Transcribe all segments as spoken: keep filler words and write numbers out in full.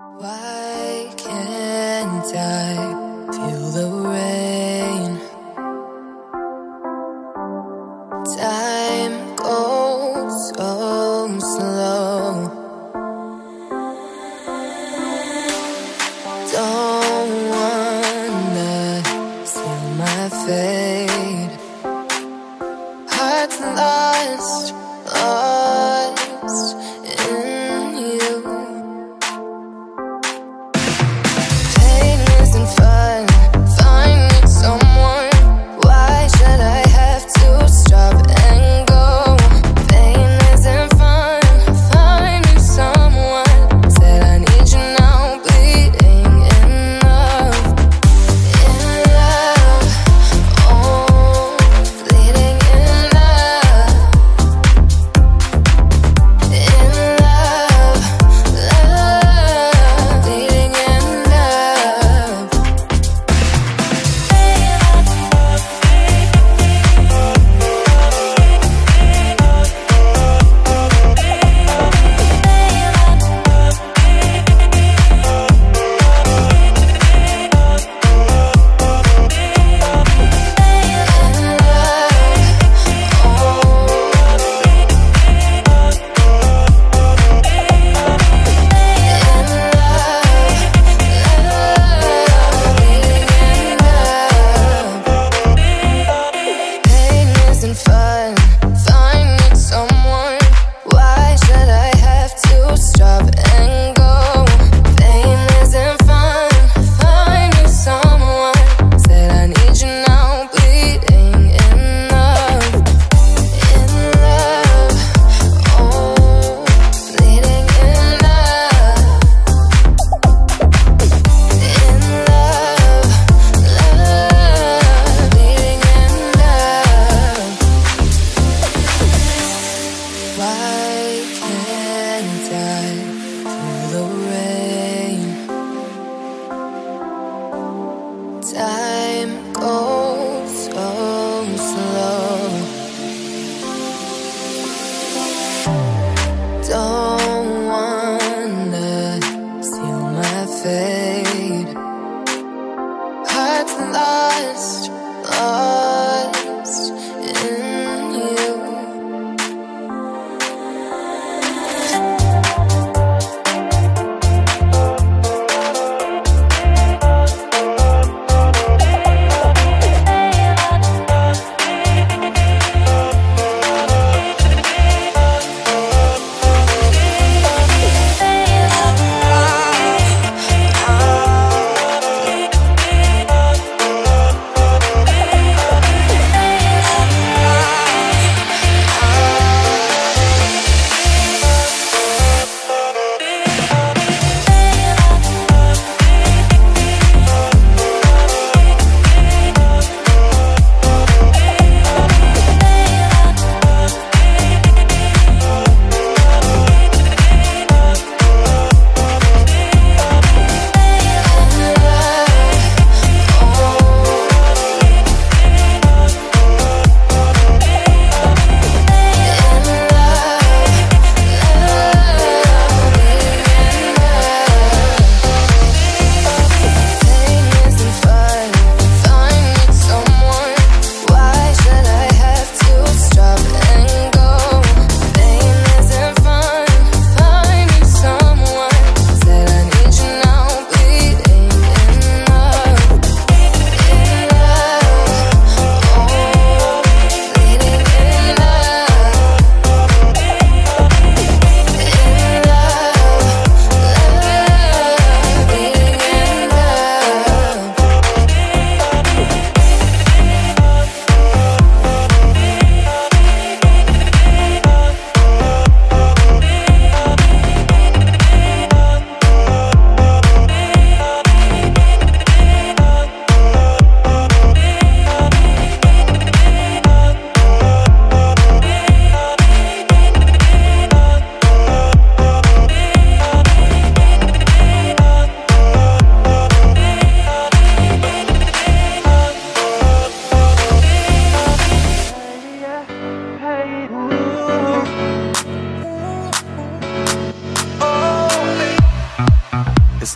Why can't I feel the rain? Time goes so slow. Don't wanna seal my fate. Heart's lost, lost in you. Pain isn't fun, finding someone. Why should I have to stop and go? Pain isn't fun, finding someone. Said I need you now, bleeding in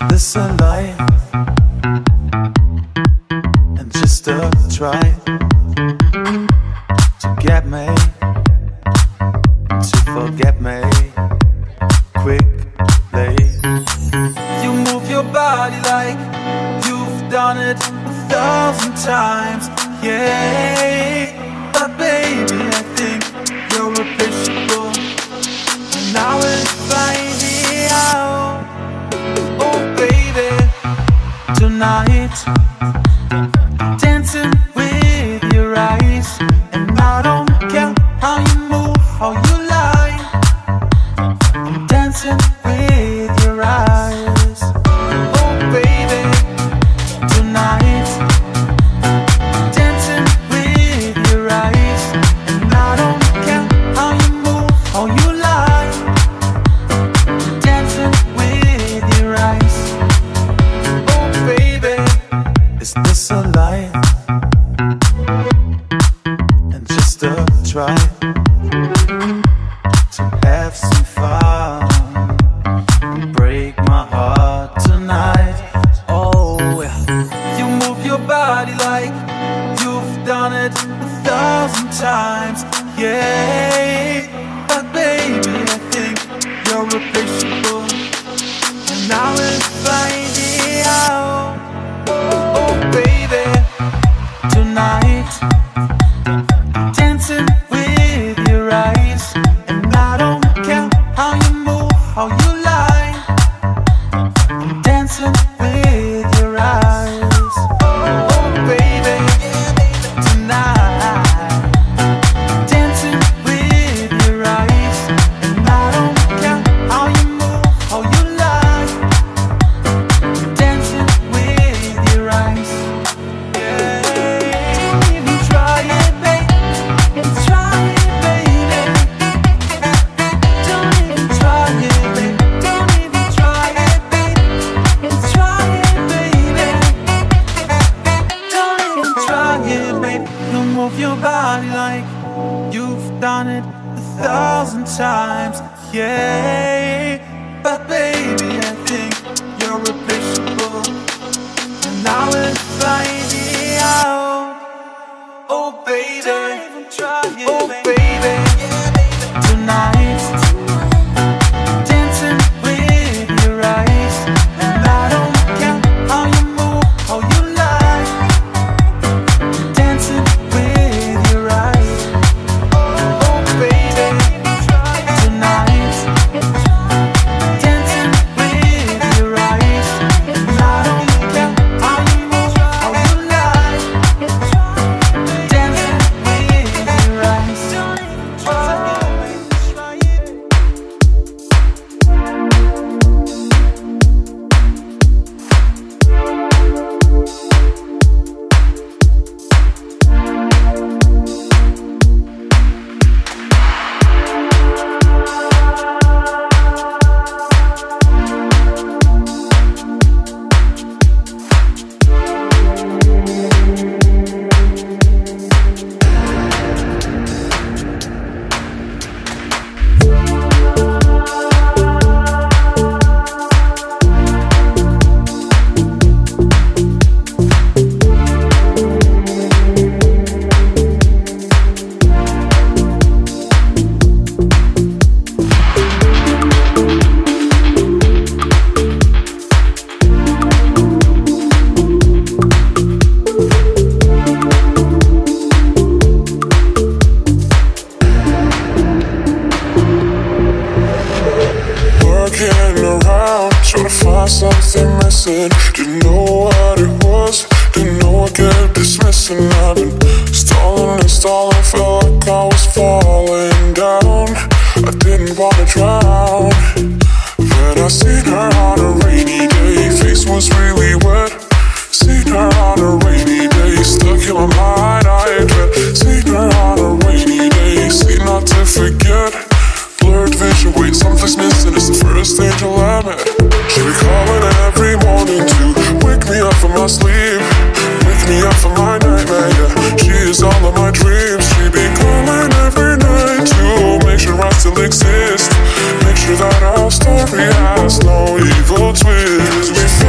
this a lie? And just a try to get me, to forget me quickly. You move your body like you've done it a thousand times, yeah. But baby, I think you're replaceable, and I will find it out. Oh baby, tonight, dancing with your eyes, and I don't care how you move, how you lie. I'm dancing with your eyes. Oh baby, tonight, dancing with your eyes, and I don't care how you move, how you lie. Dancing with your eyes. Oh baby, is this a lie? And just a try to have some fun and break my heart tonight. Oh yeah. You move your body like you've done it a thousand times, yeah. But baby, I think you're replaceable, and I will find it out. Oh baby, tonight, dancing with your eyes, and I don't care how you move, how you lie. I'm dancing with your eyes. Oh baby, tonight, dancing with your eyes, and I don't care how you move, how you lie. Dancing with your eyes, yeah. Don't even try it, babe. Try it, baby. Don't even try it, babe. Don't even try it, babe. Try it, baby. Don't even try it, babe. You move your body like you've done it a thousand times, yeah. But baby, I think you're replaceable, and I will find it out. Oh baby, oh baby, tonight, dancing with your eyes, and I don't care how you move, how you lie. Dancing with your eyes. Oh baby, tonight, dancing with your eyes, and I don't care how you move, how you lie. Dancing with your eyes. Working around, trying to find something missing. Didn't know what it was, didn't know I kept dismissing. I've been stalling and stalling, felt like I was falling down. I didn't wanna drown. Then I seen her on a rainy day, face was really wet. Seen her on a rainy day, stuck in my mind, I dread. Seen her on a rainy day, seen not to forget. Blurred vision, wait, something's missing, it's the first angel I met. She be calling every morning to wake me up from my sleep, wake me up from my nightmare, yeah. She is all of my dreams. She be calling every night to make sure I still exist, make sure that our story has no evil twist. We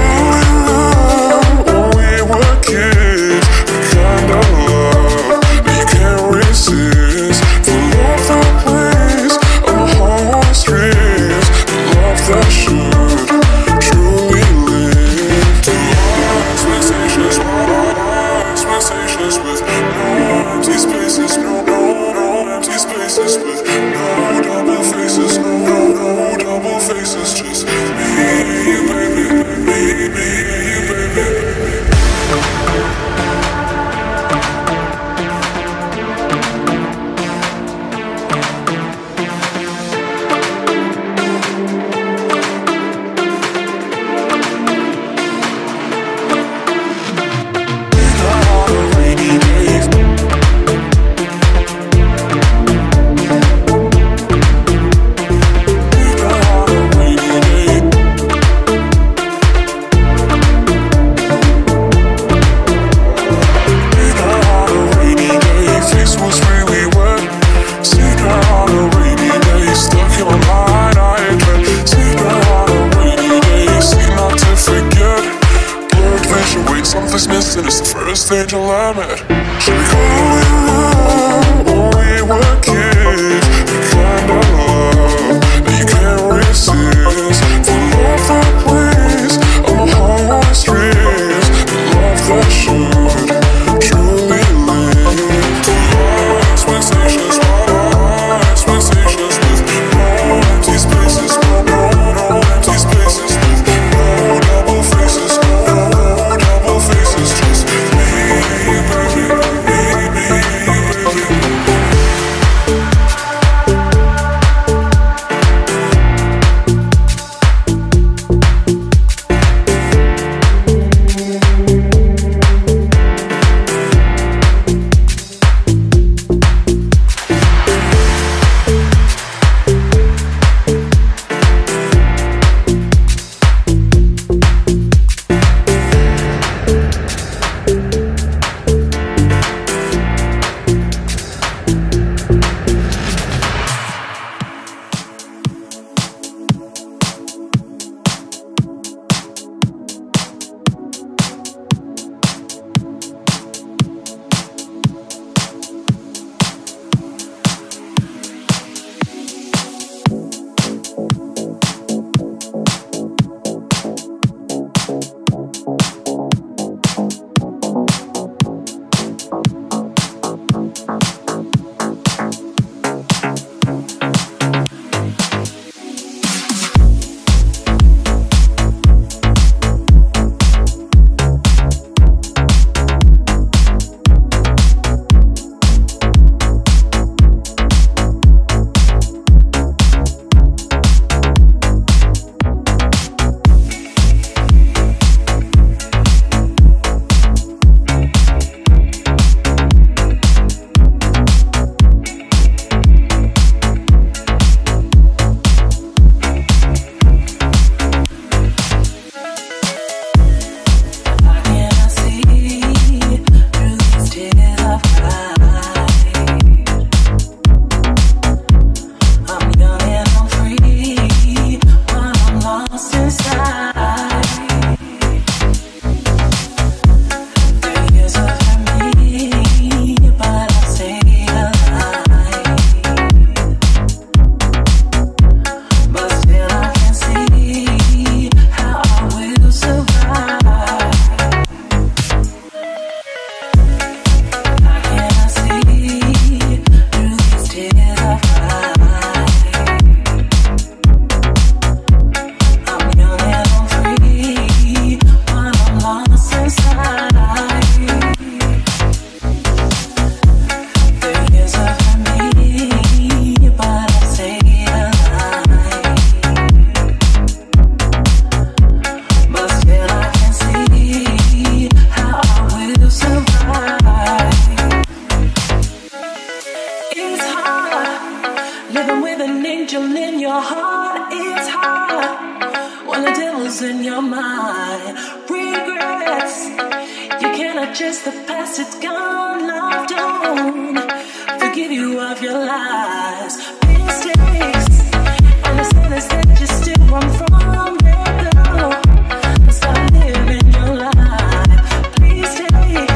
Just the past, it's gone, love, don't forgive you of your lies, mistakes, and the sadness that you still run from, let go, and start living your life. Please take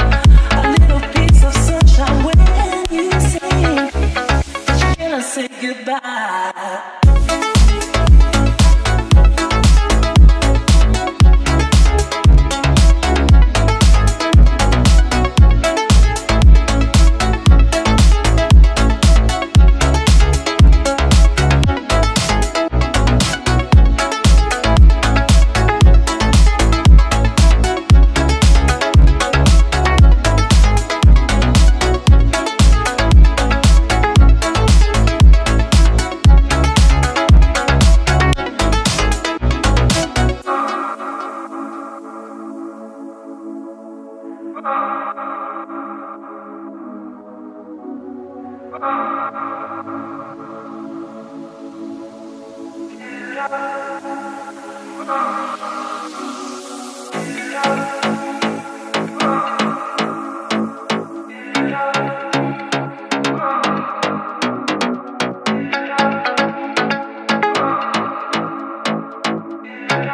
a little piece of sunshine when you sing, but you cannot say goodbye.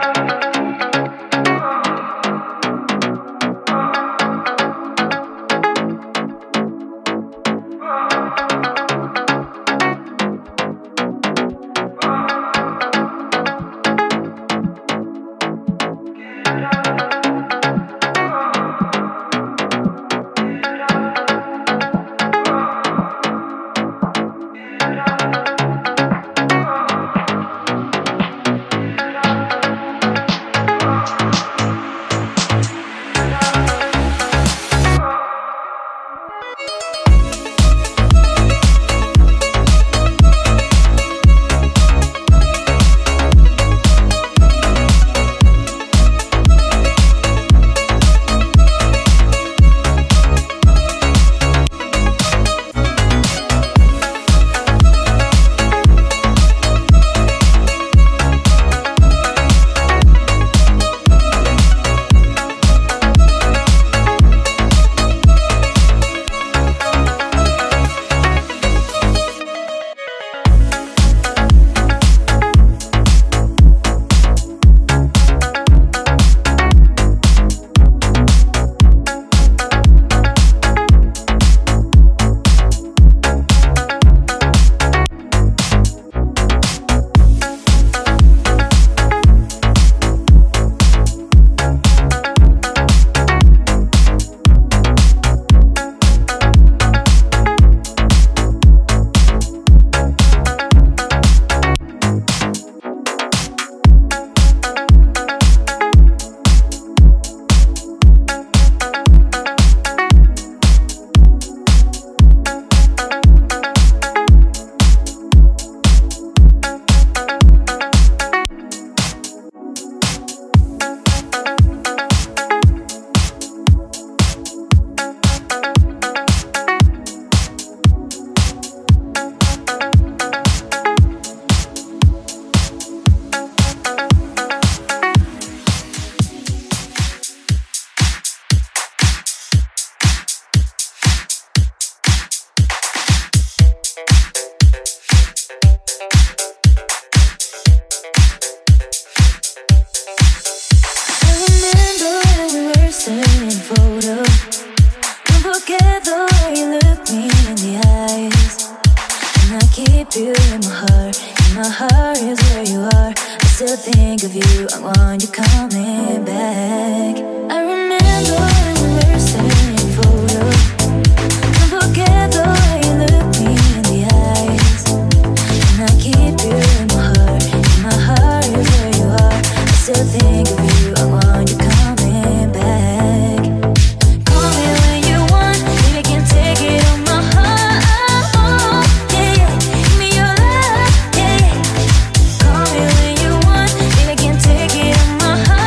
My heart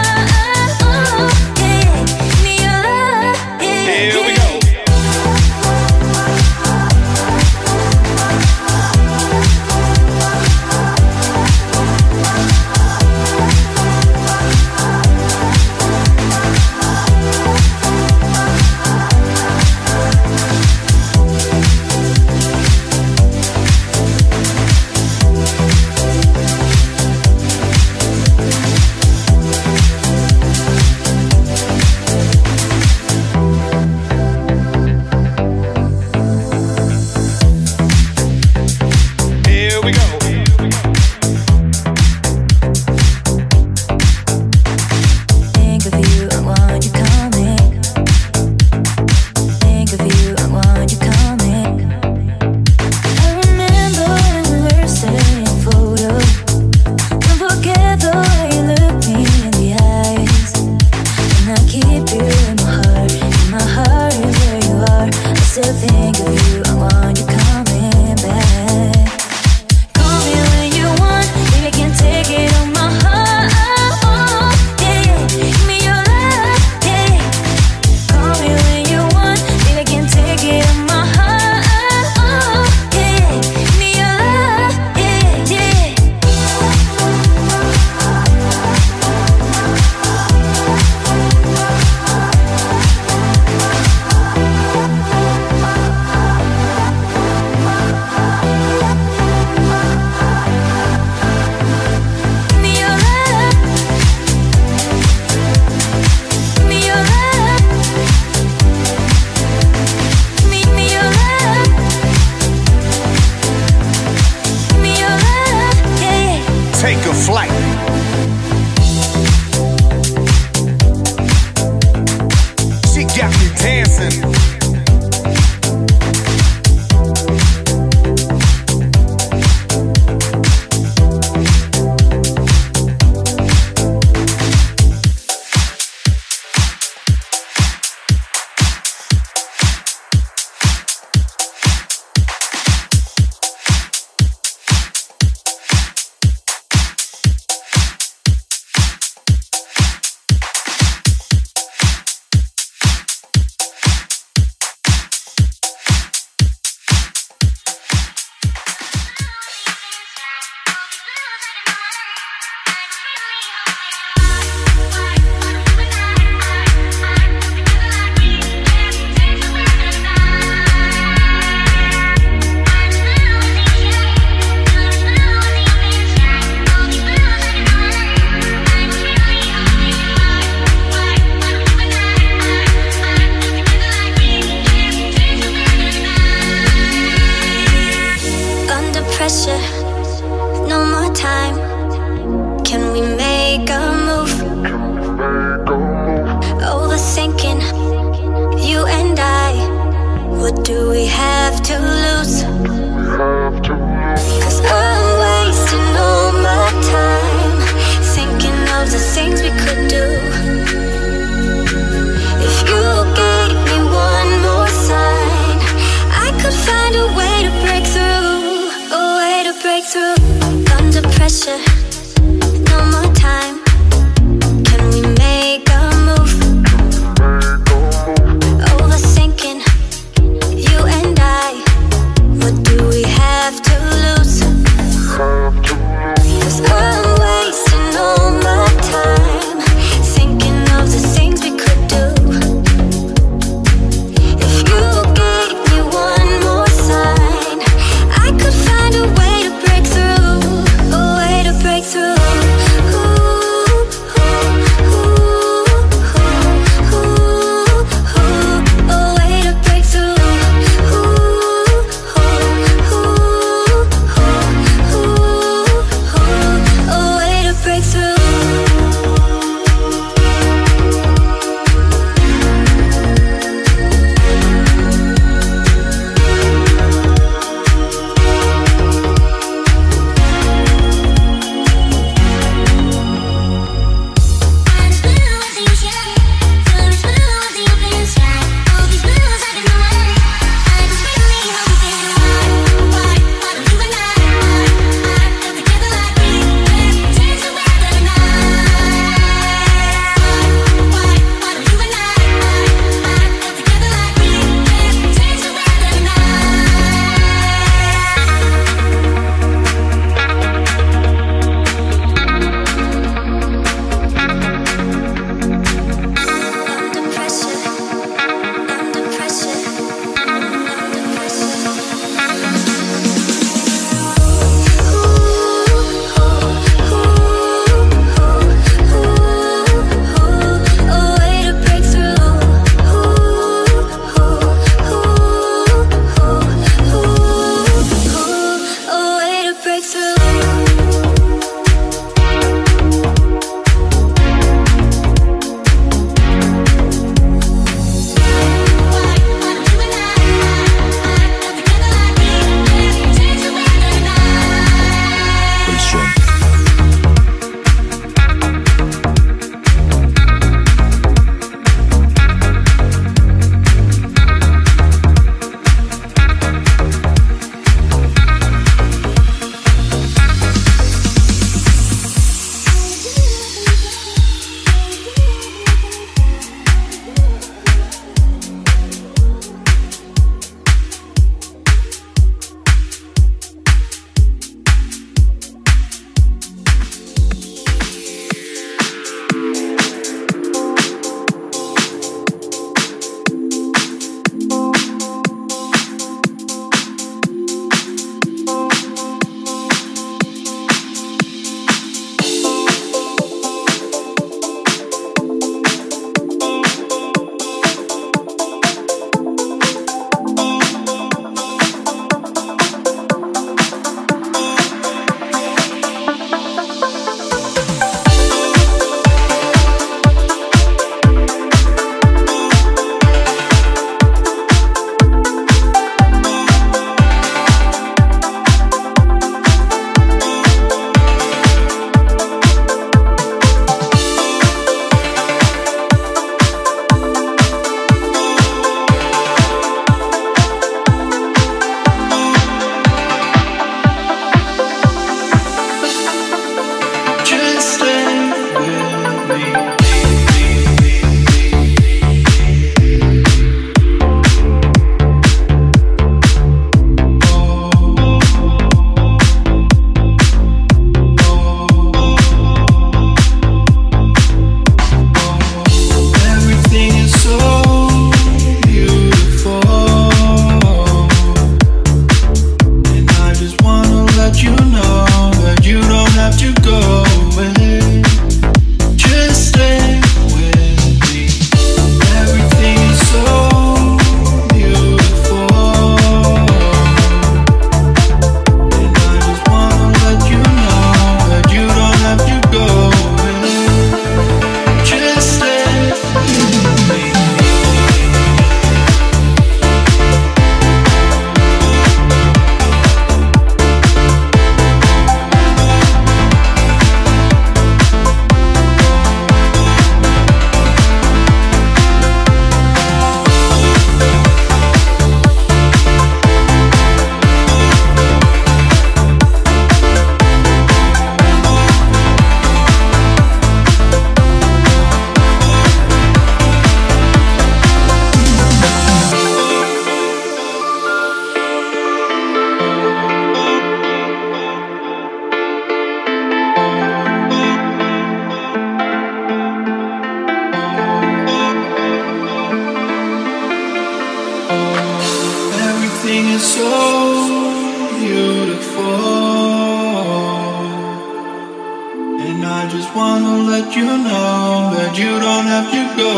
want you know that you don't have to go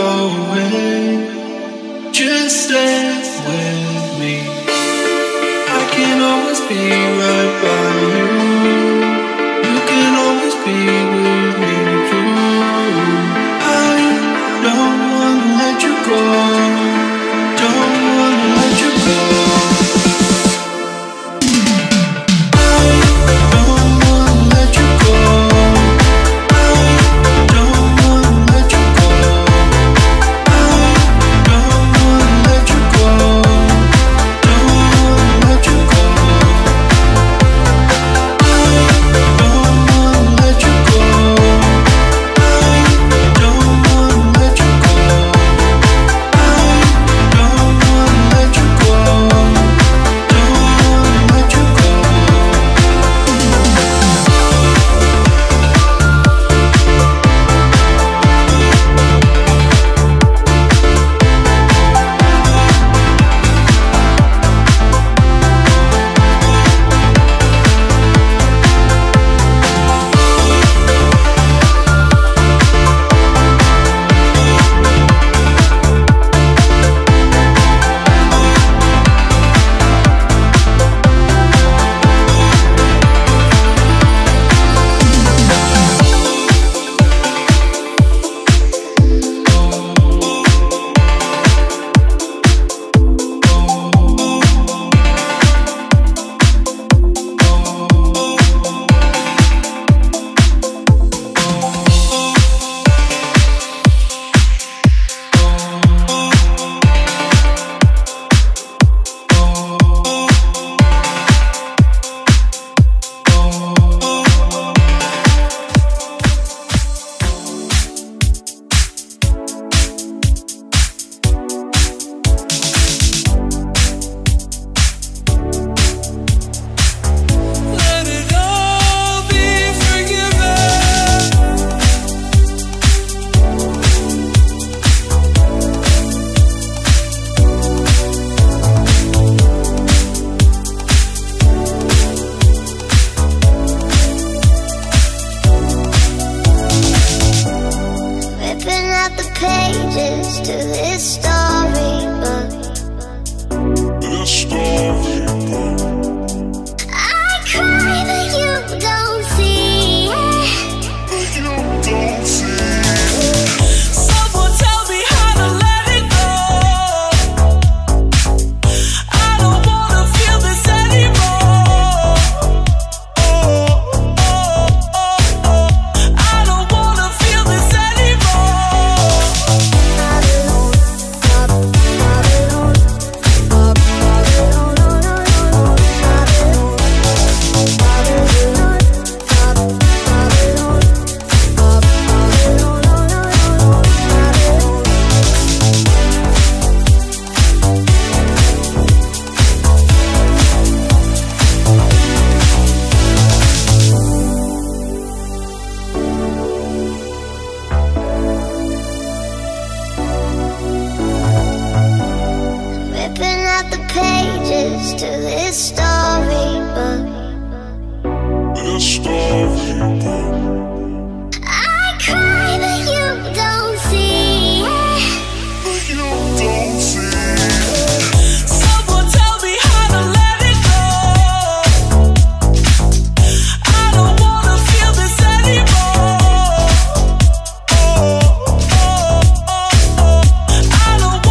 away. Just stay with me. I can always be right by you. You can always be with me too. I don't wanna let you go. Don't wanna let you go.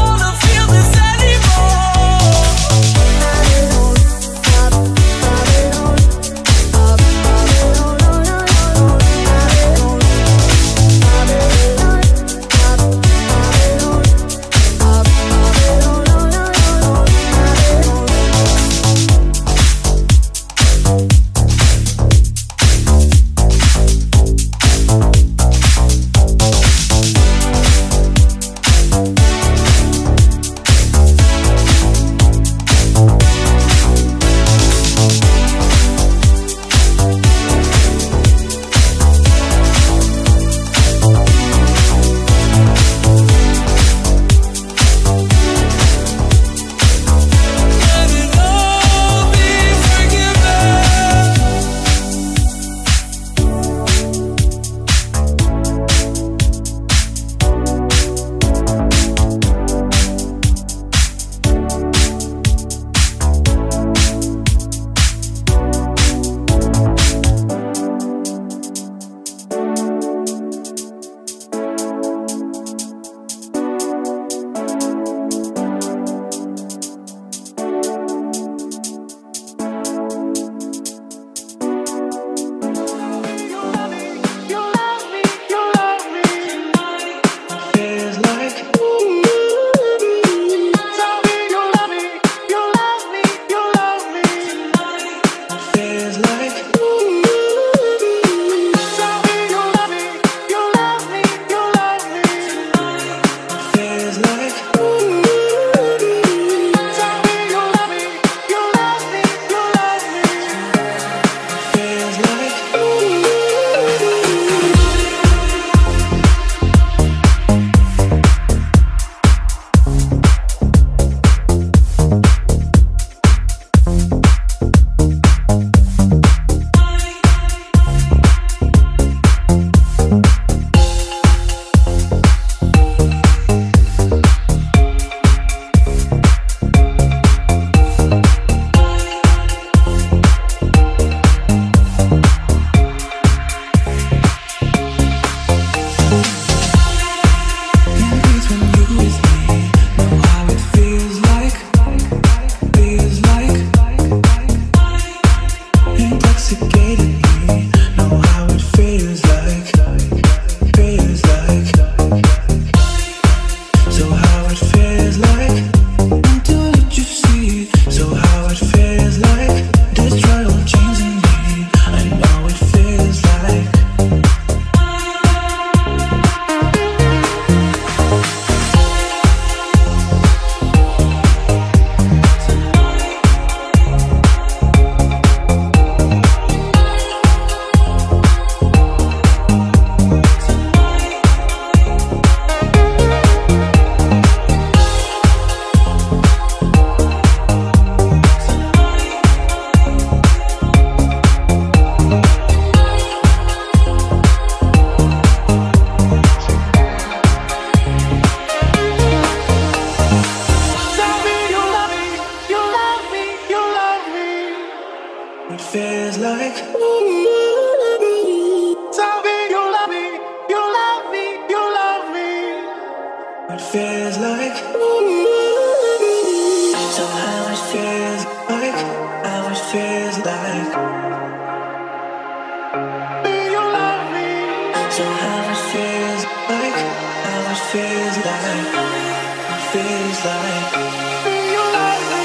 Bye. it feels like. Somehow it feels like how it feels like. You love me. Somehow it feels like how it feels like. It feels like. You love me.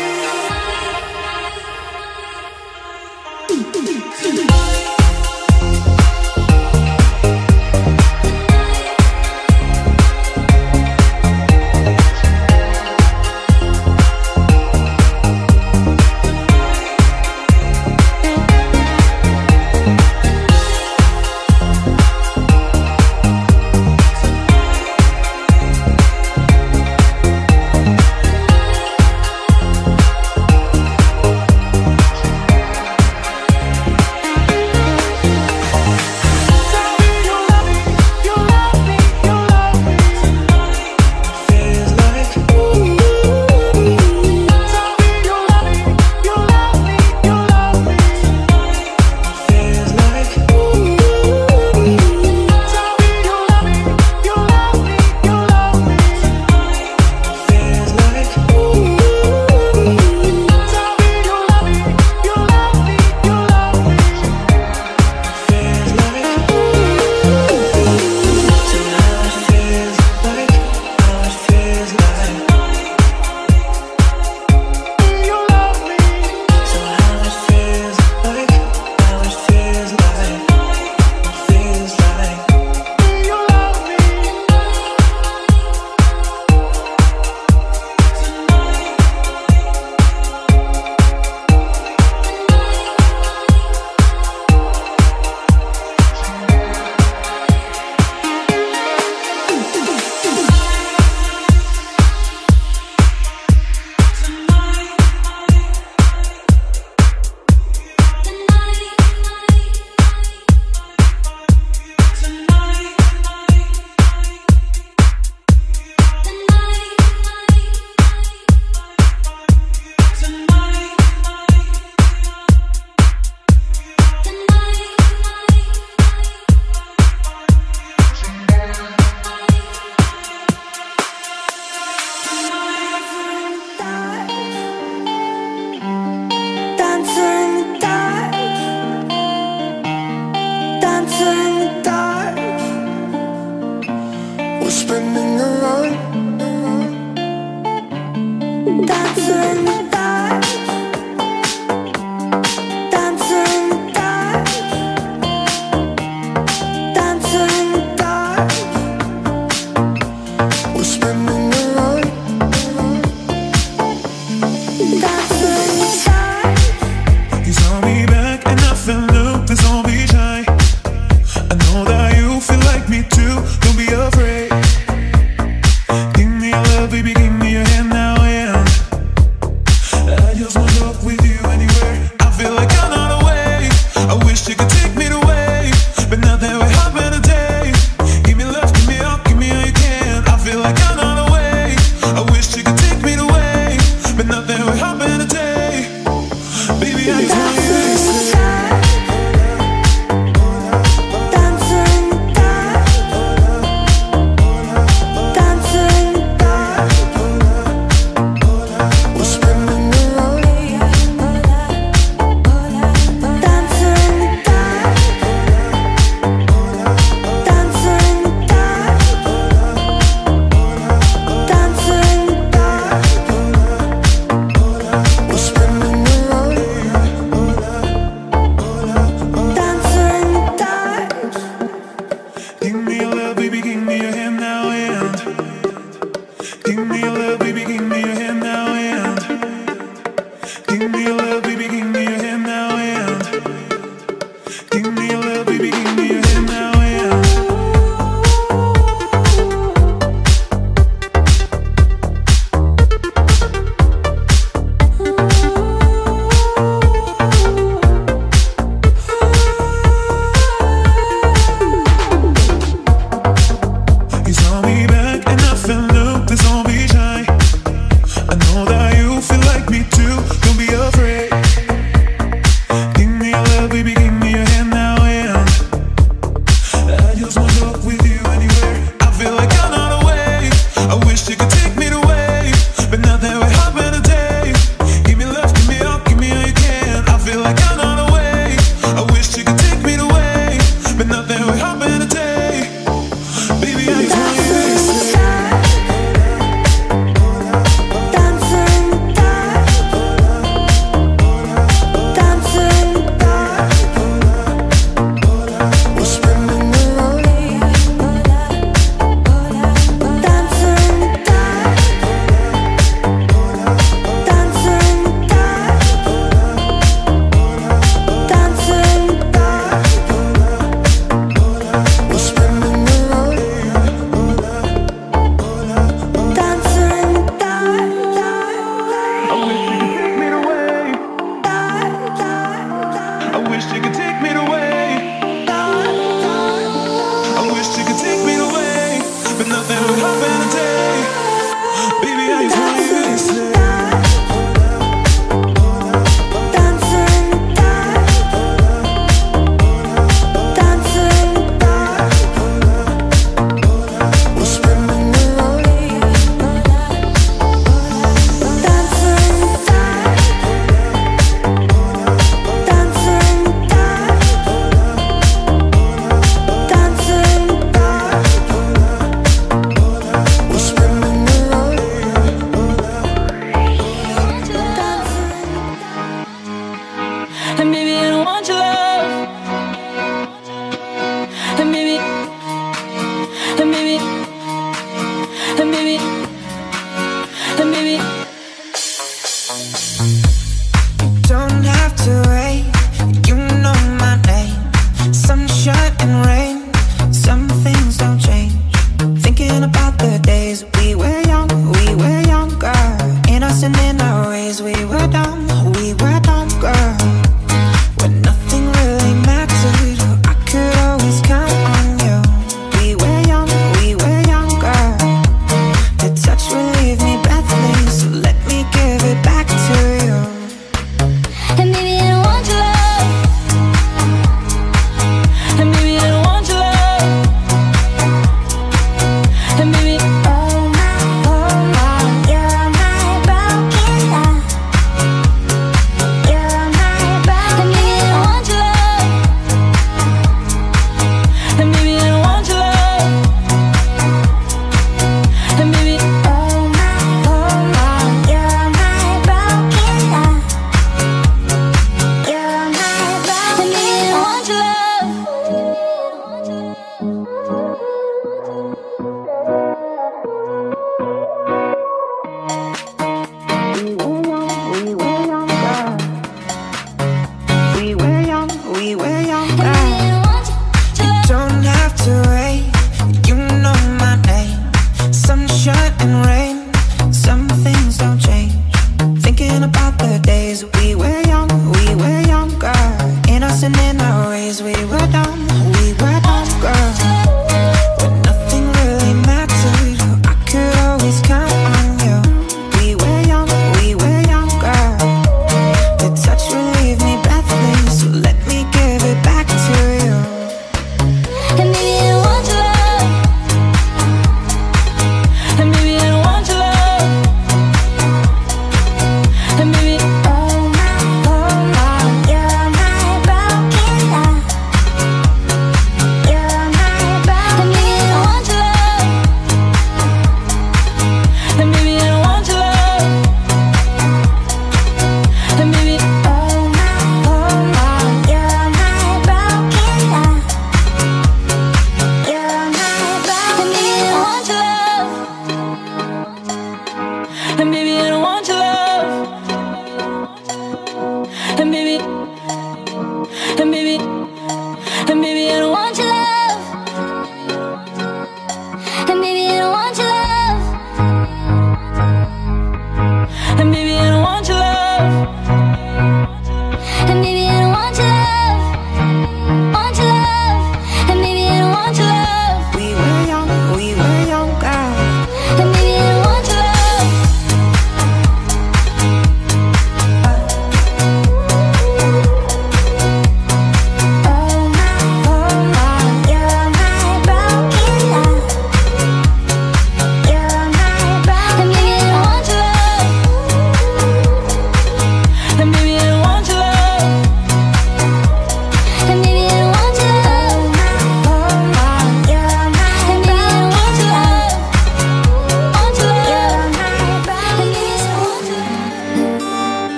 nothing will happen today. Baby, I ain't playing this.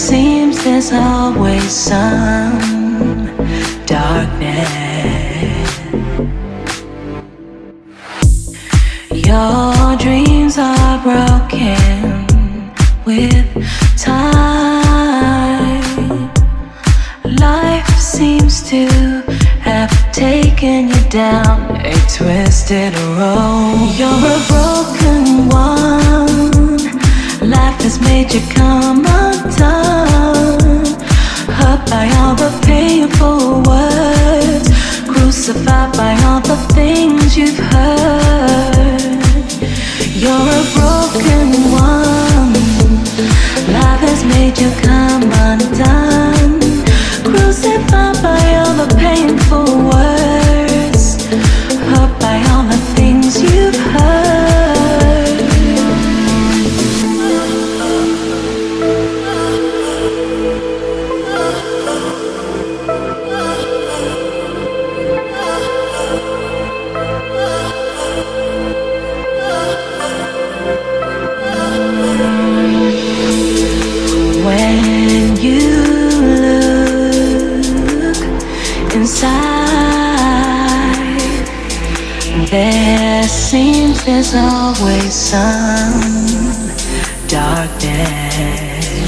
seems there's always some darkness. Your dreams are broken with time. Life seems to have taken you down a twisted road. You're a broken one. Life has made you come undone. Hurt by all the painful words, crucified by all the things you've heard. You're a broken one. Life has made you come undone. Crucified by all the painful words, hurt by all the things you've heard. When you look inside, there seems there's always some darkness.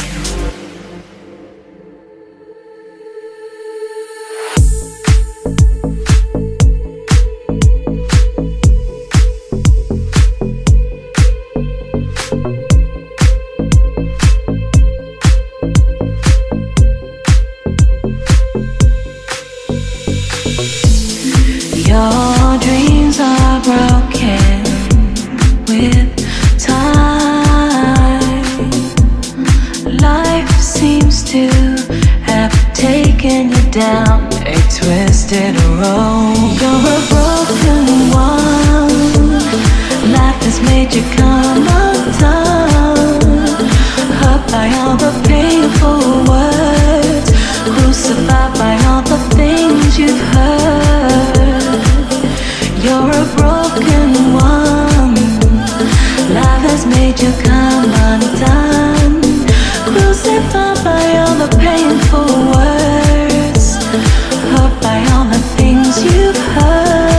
Your dreams are broken with time. Life seems to have taken you down a twisted road. You're a broken one. Life has made you come undone. Hurt by all the painful words, crucified by all the things you've heard. You're a broken one. Life has made you come undone. Crucified by all the painful words, hurt by all the things you've heard.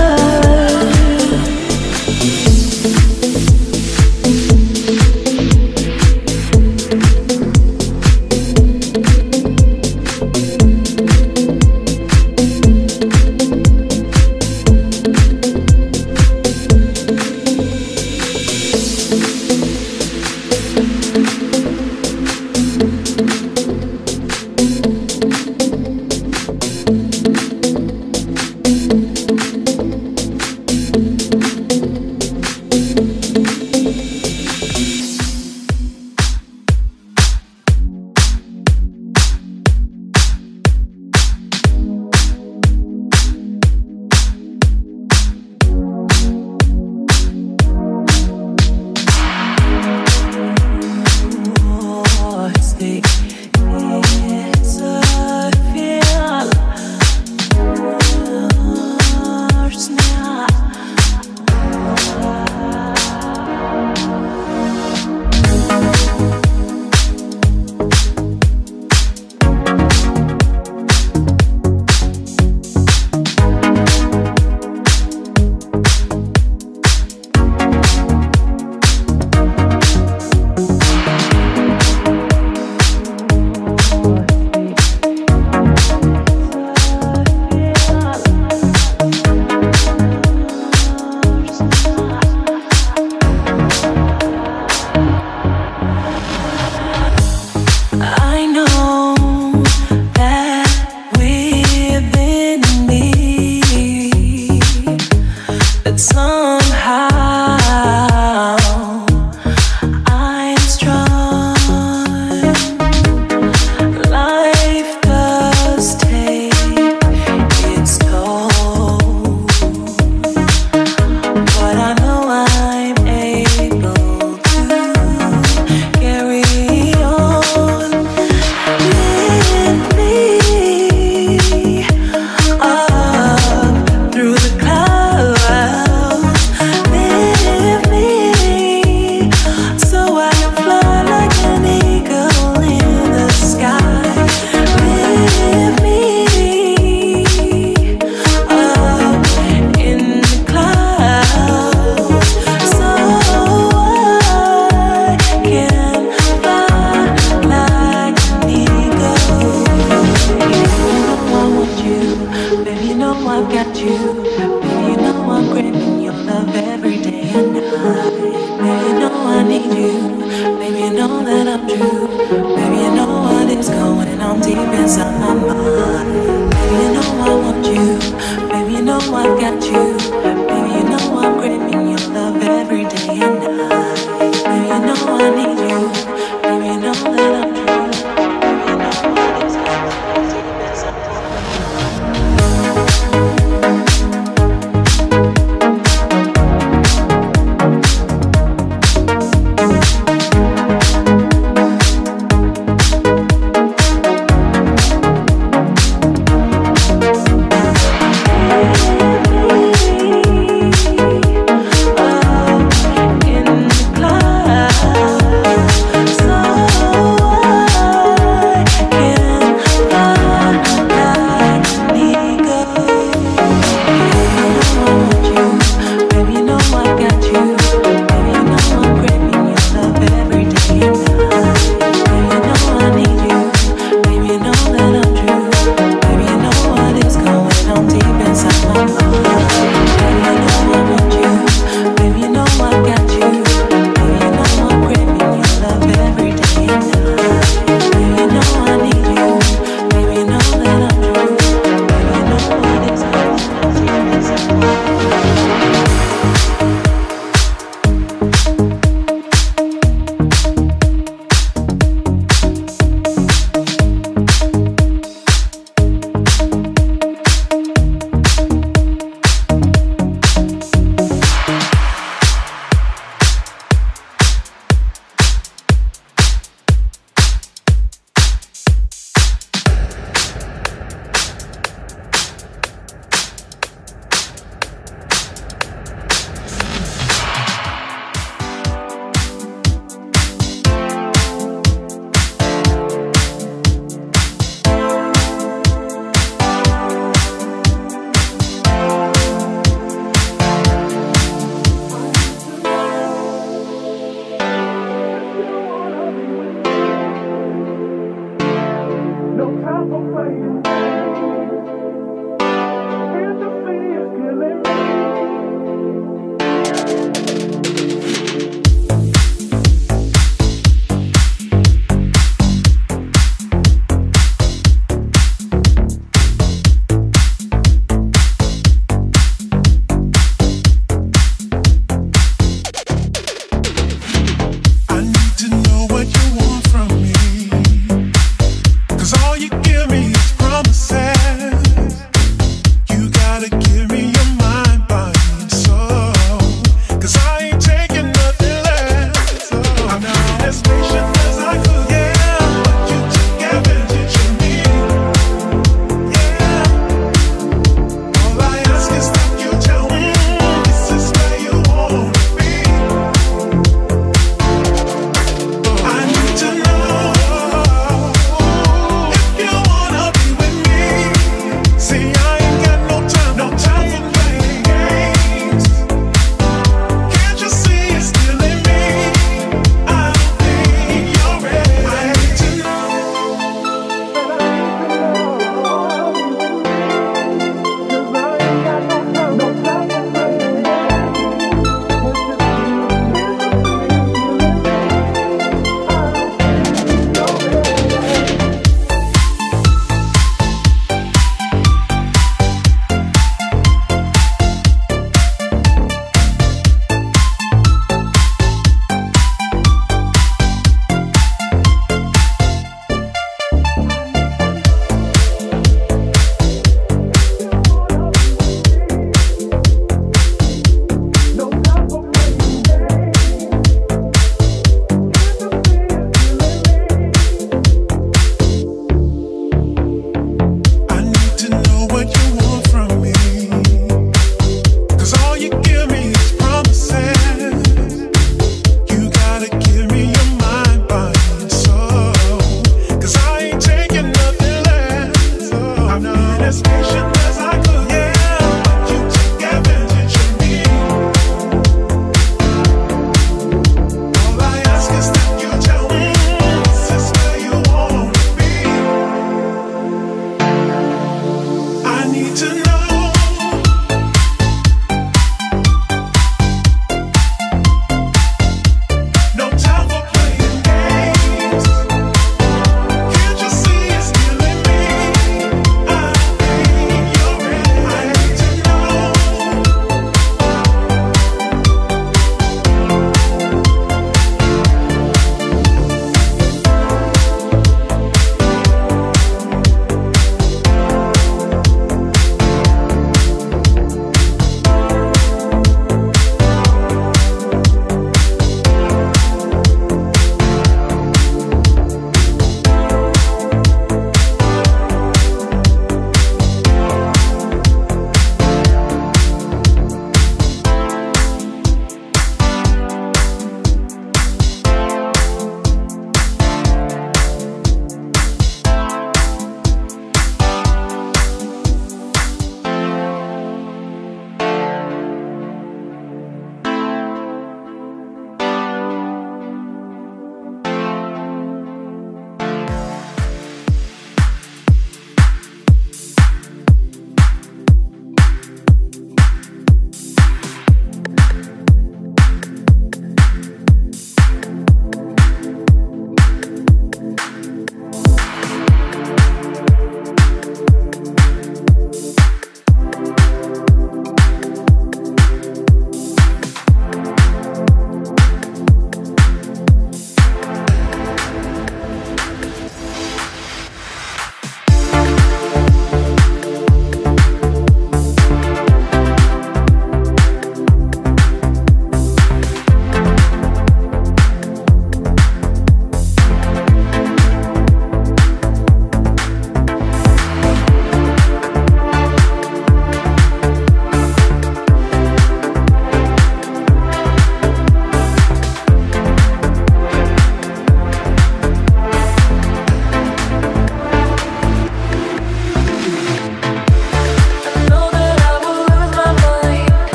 know that I'm true. Baby, you know what is going on deep inside my mind. Baby, you know I want you. Baby, you know I've got you. Baby, you know I'm craving your love every day and night. Baby, you know I need you. Baby, you know that I'm true. Baby, you know what is going on deep inside my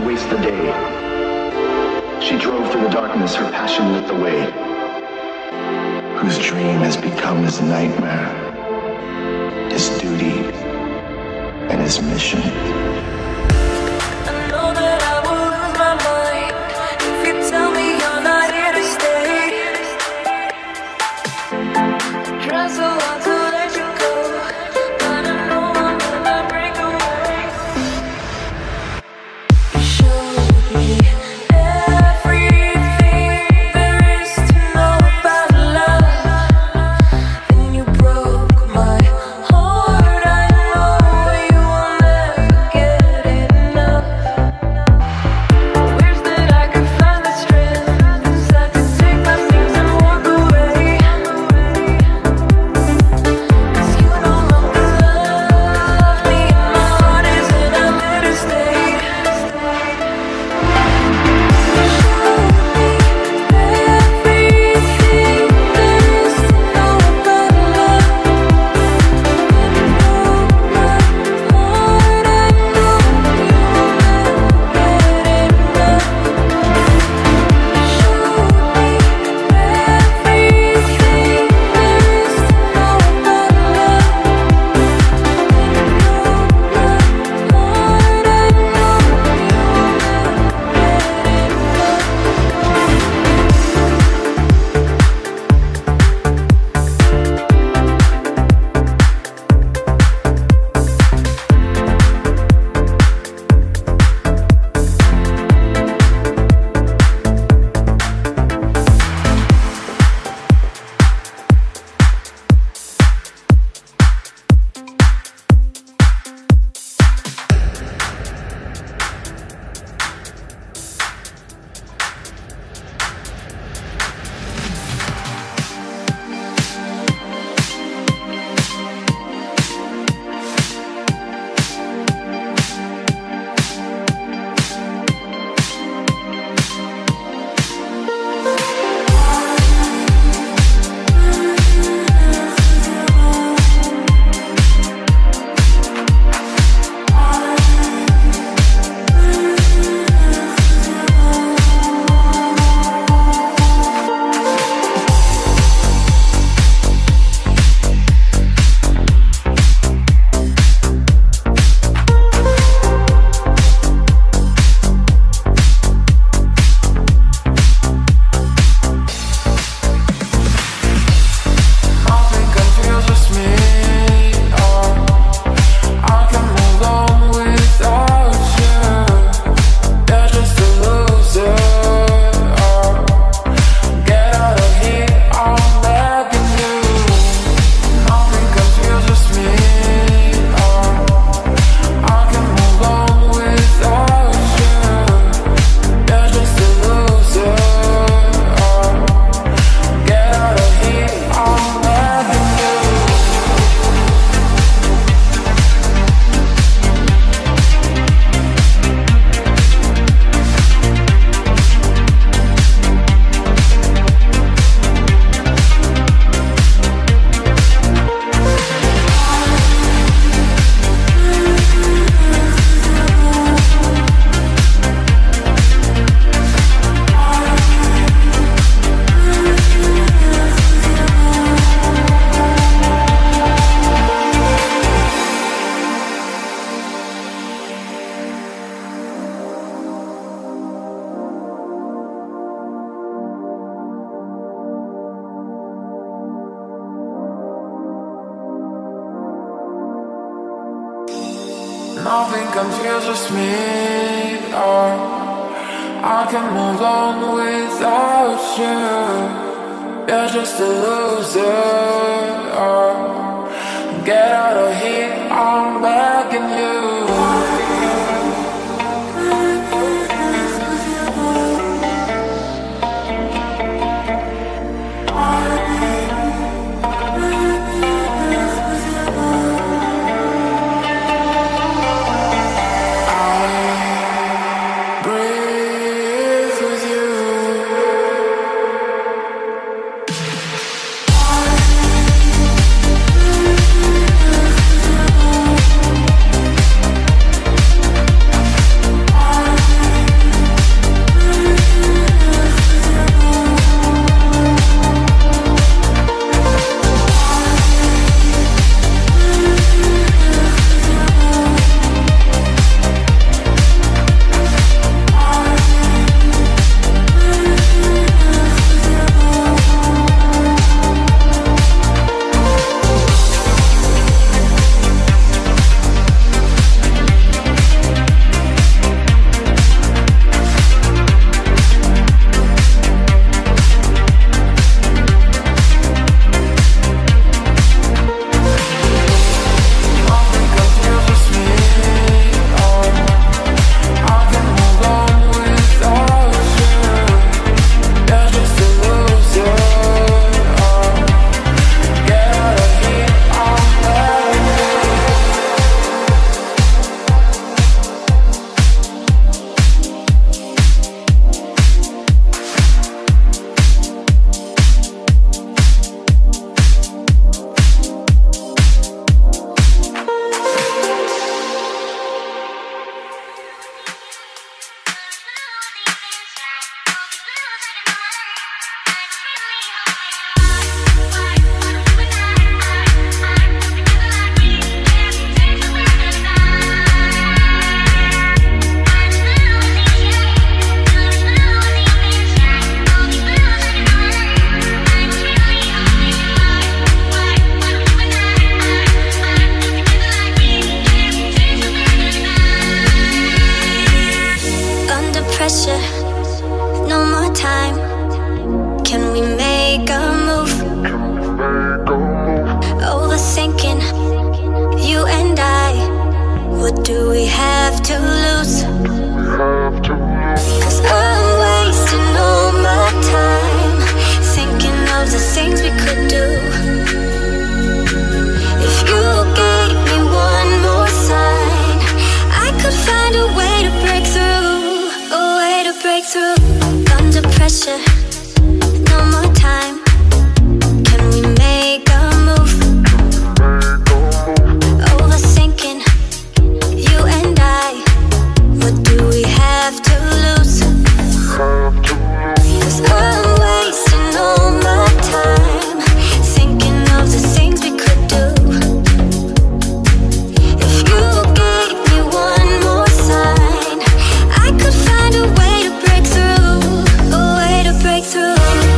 waste the day. She drove through the darkness, her passion lit the way. Whose dream has become his nightmare, his duty, and his mission. I know that I will lose my mind if you tell me you're not here to stay. Try so hard to let you go, but I know I'll never break away. You showed me everything there is to know about love. Then you broke my heart. I know you will never get enough. Wish that I could find the strength, 'cause I could take my things and walk away. 'Cause you no longer love me, and my heart isn't out there to stay. You showed me everything there is to know about love. You broke my heart. I know you will never get enough. You showed me everything there is to know about love. Nothing confuses me. Oh, I can move on without you. You're just a loser. Oh, get out of here, I'm begging you. Nothing confuses me. Oh, I can move on without you. You're just a loser. Oh, get out of here, I'm begging you. Nothing confuses me. Oh, I can move on without you. You're just a loser. Oh, get out of here, I'm begging you. Breathe with you. I pressure, no more time. Can we make a move? Overthinking, you and I. What do we have to lose? Cause I'm wasting all my time thinking of the things we could do. If you gave me one more sign, I could find a way to break through, a way to break through. Under pressure, no more time. Can we make a move? Overthinking, you and I. What do we have to lose? Cause I'm wasting all my time thinking of the things we could do. If you gave me one more sign, I could find a way to break through, a way to break through.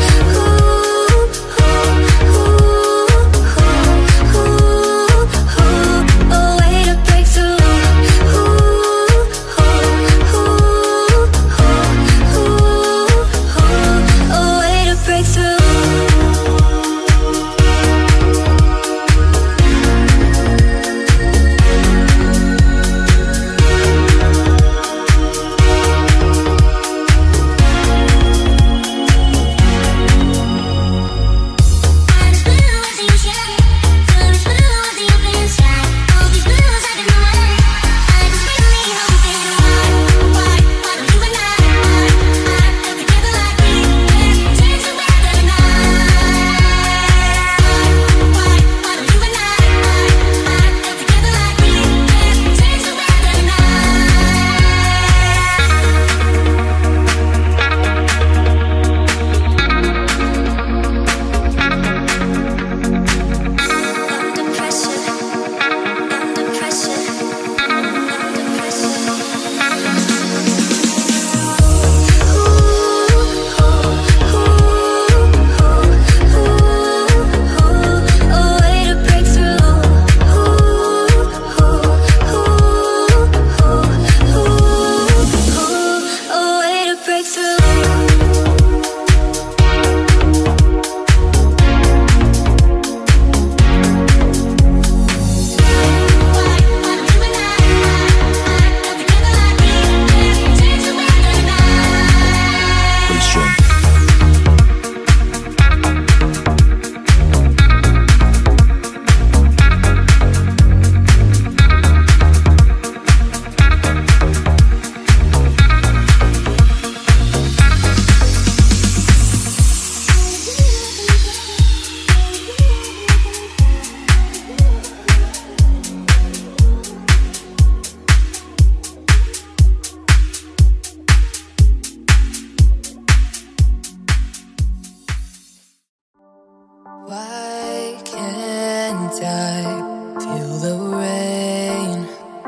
Why can't I feel the rain?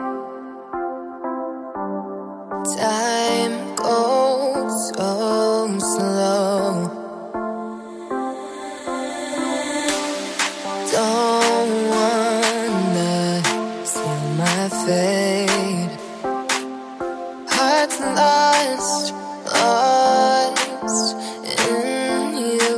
Time goes so slow. Don't wanna seal my fate. Heart's lost, lost in you.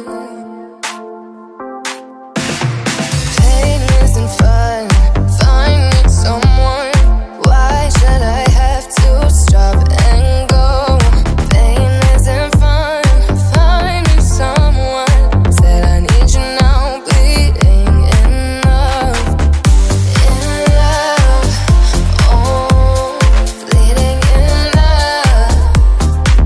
Pain isn't fun, finding someone. Why should I have to stop and go? Pain isn't fun, finding someone. Said I need you now, bleeding in love, in love, oh, bleeding in love.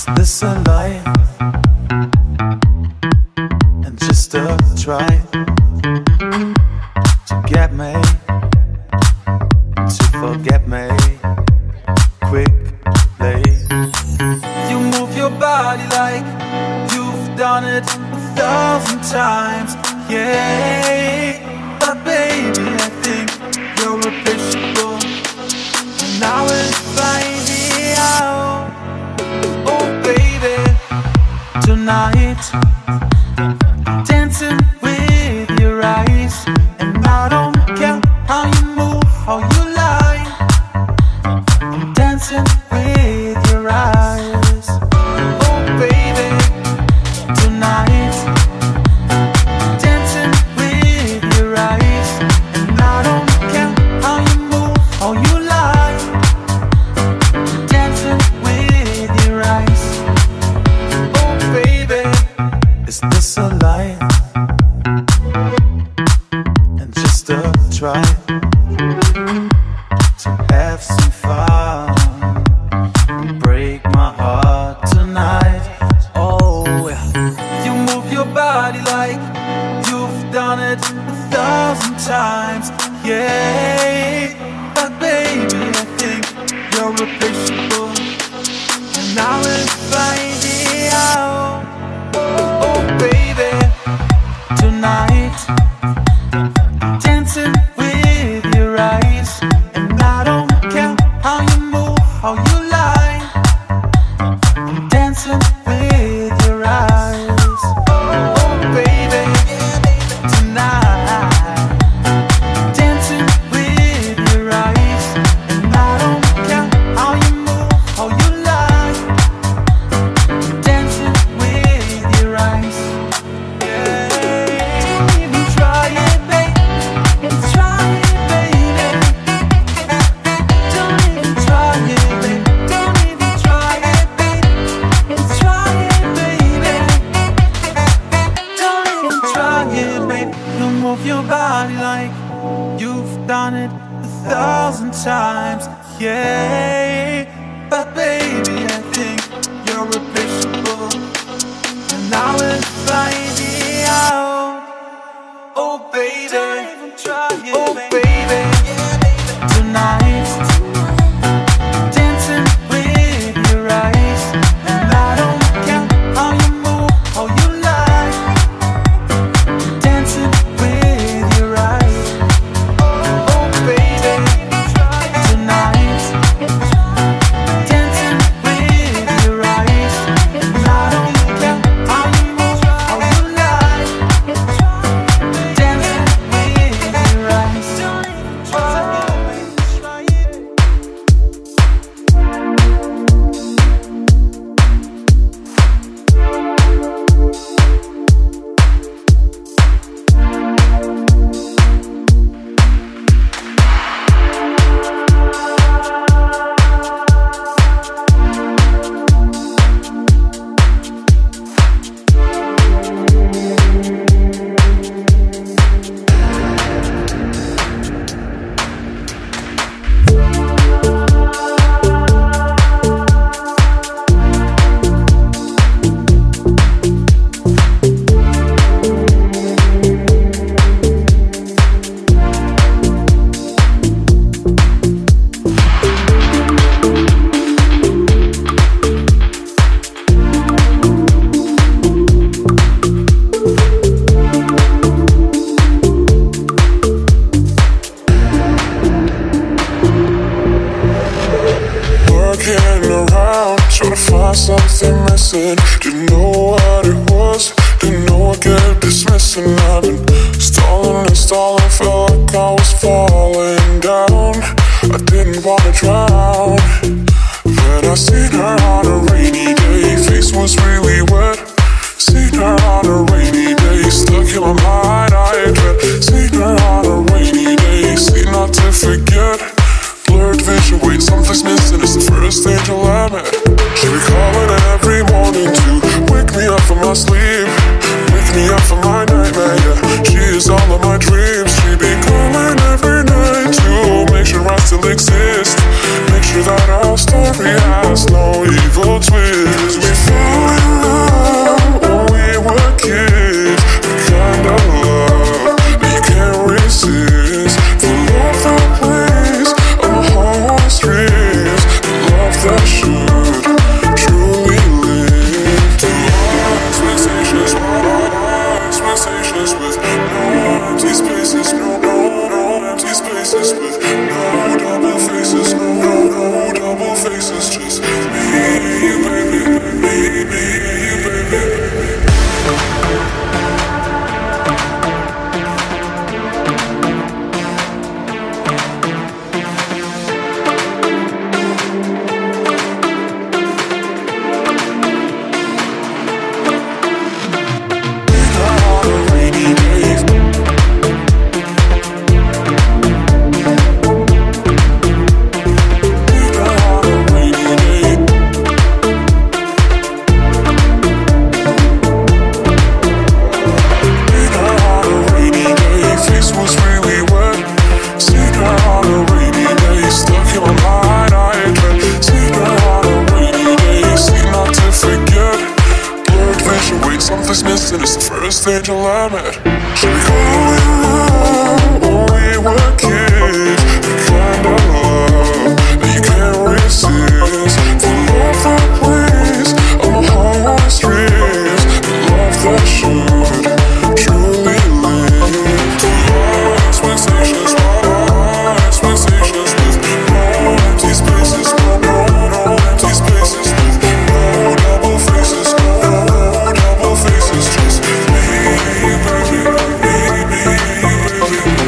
this a lie? And just a try to get me, to forget me quickly. You move your body like you've done it a thousand times, yeah. But baby, I think you're replaceable, and I will find it out. Oh baby, tonight dancing with your eyes, and I don't care how you move, how you lie. I'm dancing with your eyes. Oh baby, tonight dancing with your eyes, and I don't care how you move, how you lie. Dancing with your eyes. Oh baby, is this a lie? And just a try to have some fun, break my heart tonight. Oh, you move your body like you've done it a thousand times, yeah. But baby, I think you're replaceable, and I will find it out. Oh baby, tonight dancing with your eyes, and I don't care how you move, how you lie. I'm dancing with your eyes. Oh baby, tonight dancing with your eyes, and I don't care how you move, how you lie. Dancing with your eyes, yeah. Don't even try it, babe. Try it, baby. Don't even try it, babe. Don't even try it, babe. Try it, baby. Don't even try it, babe. You move your body like you've done it a thousand times, yeah. But baby, I think you're replaceable, and I will find it out. Oh baby, oh baby, tonight dancing with your eyes, and I don't care how you move, how you lie. Dancing with your eyes. Oh baby, tonight dancing with your eyes, and I don't care how you move, how you lie. Dancing with your eyes. Looking around, trying to find something missing. Didn't know what it was, didn't know I kept dismissing. I've been stalling and stalling, felt like I was falling down. I didn't wanna drown. Then I seen her on a rainy day, face was really wet. Seen her on a rainy day, stuck in my mind, I dread. Seen her on a rainy day, seen not to forget. Blurred vision, wait, something's missing. It's the first angel I met. She be calling every morning to wake me up from my sleep, wake me up from my nightmare, yeah. She is all of my dreams. She be calling every night to make sure I still exist, make sure that our story has no evil twist. We Nothing's missing, it's the first angel I met. She be calling when we were kids. The kind of love that you can't resist. The love that plays on the highest dreams. The love that should truly live. To my expectations, my expectations with no empty spaces, no, no, no empty spaces with no double faces, no double faces, just me, baby, me, me, baby.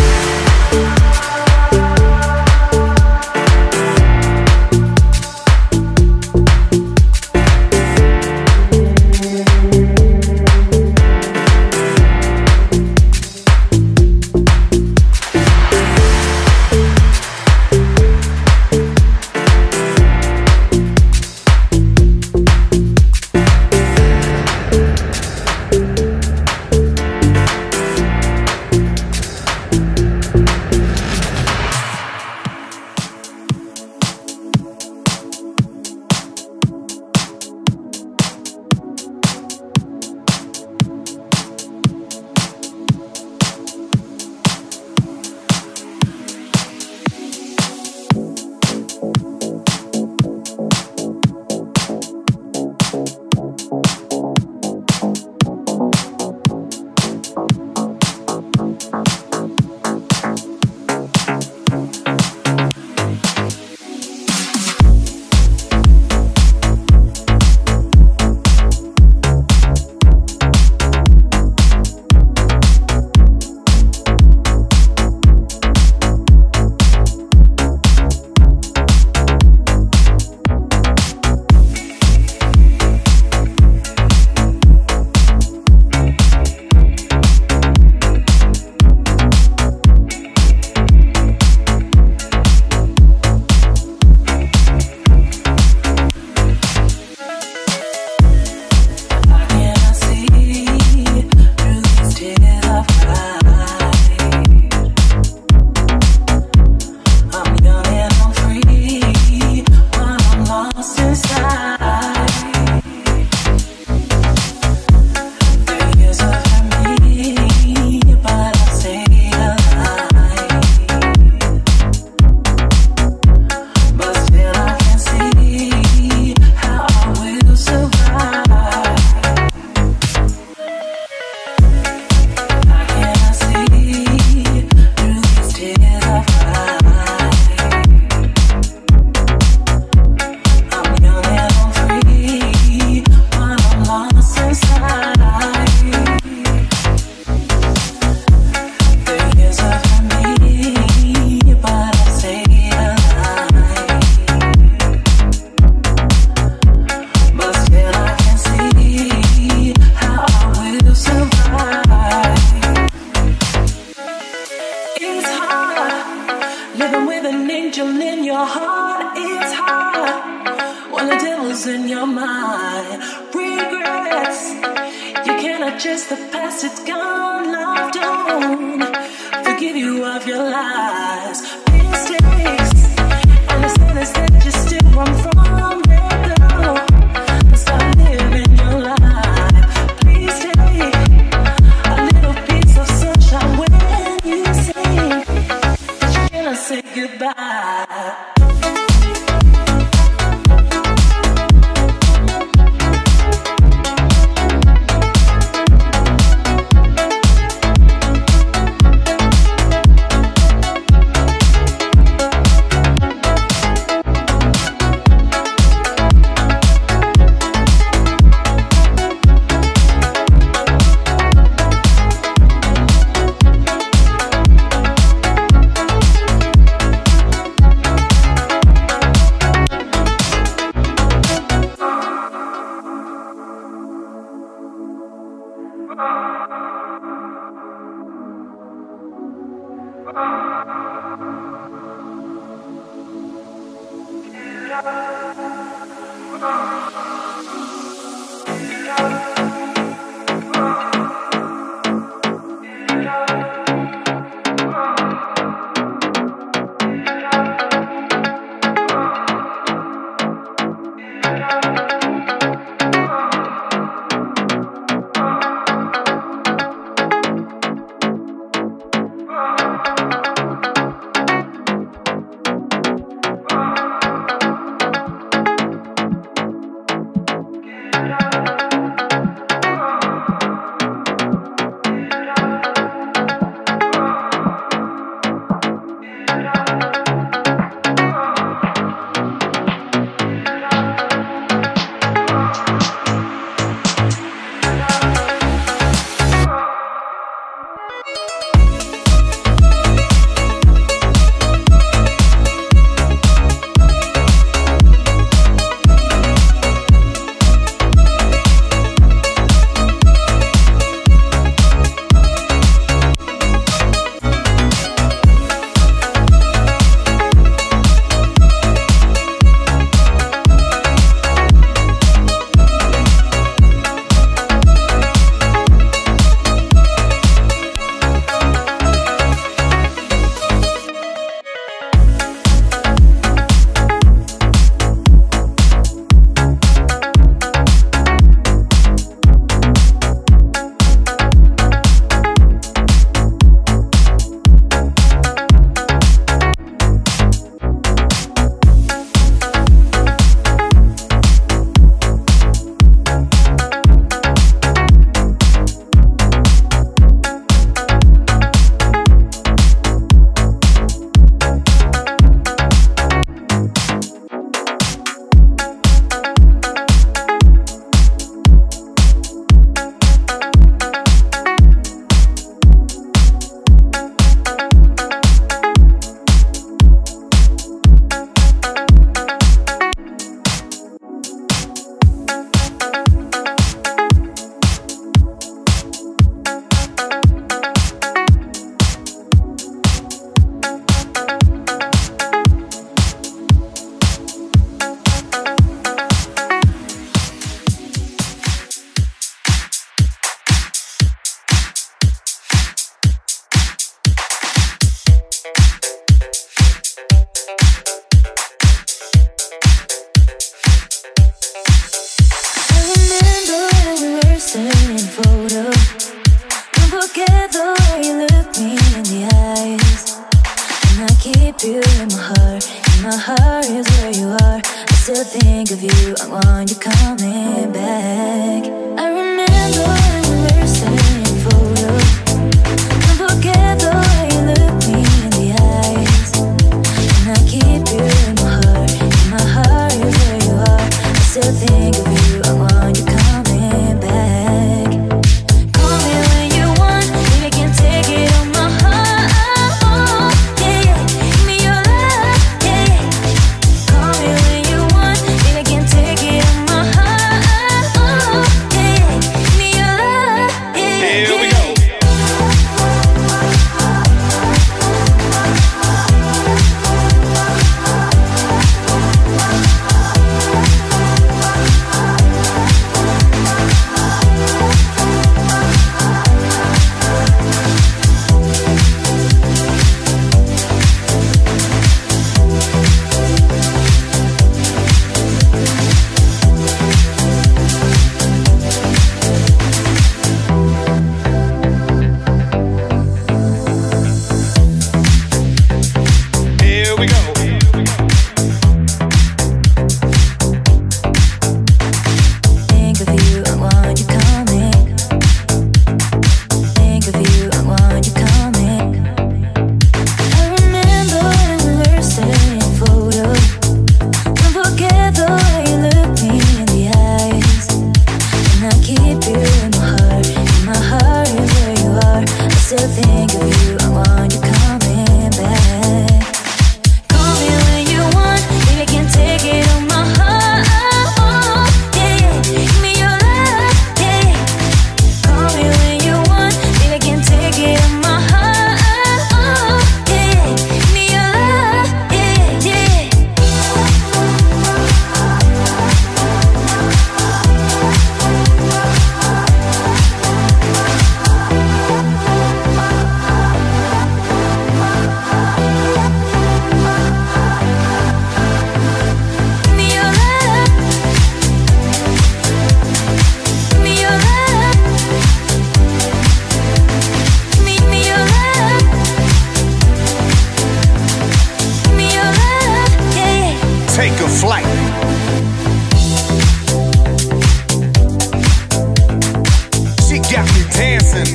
Just the past, it's gone, love don't forgive you of your lies, mistakes, and the sadness that you still run from. Let go and start living your life. Please take a little piece of sunshine when you sing, but you cannot say goodbye. my heart, and my heart is where you are. I still think of you, I want you coming back. I remember when we were sending photos. Don't forget the way you look me in the eyes. And I keep you in my heart, and my heart is where you are. I still think of you, I want you coming back. Call me when you want, baby, can't take it on my heart. Yeah, yeah, give me your love, yeah, yeah. Call me when you want, baby, can't take it on my heart. Yeah, yeah, give me your love, yeah, yeah. Here we go. Here we go. Think of you, I want you coming. Think of you, I want you coming. I remember when we were sending photos. Don't forget the way you look me in the eyes. And I keep you in my heart, and my heart is where you are. I still think of you, I want you coming back. Call me when you want, baby, can't take it on my heart. Yeah, yeah, give me your love, yeah, yeah. Call me when you want, baby, can't take it on my heart. Yeah, yeah, give me your love, yeah, yeah. Give me your love. Give me your love. Give me, me your love. Give me your love, yeah, yeah. Take a flight. She got me dancing.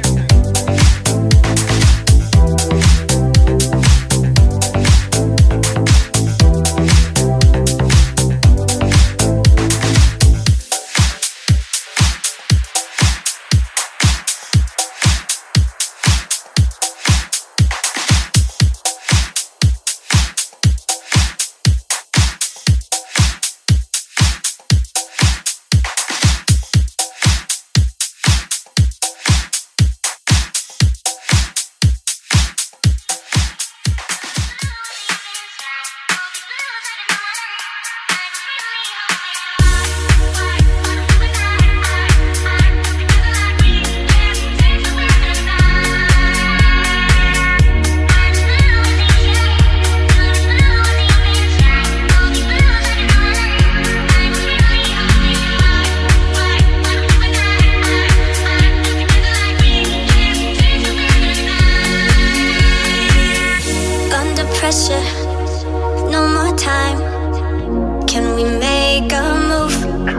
Under pressure, no more time. Can we make a move?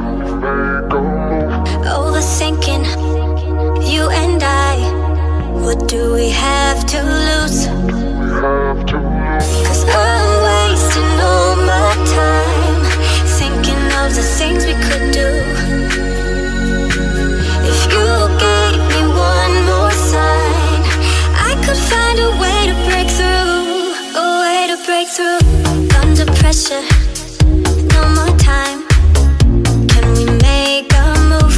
Overthinking, you and I. What do we have to lose? Cause I'm wasting all my time thinking of the things we could do. If you gave me one more sign, I could find a way to break through. A way to break through. Under pressure, no more time. Can we make a move?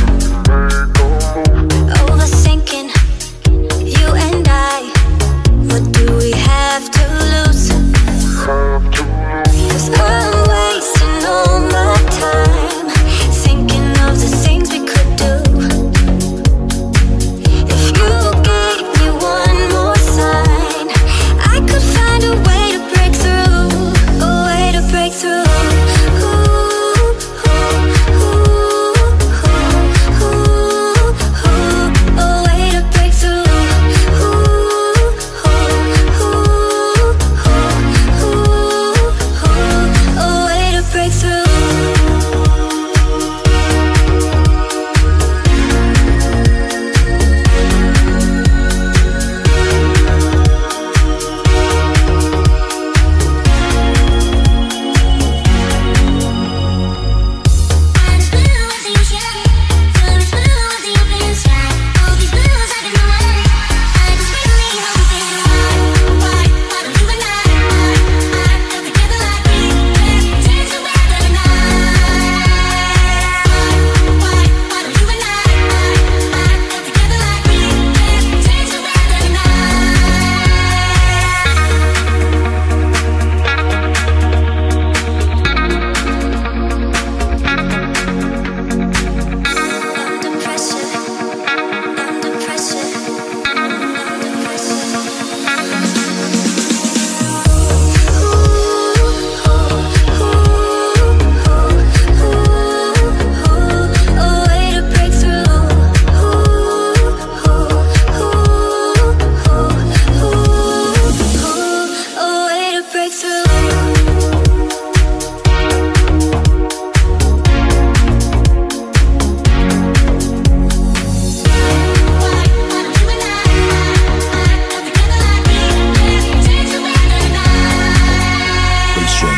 Overthinking, you and I. What do we have to lose? Cause I'm wasting all my time thinking of the things we could do. If you gave me one more sign, I could find a way to break through. A way to break bass drum.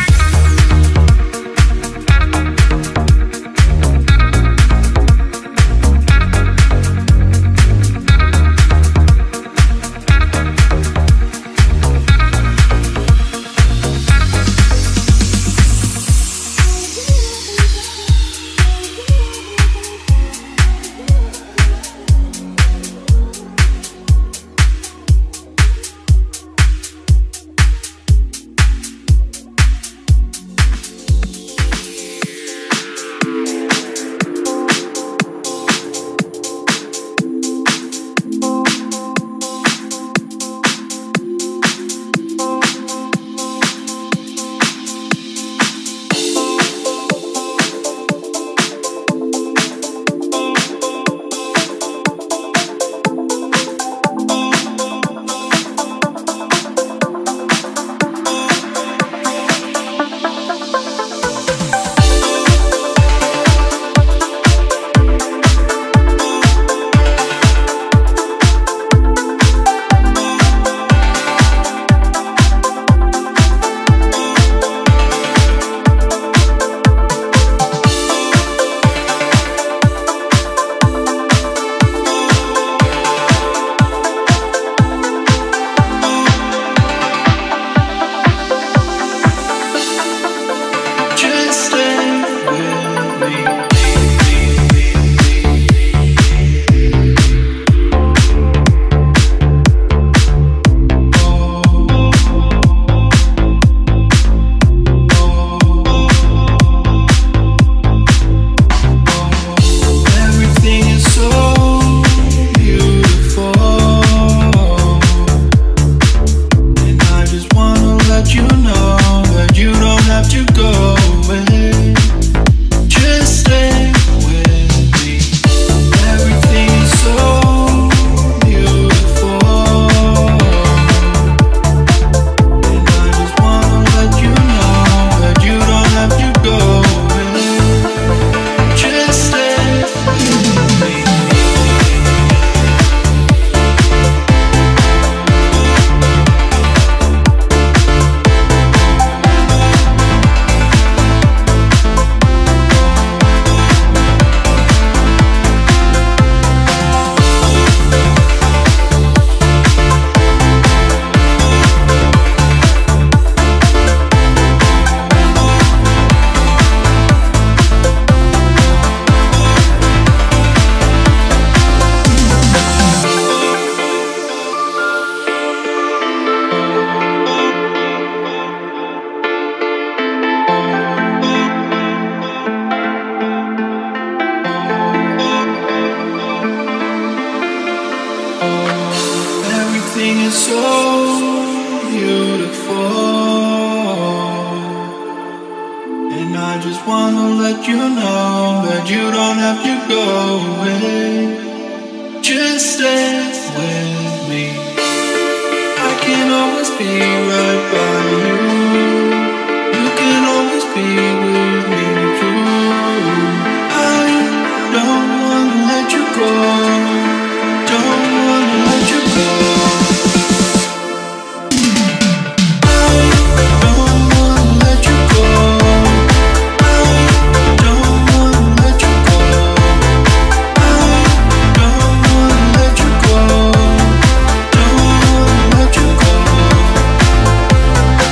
Don't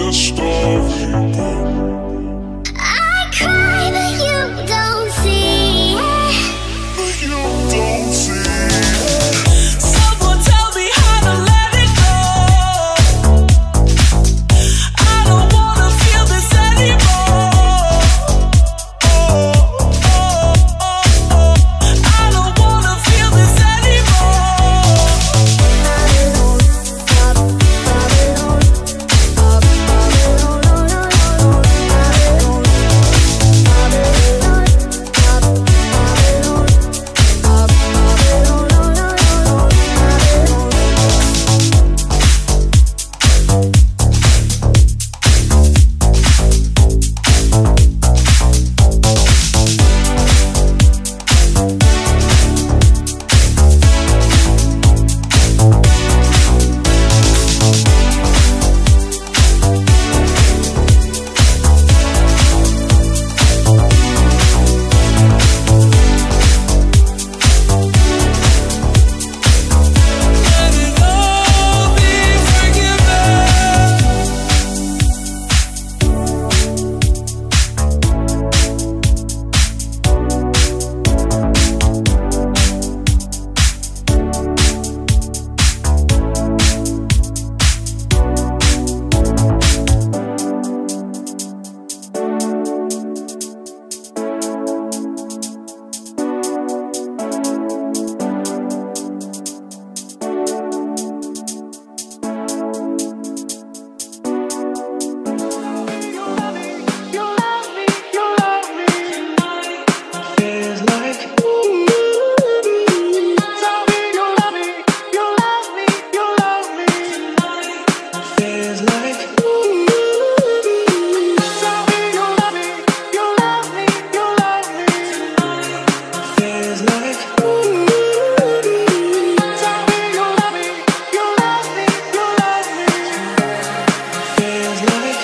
the storybook. I cry, but you don't see it. But you don't see it. Someone tell me how to let it go. I don't wanna feel this anymore. Oh, oh, oh, oh. I don't wanna feel this anymore. Let it all be forgiven. Feels like tell me you love me, you love me, you love me. Feels like tell me you love me, you love me, you love me. Feels like tell me you love me, you love me, you love me. Feels like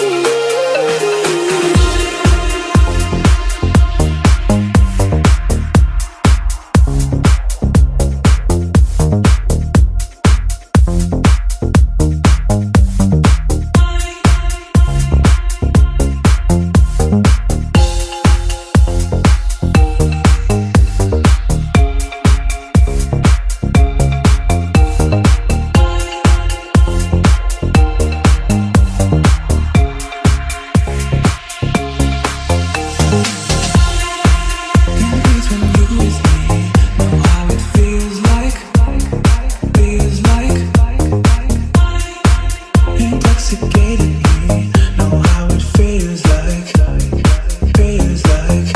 intoxicating me. Know how it feels like, feels like.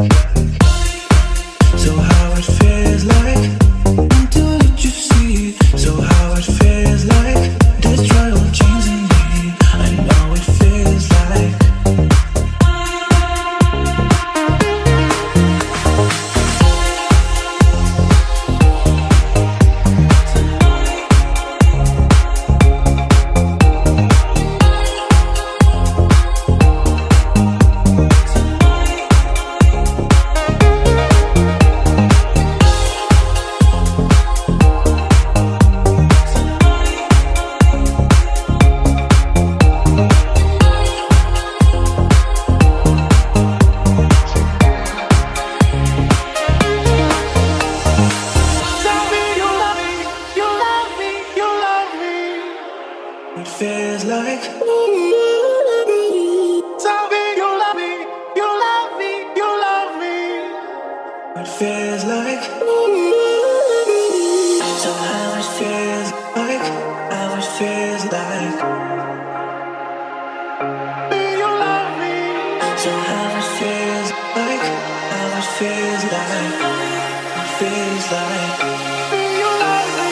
So how it feels like, until let you see. So how it feels like, destroy all chains in me. I know it feels like. Tell me you love me, you love me, you love me. It feels like tell me you love me, you love me, you love me. It feels like so how it feels like, how it feels like. You love me. So how it feels like, how it feels like, it feels like. You love me.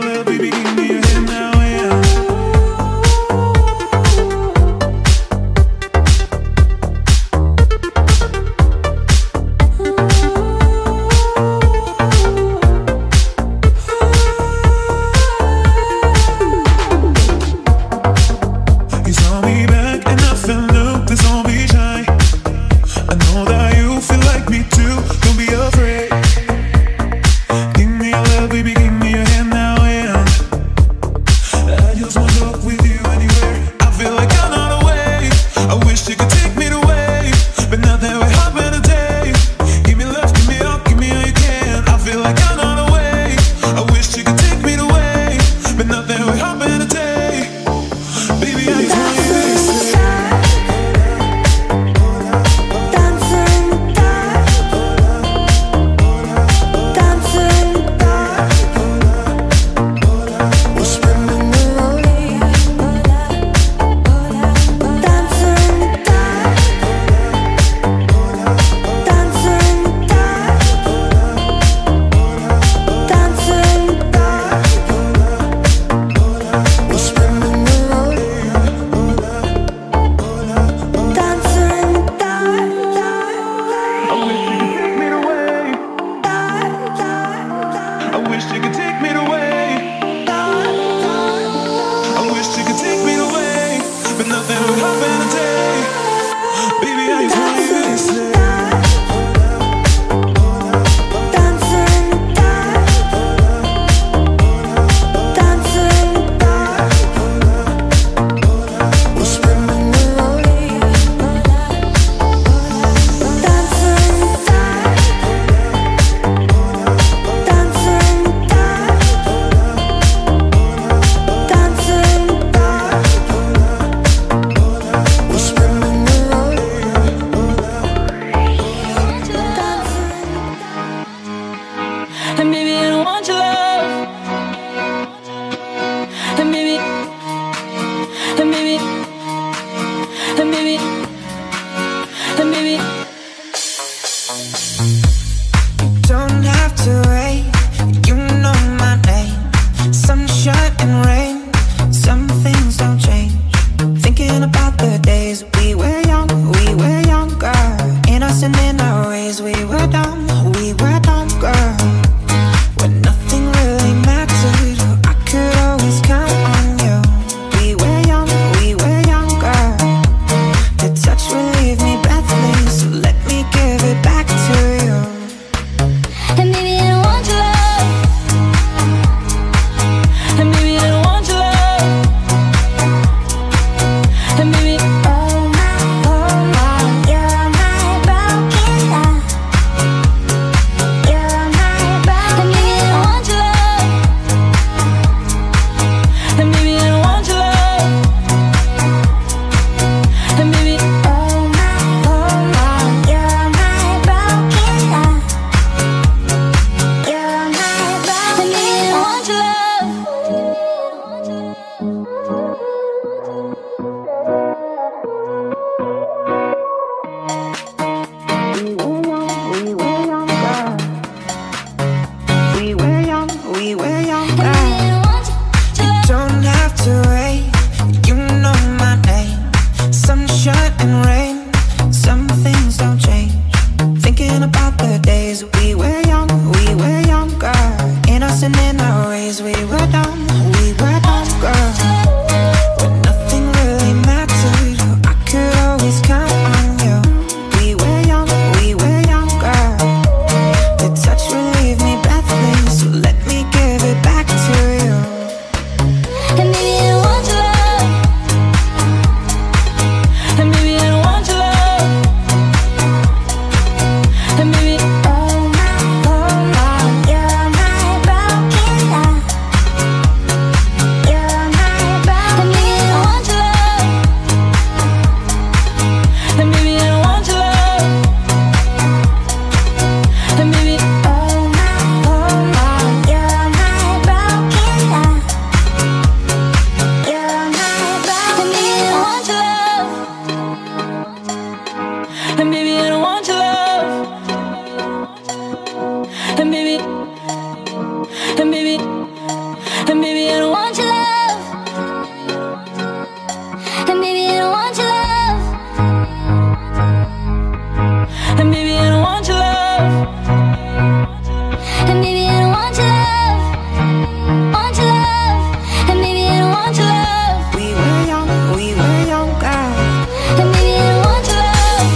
love, baby, give me your hand now, yeah. You saw me back and I felt no, please don't be shy. I know that you feel like me too, don't be afraid. Give me your love, baby, give me your hand now, yeah. I just want to talk with you anywhere. I feel like I'm on a wave. I wish you could take me away, but now that we're having a day. Give me love, give me up, give me all you can. I feel like I'm on a wave. I wish you could take me away, but now that we're having a day. Baby, I just want you to say. I wish you could take me away. I wish you could take me away, but nothing will happen today. Baby, I just want you to say. And baby, I don't want your love. And baby, and baby, and baby, and baby. You don't have to wait. You know my name. Sunshine and rain. Some things don't change. Thinking about the days we were young, we were younger. Innocent in our ways, we were dumb, we were dumb, girl. When nothing really mattered, I could always count on you. We were young, we were younger. Your touch will leave me breathless, so let me give it back to you. And baby, I don't want your love. And baby, I don't want your love. And baby, Oh my, oh my, you're my broken heart. You're my broken and baby, I don't want your love. And baby, I don't want your love. And baby, Oh my, oh my, you're my broken heart. You're my and broken baby, I don't want your love. We were young, we were younger. We were young, we were younger. I don't want your love. Don't have to wait. You know my name. Sunshine and rain. Some things don't change. Thinking about the days we were young, we were younger. Innocent in our ways, we were dumb, we were dumb, girl. When nothing really mattered, I could always count on you. We were young, we were younger. Your touch will leave me breathless, so let me give it back to you. And baby, I don't want your love. And baby, I don't want your love. And baby, Oh my, oh my, you're my broken heart. baby, I don't want your love. And baby, I don't want your love. And baby, I don't want your love. And baby, I don't want your love. Want your love. And baby, I don't want your love. We were young, we were young, girl. And baby, I don't want your love.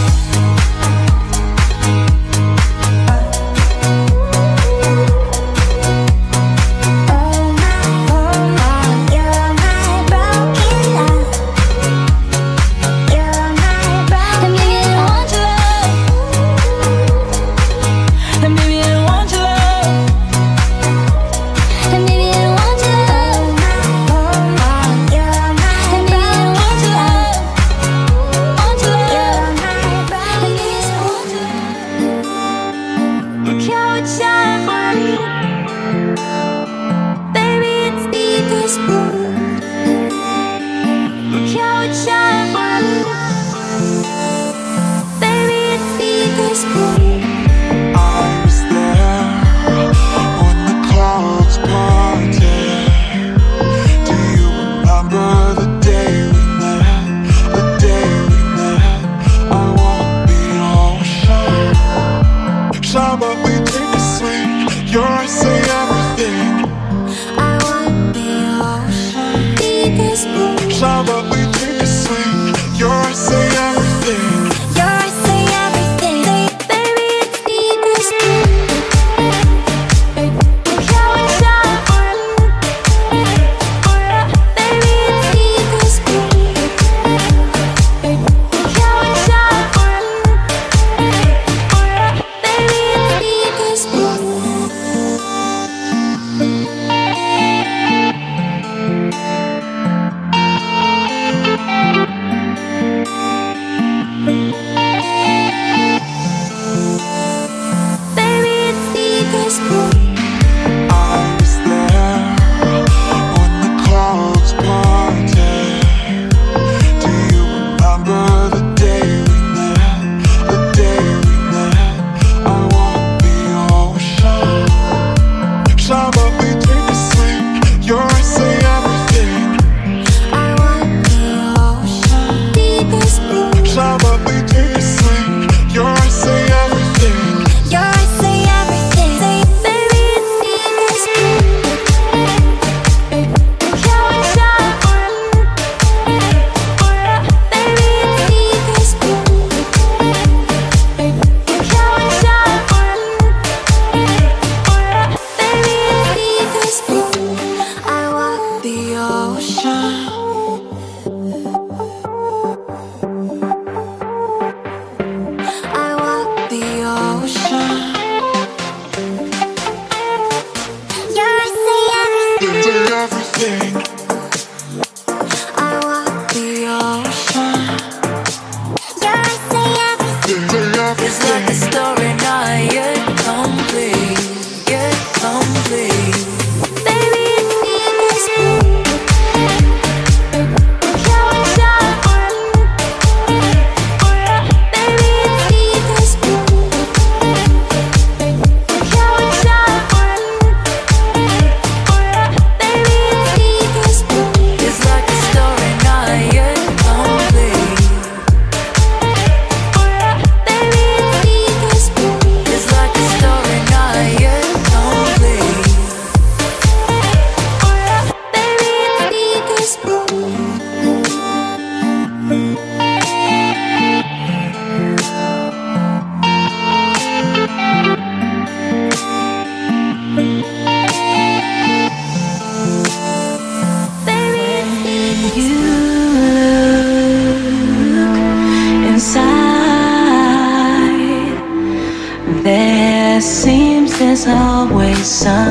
There's always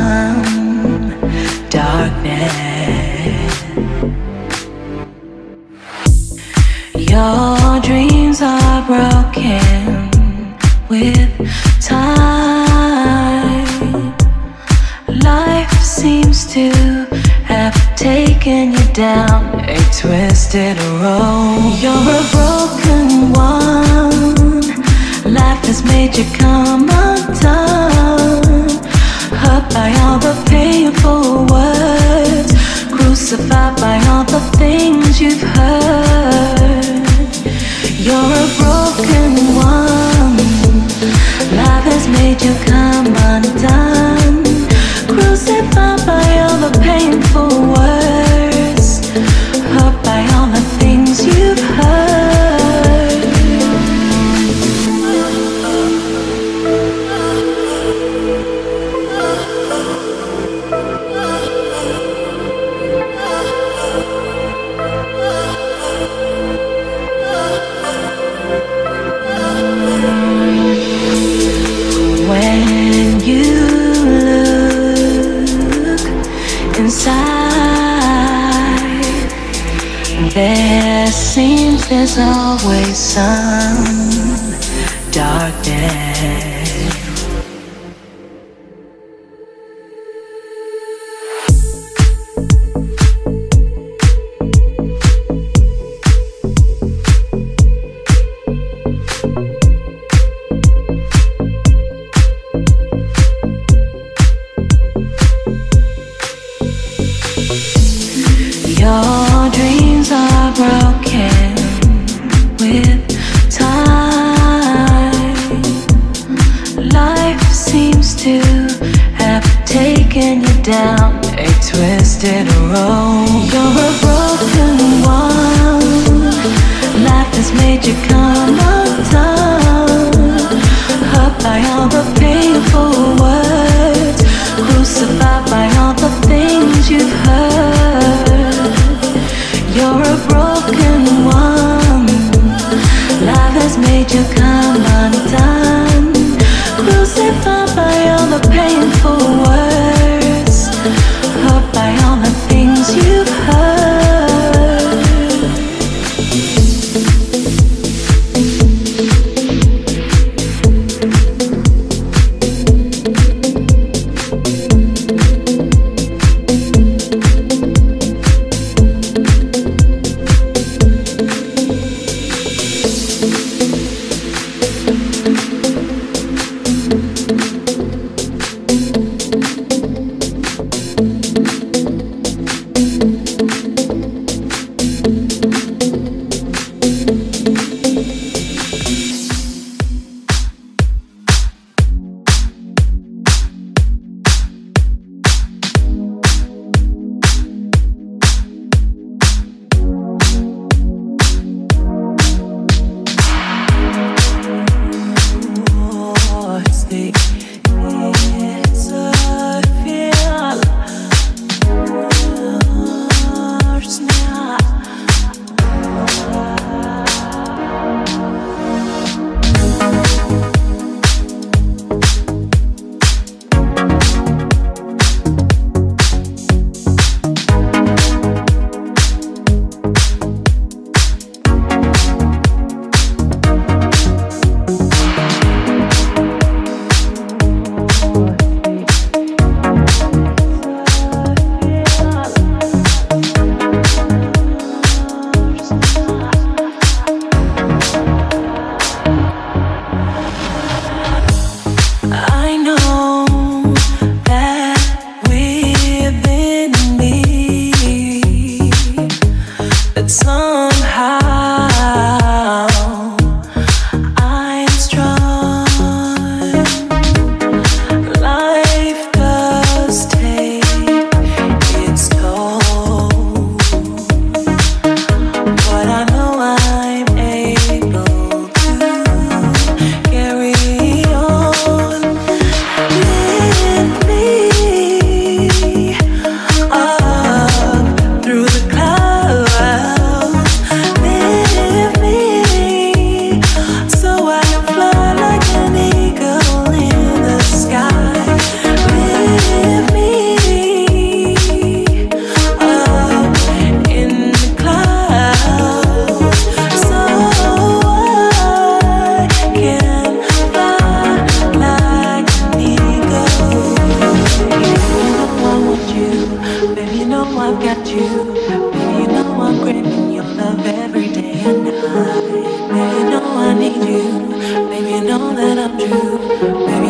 some darkness. Your dreams are broken with time. Life seems to have taken you down a twisted road. You're a broken one. Life has made you come undone, hurt by all the painful words crucified by all the things you've heard. You're a broken one. Life has made you come undone. Crucified by all the painful words. Hurt by all the things you've heard. When you look inside, there seems there's always some darkness. Your dreams are broken with time. Life seems to have taken you down a twisted road. You're a broken one. Life has made you come undone. Hurt by all the painful words. Crucified by all the things you've heard. You're a broken one. Life has made you come undone. Crucified by all the painful words. Hurt by all the things you've heard.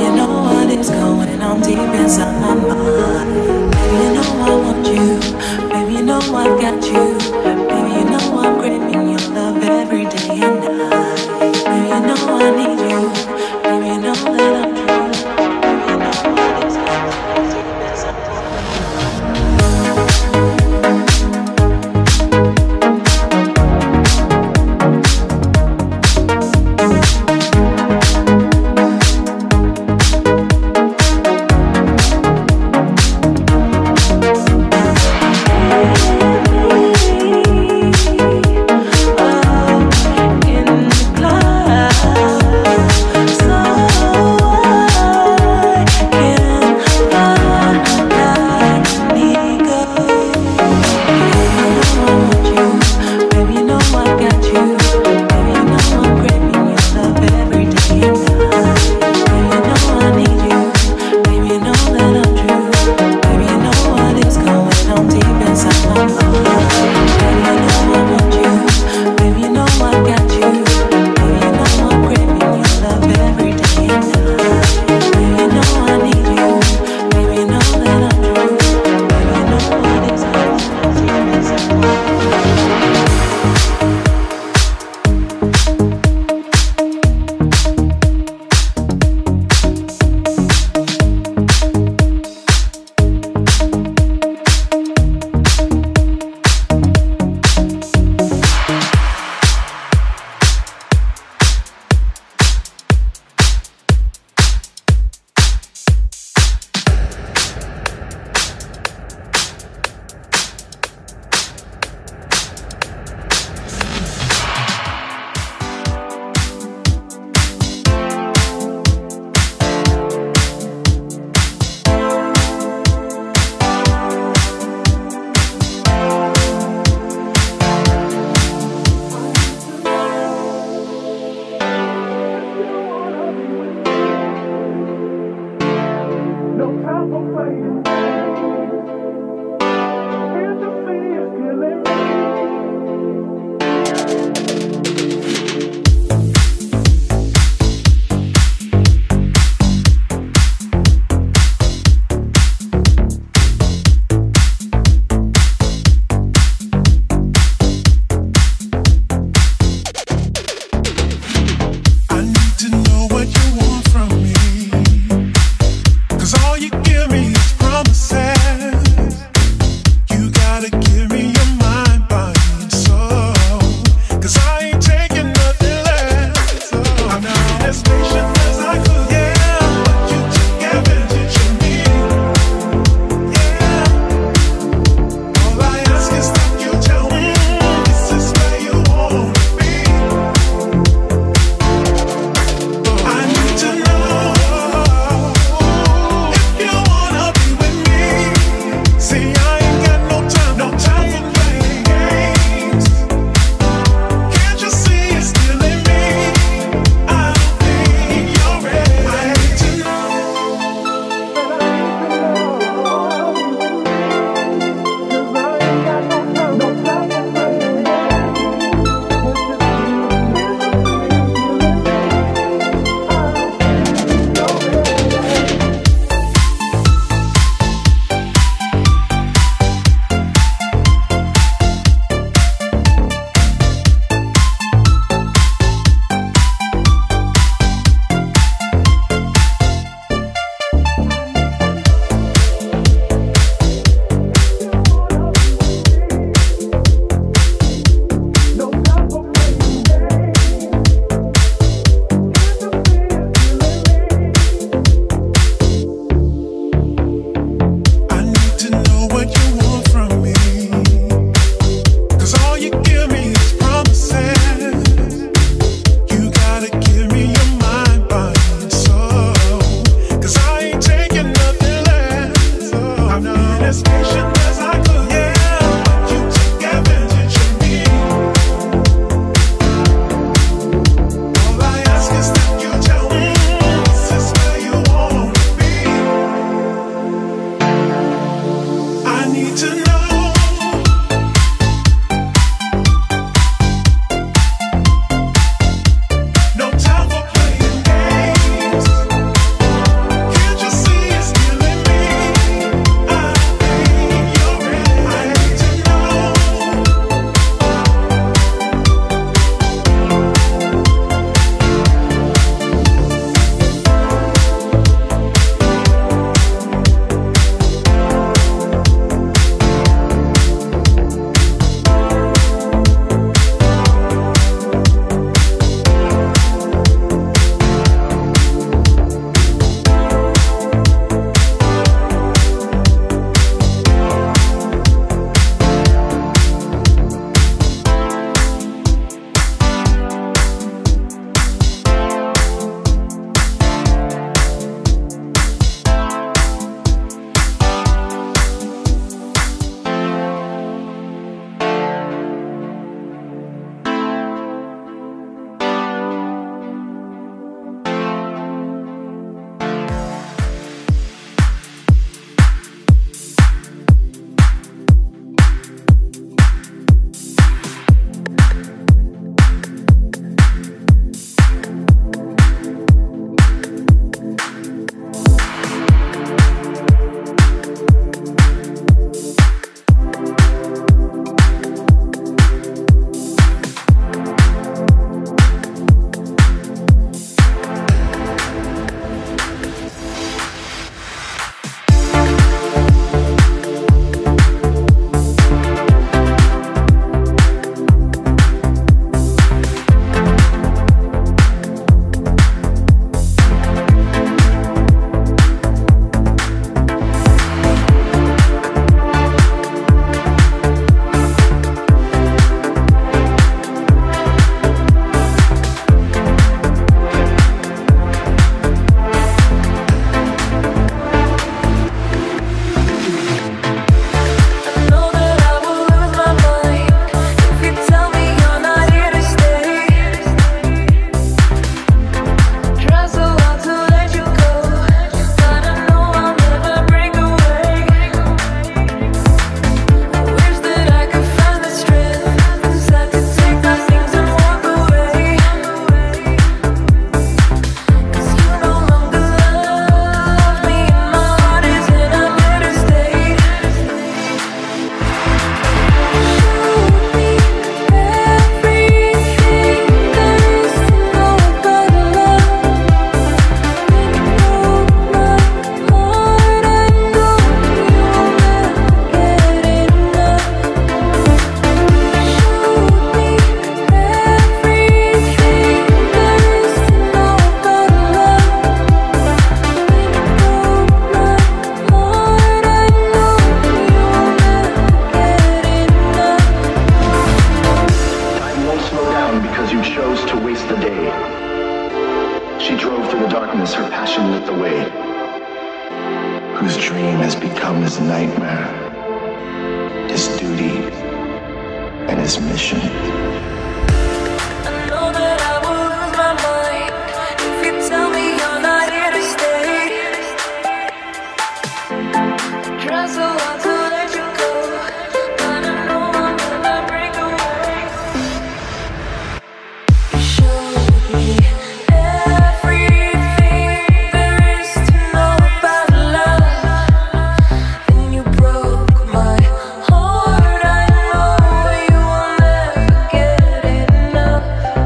deep inside my mind. Baby, you know I want you. Baby, you know I've got you. Baby, you know I'm craving your love every day and night. Baby, you know I need you. Baby, you know that I'm true. Baby, you know what it's like to be has become his nightmare, his duty, and his mission. I know that I will lose my mind if you tell me you're not here to stay. Try so hard to let you go, but I know I'm gonna break away. You showed me everything there is to know about love, and you broke my heart. I know you will never get enough.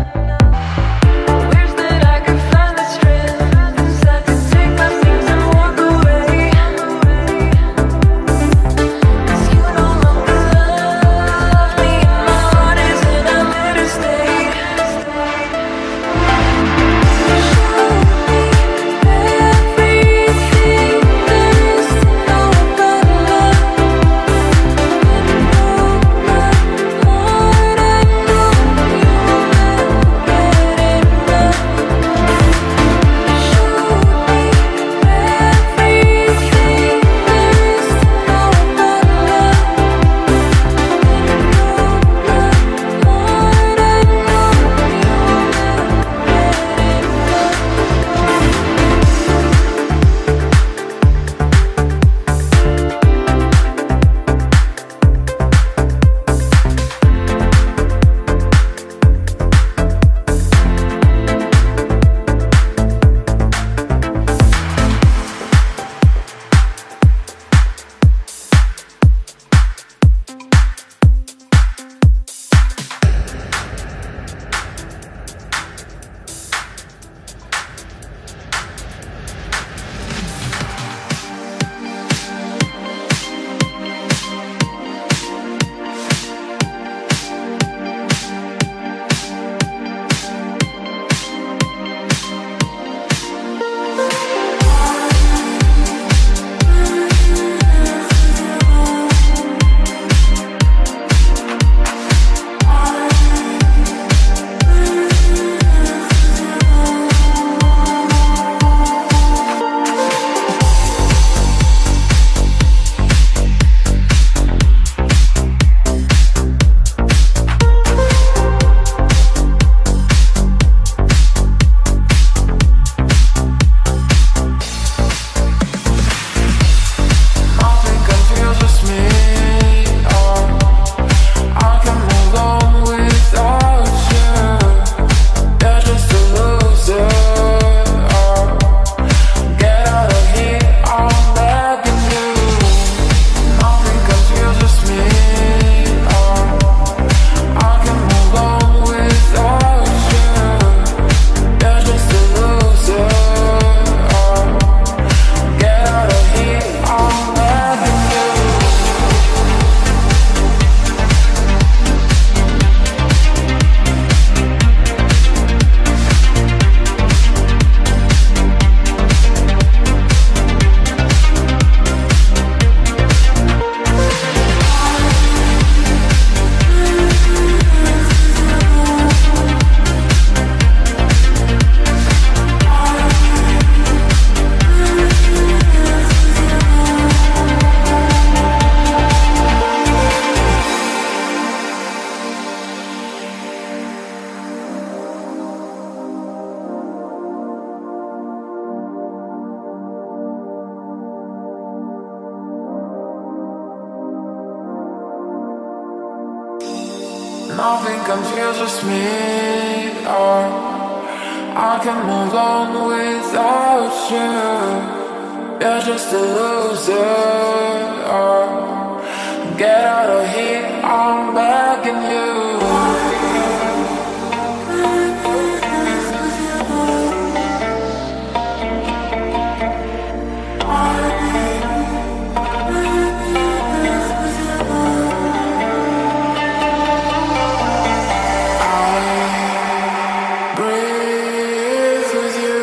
Wish that I could find the strength inside to take my things and walk away. 'Cause you no longer love me, and my heart isn't out there to stay. You showed me everything there is to know about love, and broke my heart. I know you will never get enough. You showed me everything there is to know about love, and broke my heart. I know you will Nothing confuses me. Oh, I can move on without you. You're just a loser. Oh, get out of here, I'm begging you. Nothing confuses me. Oh, I can move on without you. You're just a loser. Oh, get out of here, I'm begging you. Nothing confuses me. Oh, I can move on without you. You're just a loser. Oh, get out of here, I'm begging you. Breathe with you.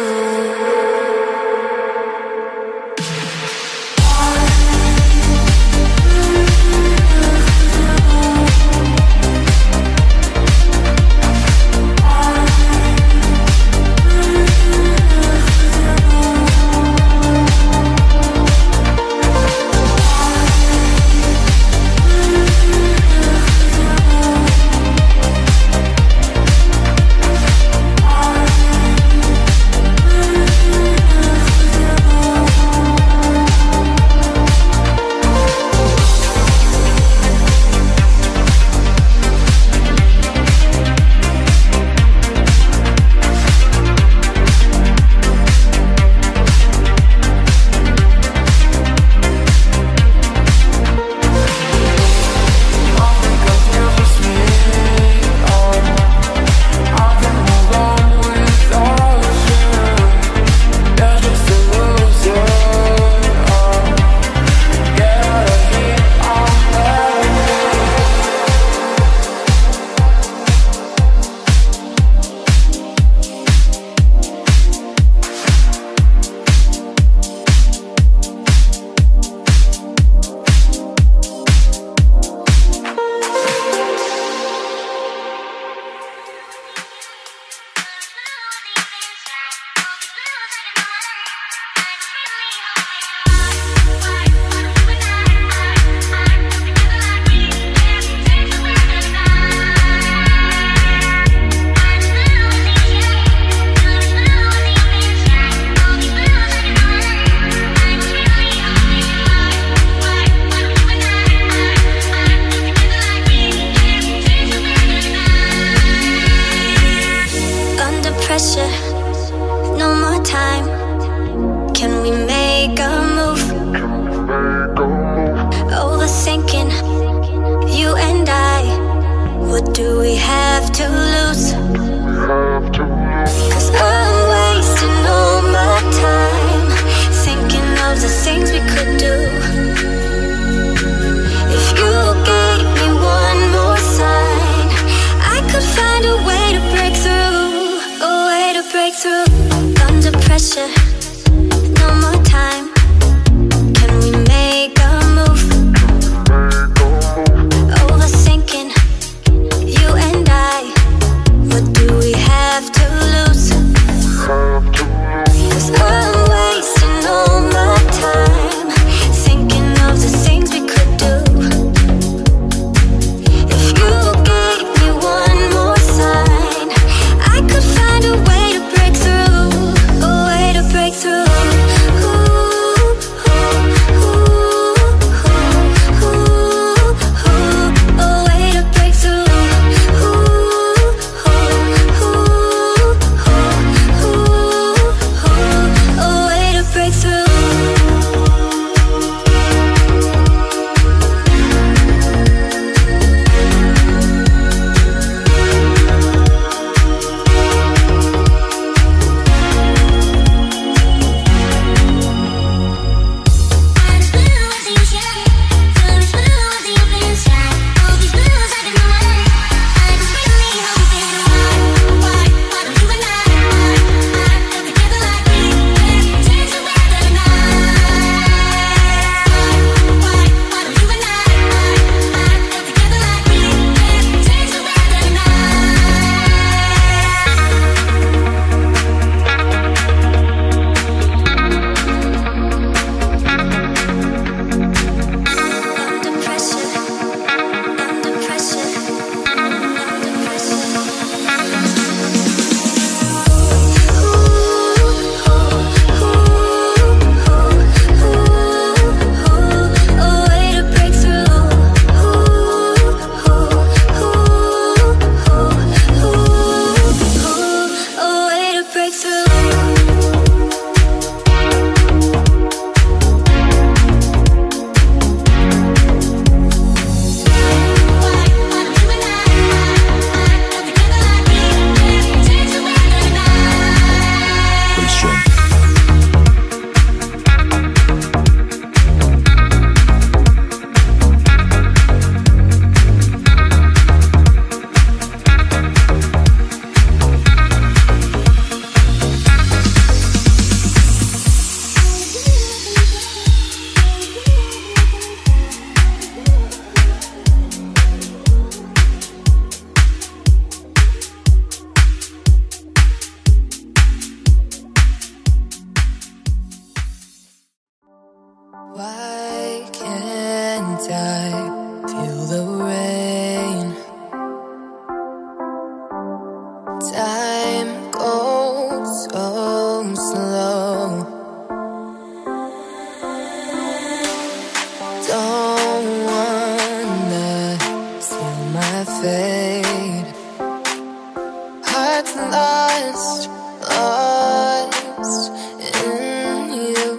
my fate. Hearts lost, lost in you.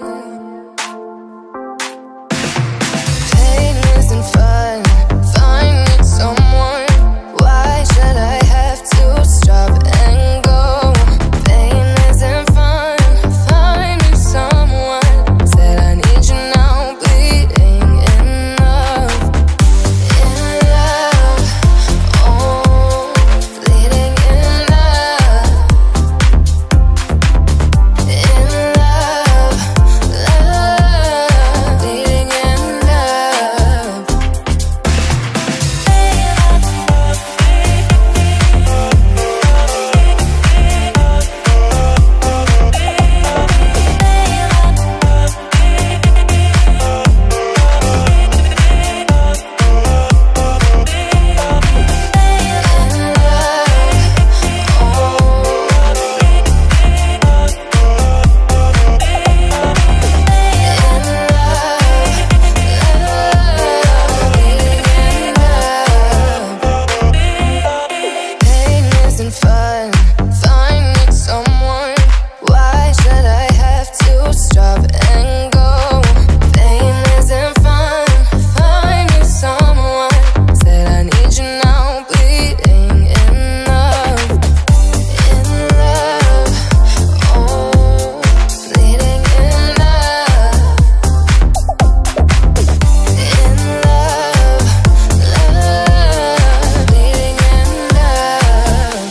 Pain isn't fun, finding someone. Why should I have to stop and go? Pain isn't fun, finding someone. Said I need you now, bleeding in love, in love, oh, bleeding in love, in love, love, bleeding in love. Pain isn't fun, finding someone. Why should I have to stop and go? Pain isn't fun, finding someone. Said I need you now, bleeding in love, in love, oh, bleeding in love, in love, love, bleeding in love.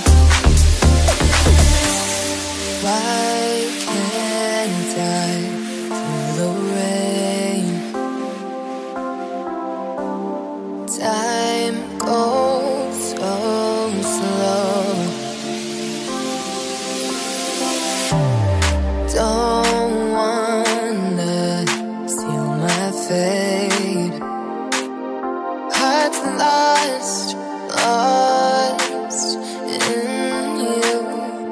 Why can't I feel the rain? Time goes so slow. Don't wanna seal my fate. Hearts lost, lost in you.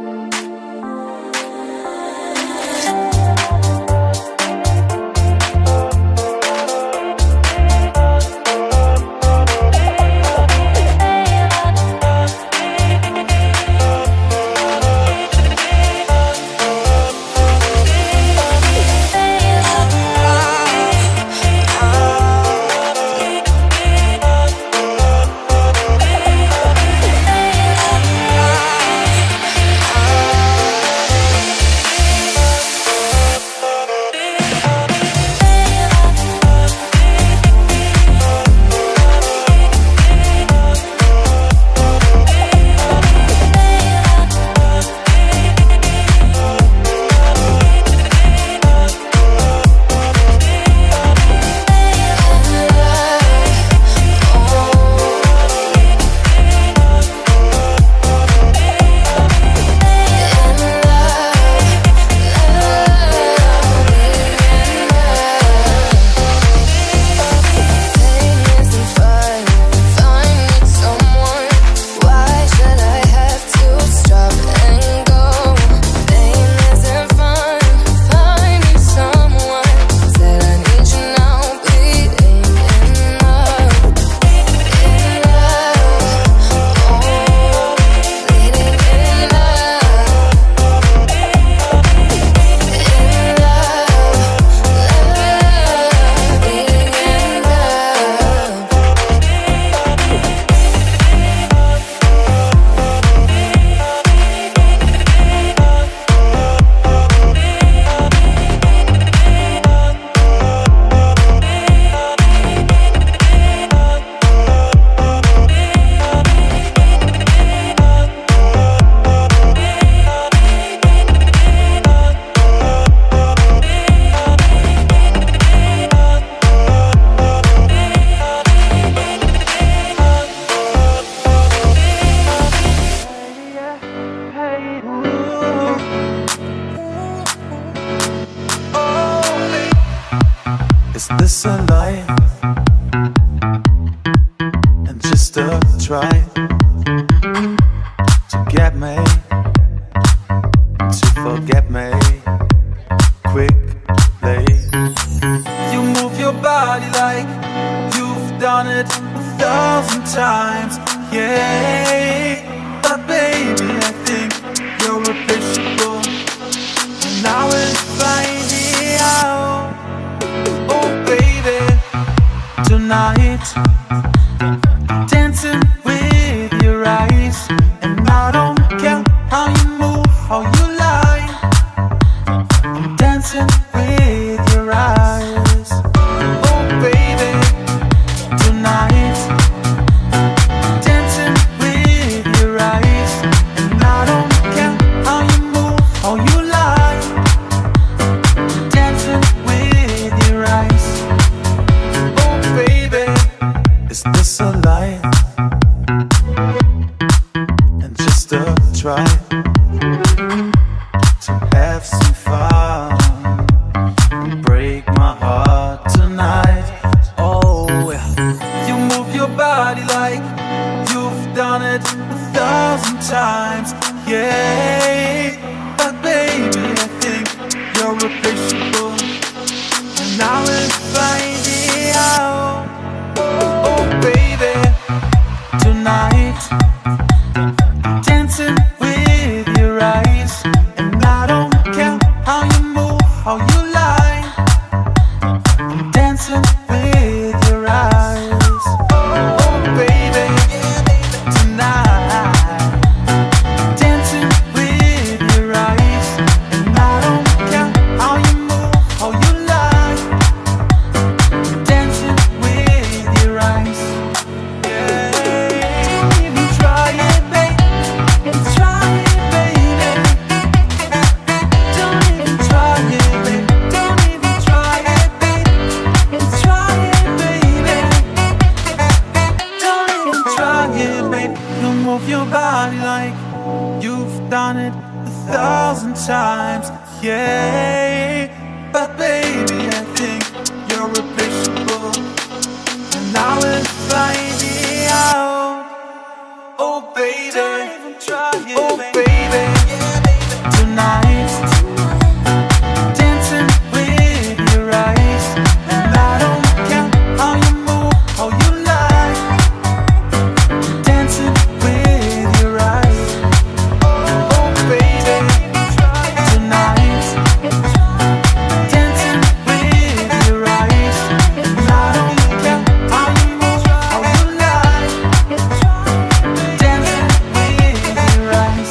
Is this a lie? And just a try to get me, to forget me quickly. You move your body like you've done it a thousand times. yeah. But baby, I think you're appreciable, and I will find it out. Oh baby, tonight, dancing with your eyes, and I don't care how you move, how you lie. I'm dancing with your eyes. Oh baby, tonight, dancing with your eyes, and I don't care how you move, how you lie. I'm dancing with your eyes. Oh baby, is this a lie? And just a try to have some fun, break my heart tonight. Oh, you move your body like you've done it a thousand times, yeah. But baby, I think you're appreciable, and I will find it out. Oh baby, tonight, dancing with your eyes, and I don't care how you move, how you lie. I'm dancing with your eyes. Oh baby, tonight, dancing with your eyes, and I don't care how you move, how you lie. I'm dancing with your eyes. Don't even try it, babe. Try it, baby. Don't even try it, babe. Don't even try it, babe. Try it, baby. Don't even try it, babe. You move your body like you've done it a thousand times, yeah. But baby, I think you're appreciable, and I will find it out. Oh baby, oh baby, tonight, dancing with your eyes, and I don't care how you move, how you lie. Dancing with your eyes. Oh baby, tonight, dancing with your eyes, and I don't care how you move, how you lie. Dancing with your eyes.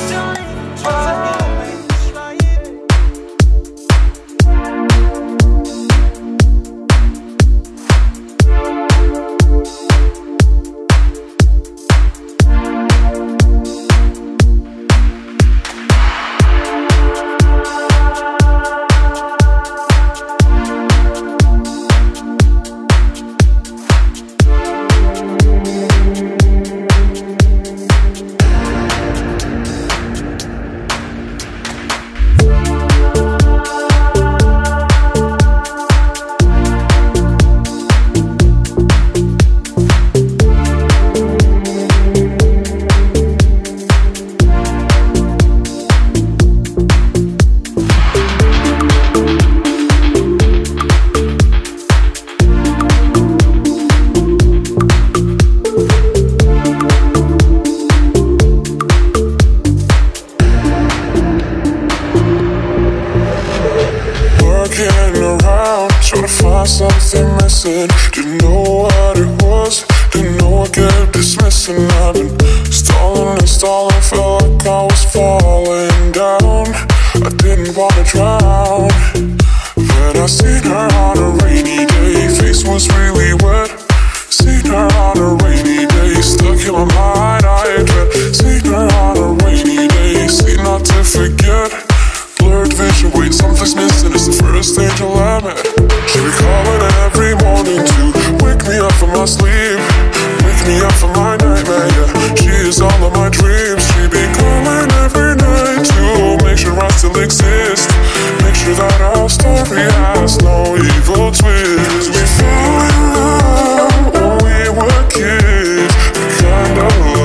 Looking around, trying to find something missing. Didn't know what it was, didn't know I kept dismissing. I've been stalling and stalling, felt like I was falling down. I didn't wanna drown. Then I seen her on a rainy day, face was really wet. Seen her on a rainy day, stuck in my mind, I dread. Seen her on a rainy day, seen not to forget. Blurred vision, wait, something's missing, it's the first angel I met. She be calling every morning to wake me up from my sleep, wake me up from my nightmare, yeah. She is all of my dreams. She be calling every night to make sure I still exist, make sure that our story has no evil twist. We fell in love when we were kids, the kind of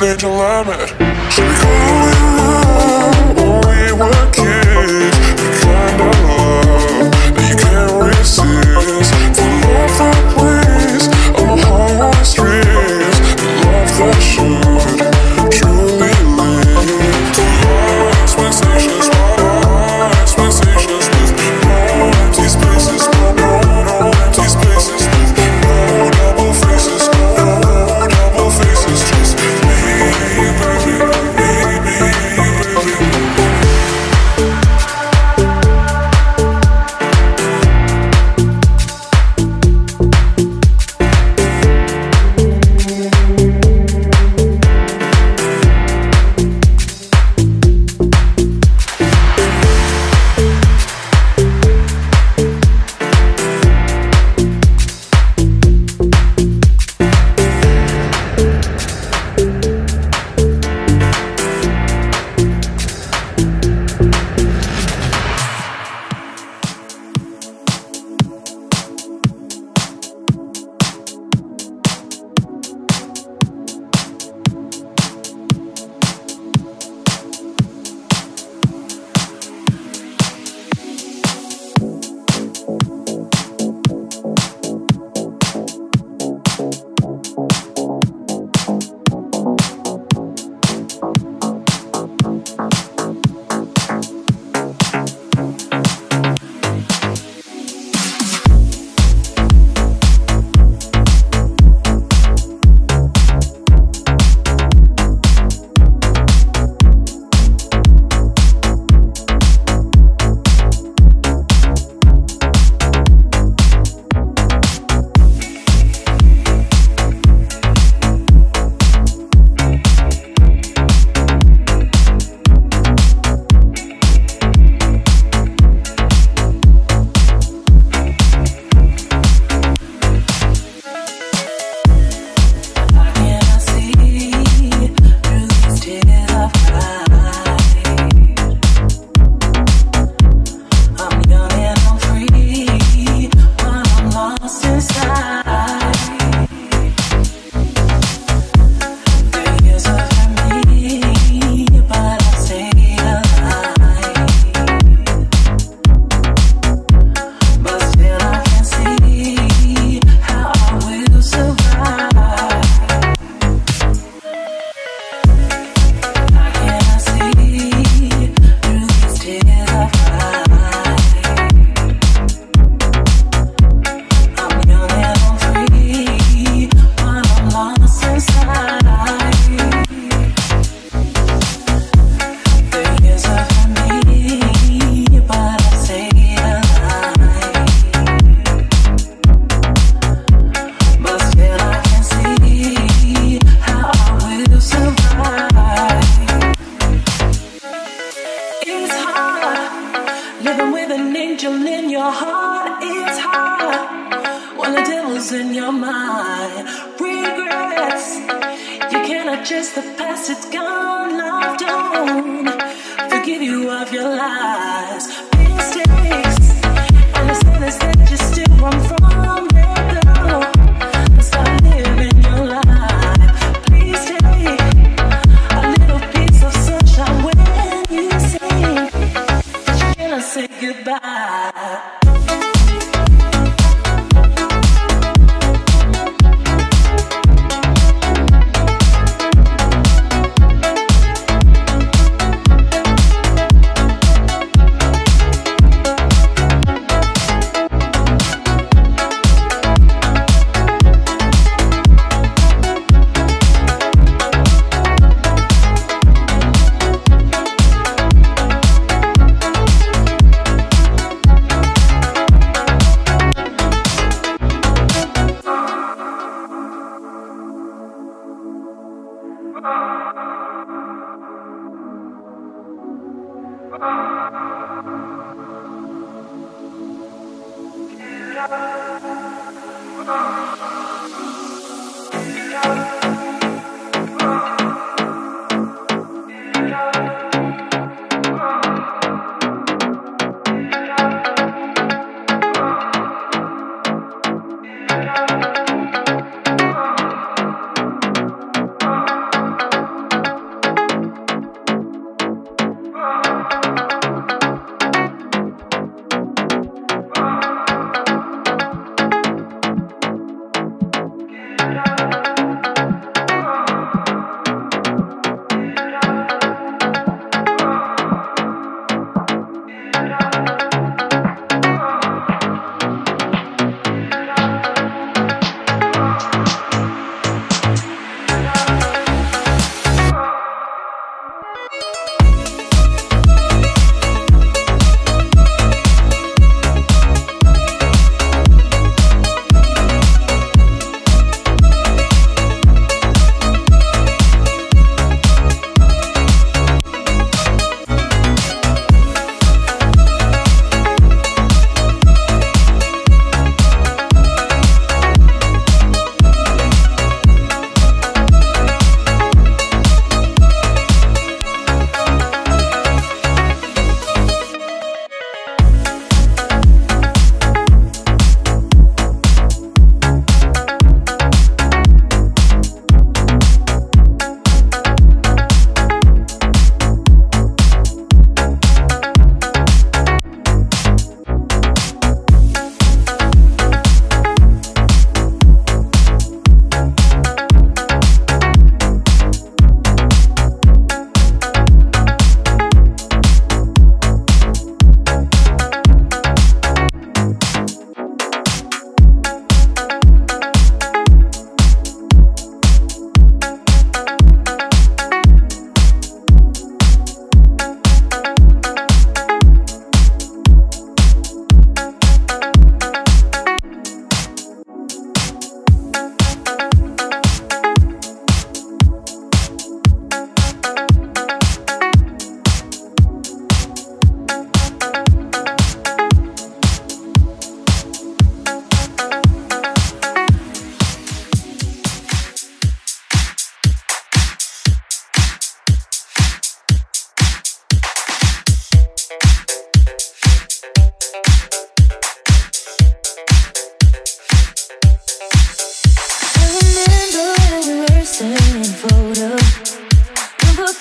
stage and limit. Should we go around when we were kids? The kind of love that you can't resist. The love that plays on the heartstrings. The love that should truly live. To my expectations, my expectations with no empty spaces, no, no, no empty spaces with no double faces, no double faces, just me, baby, me, me, baby.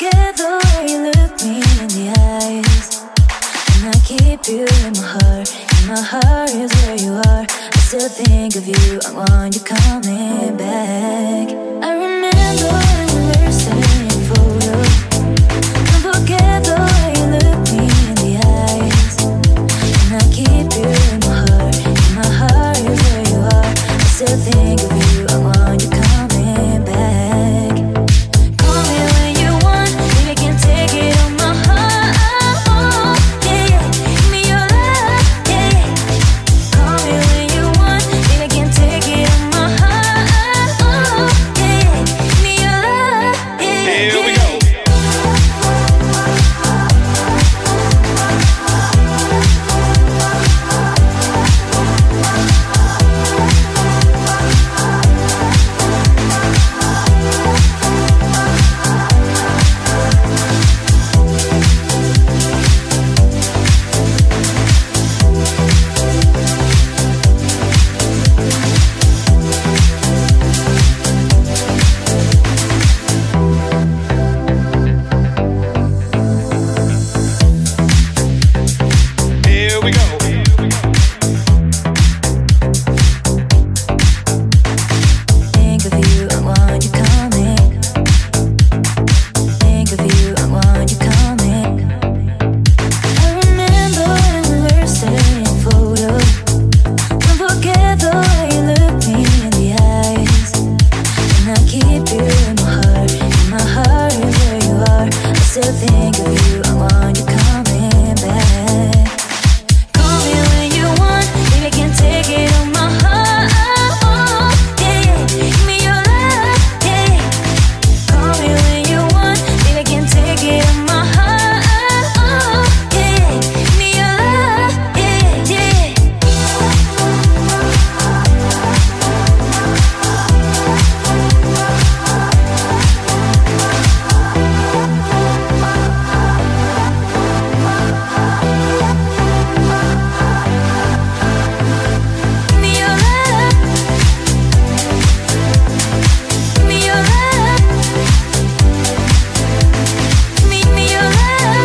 forget the way you look me in the eyes. And I keep you in my heart, and my heart is where you are. I still think of you, I want you coming back. I remember when we were staring photos. Don't forget the way you look me in the eyes. And I keep you in my heart, and my heart is where you are. I still think of you, I want you coming back. Call me when you want, baby, can't take it on my heart. Yeah, yeah, give me your love, yeah, yeah. Call me when you want, baby, can't take it on my heart. Yeah, yeah, give me your love, yeah, yeah. Here we go. Here we go. Think of you, I want you coming. Think of you, I want you coming. I remember when we were staring photos. Don't forget the way you look me in the eyes. And I keep you in my heart, and my heart is where you are. I still think of you, I want you coming back. Call me when you want, baby, can't take it on my heart. Yeah, yeah, give me your love, yeah, yeah. Call me when you want, baby, can't take it on my heart. Yeah, yeah, give me your love, yeah, yeah. Give me your love. Give me your love. Give me, me your love.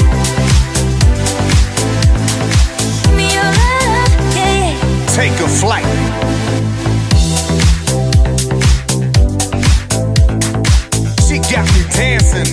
Give me your love, yeah, yeah. Take a flight. She got me dancing.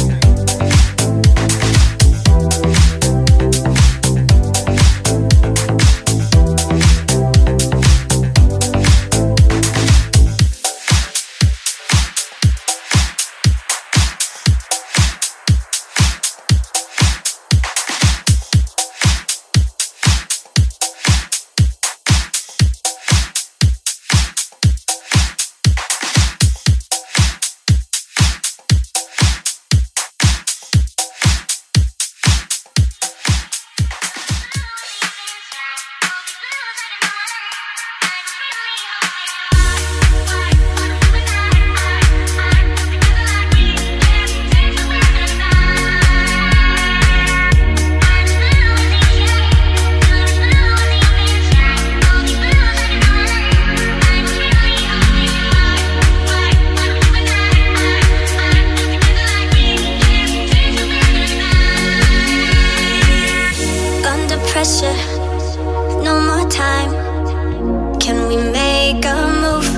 Under pressure, no more time. Can we make a move?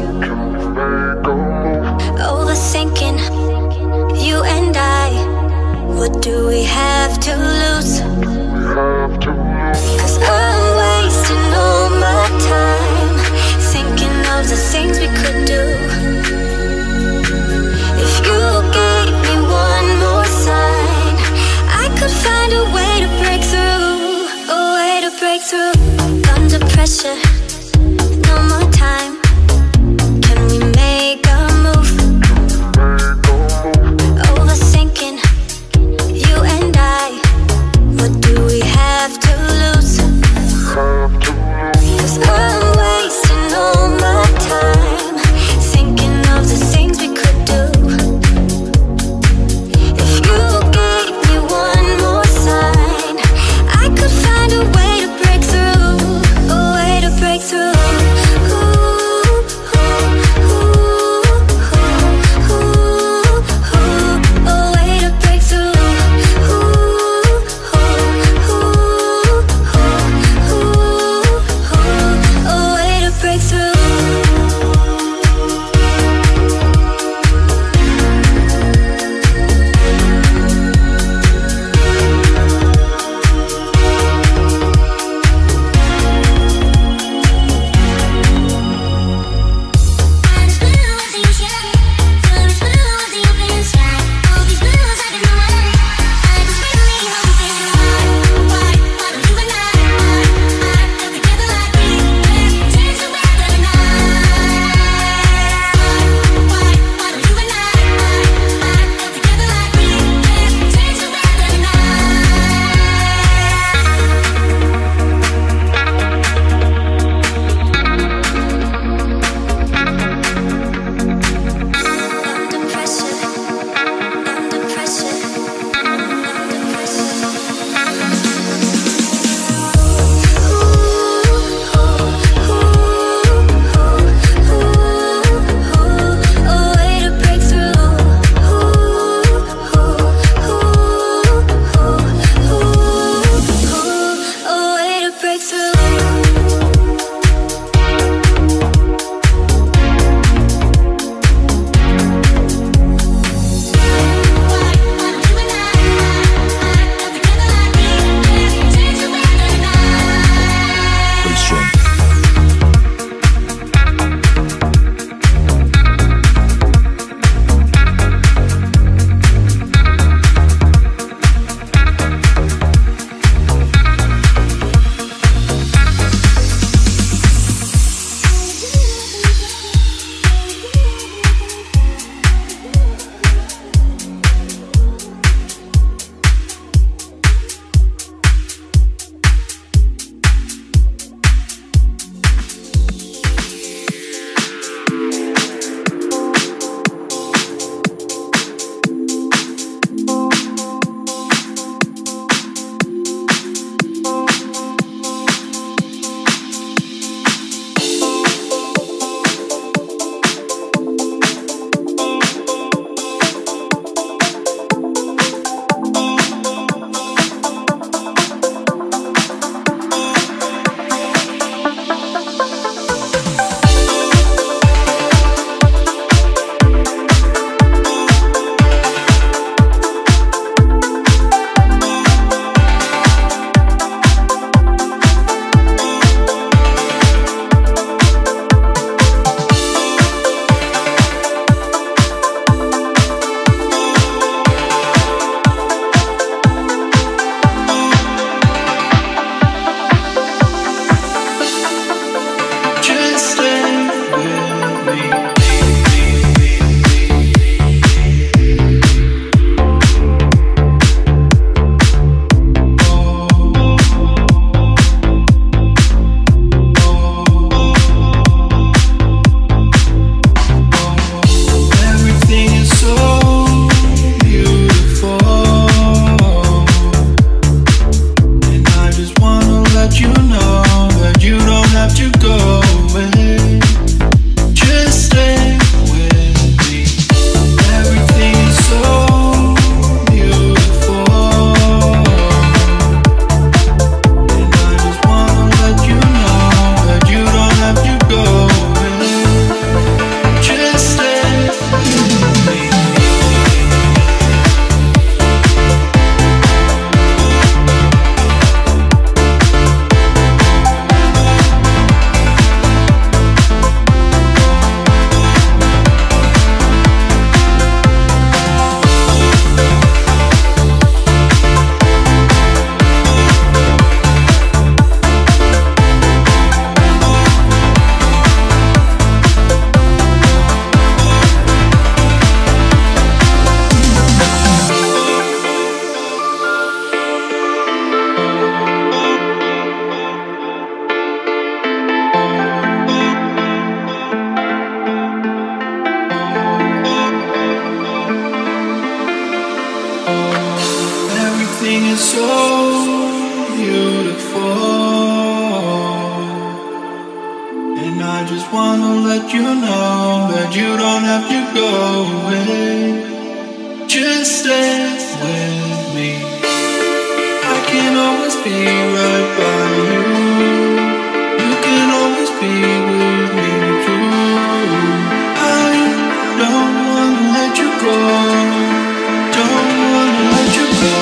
Overthinking, you and I. What do we have to lose? Cause I'm wasting all my time thinking of the things we could do. If you gave me one more sign, I could find a way to break through. A way to break through. Under pressure, no more time. Can we make a move? Overthinking, you and I. Everything is so beautiful, and I just wanna let you know that you don't have to go away. Just stay with me. I can always be right by you. You can always be with me too. I don't wanna let you go. Don't wanna let you go.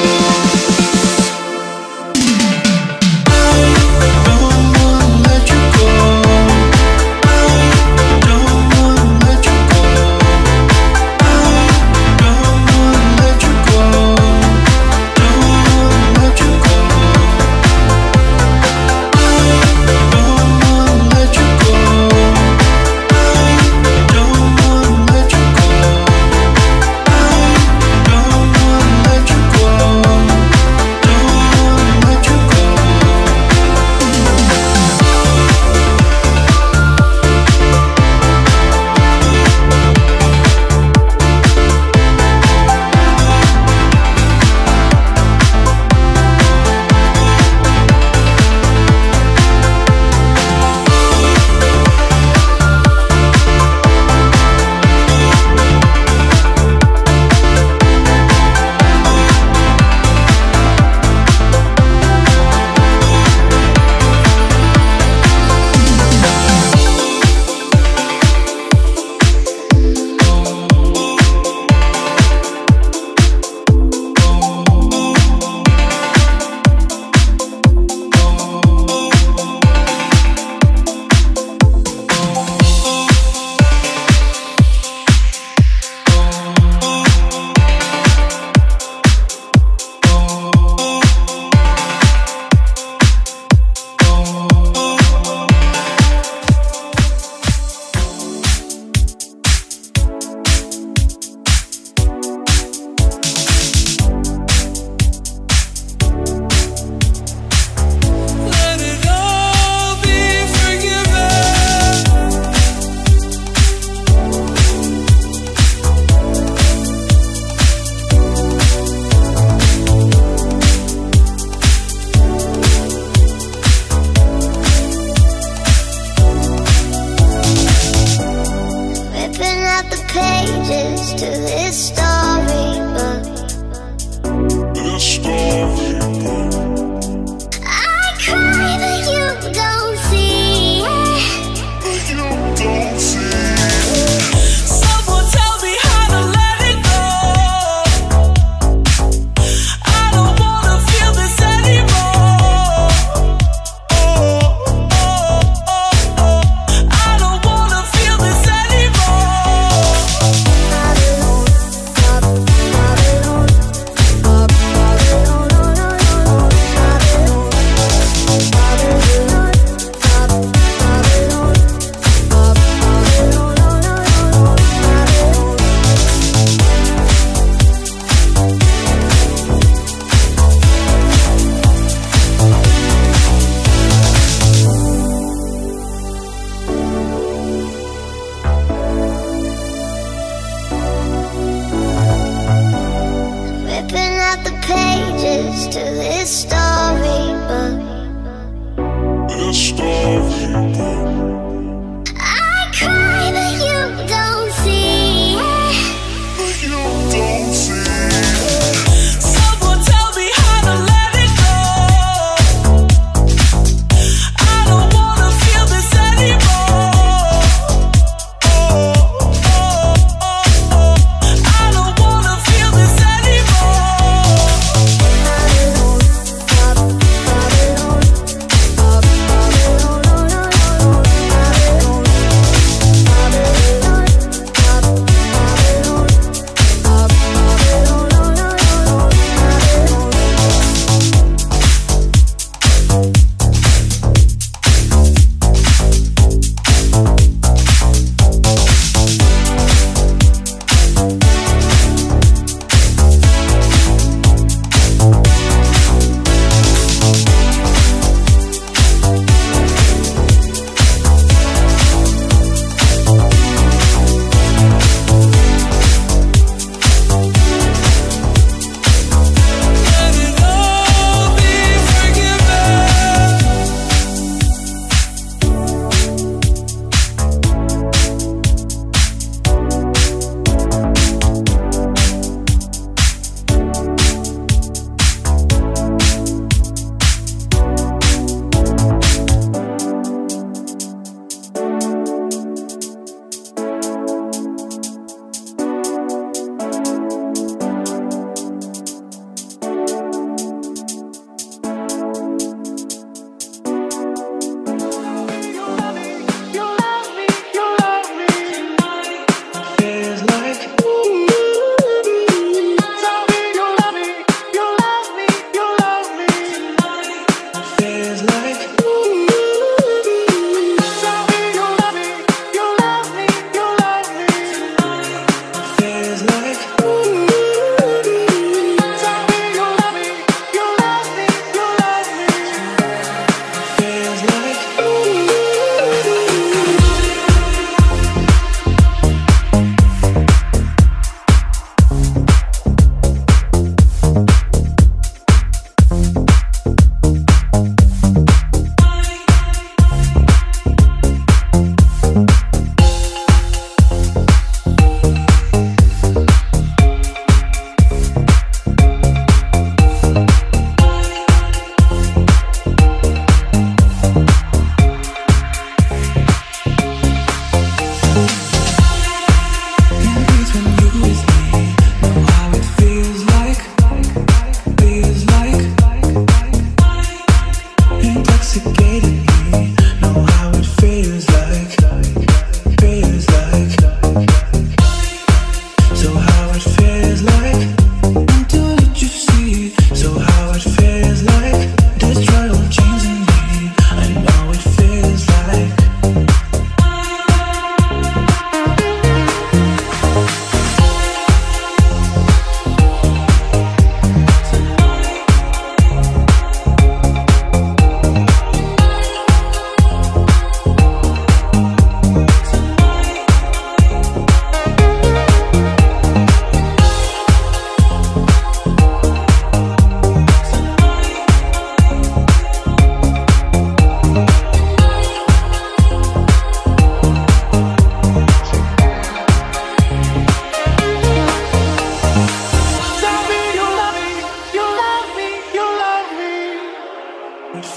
Babylon, Babylon, Babylon, Babylon.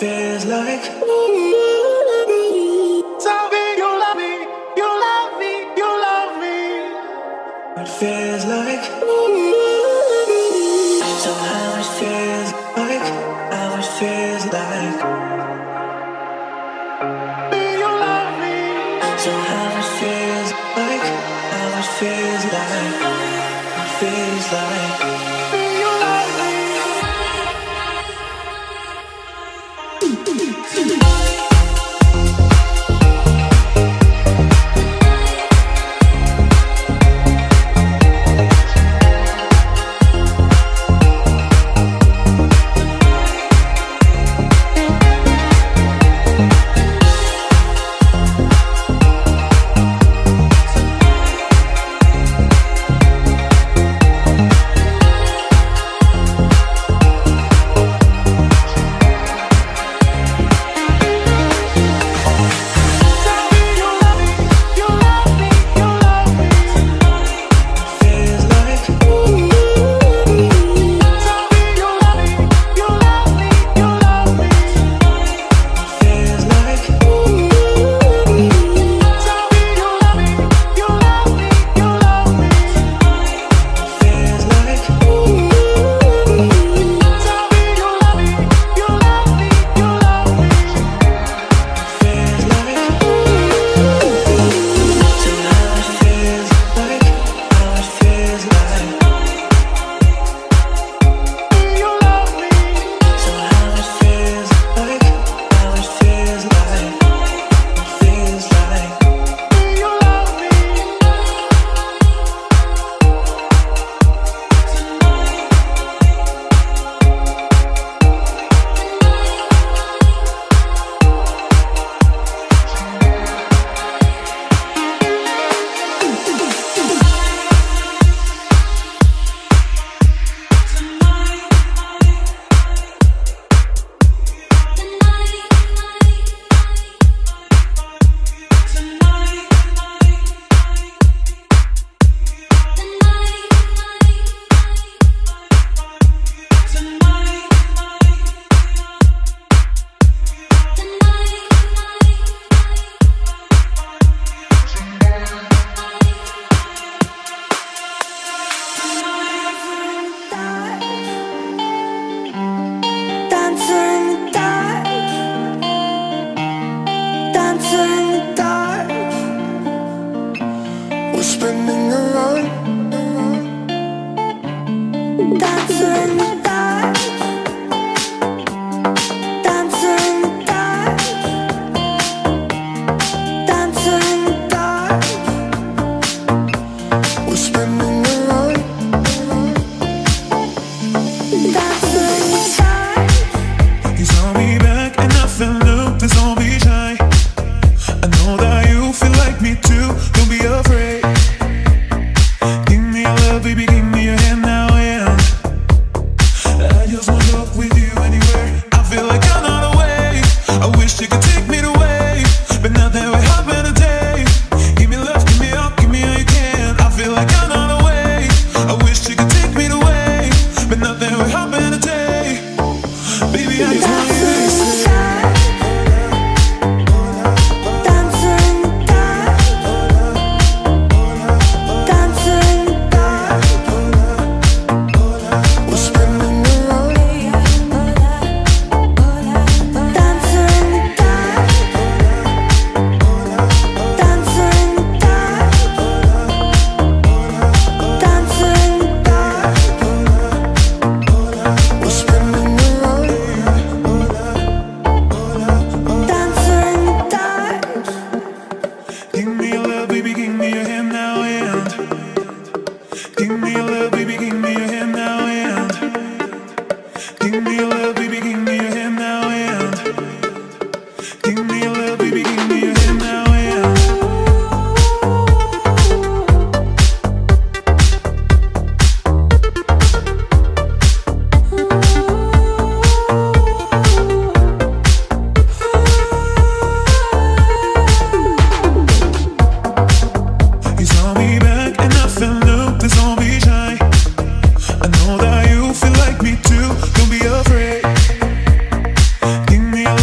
feels like. Tell me you love me, you love me, you love me. It feels like. So how it feels like, how it feels like. You love me. So how it feels like, how it feels like, it feels like. You love me. Give me a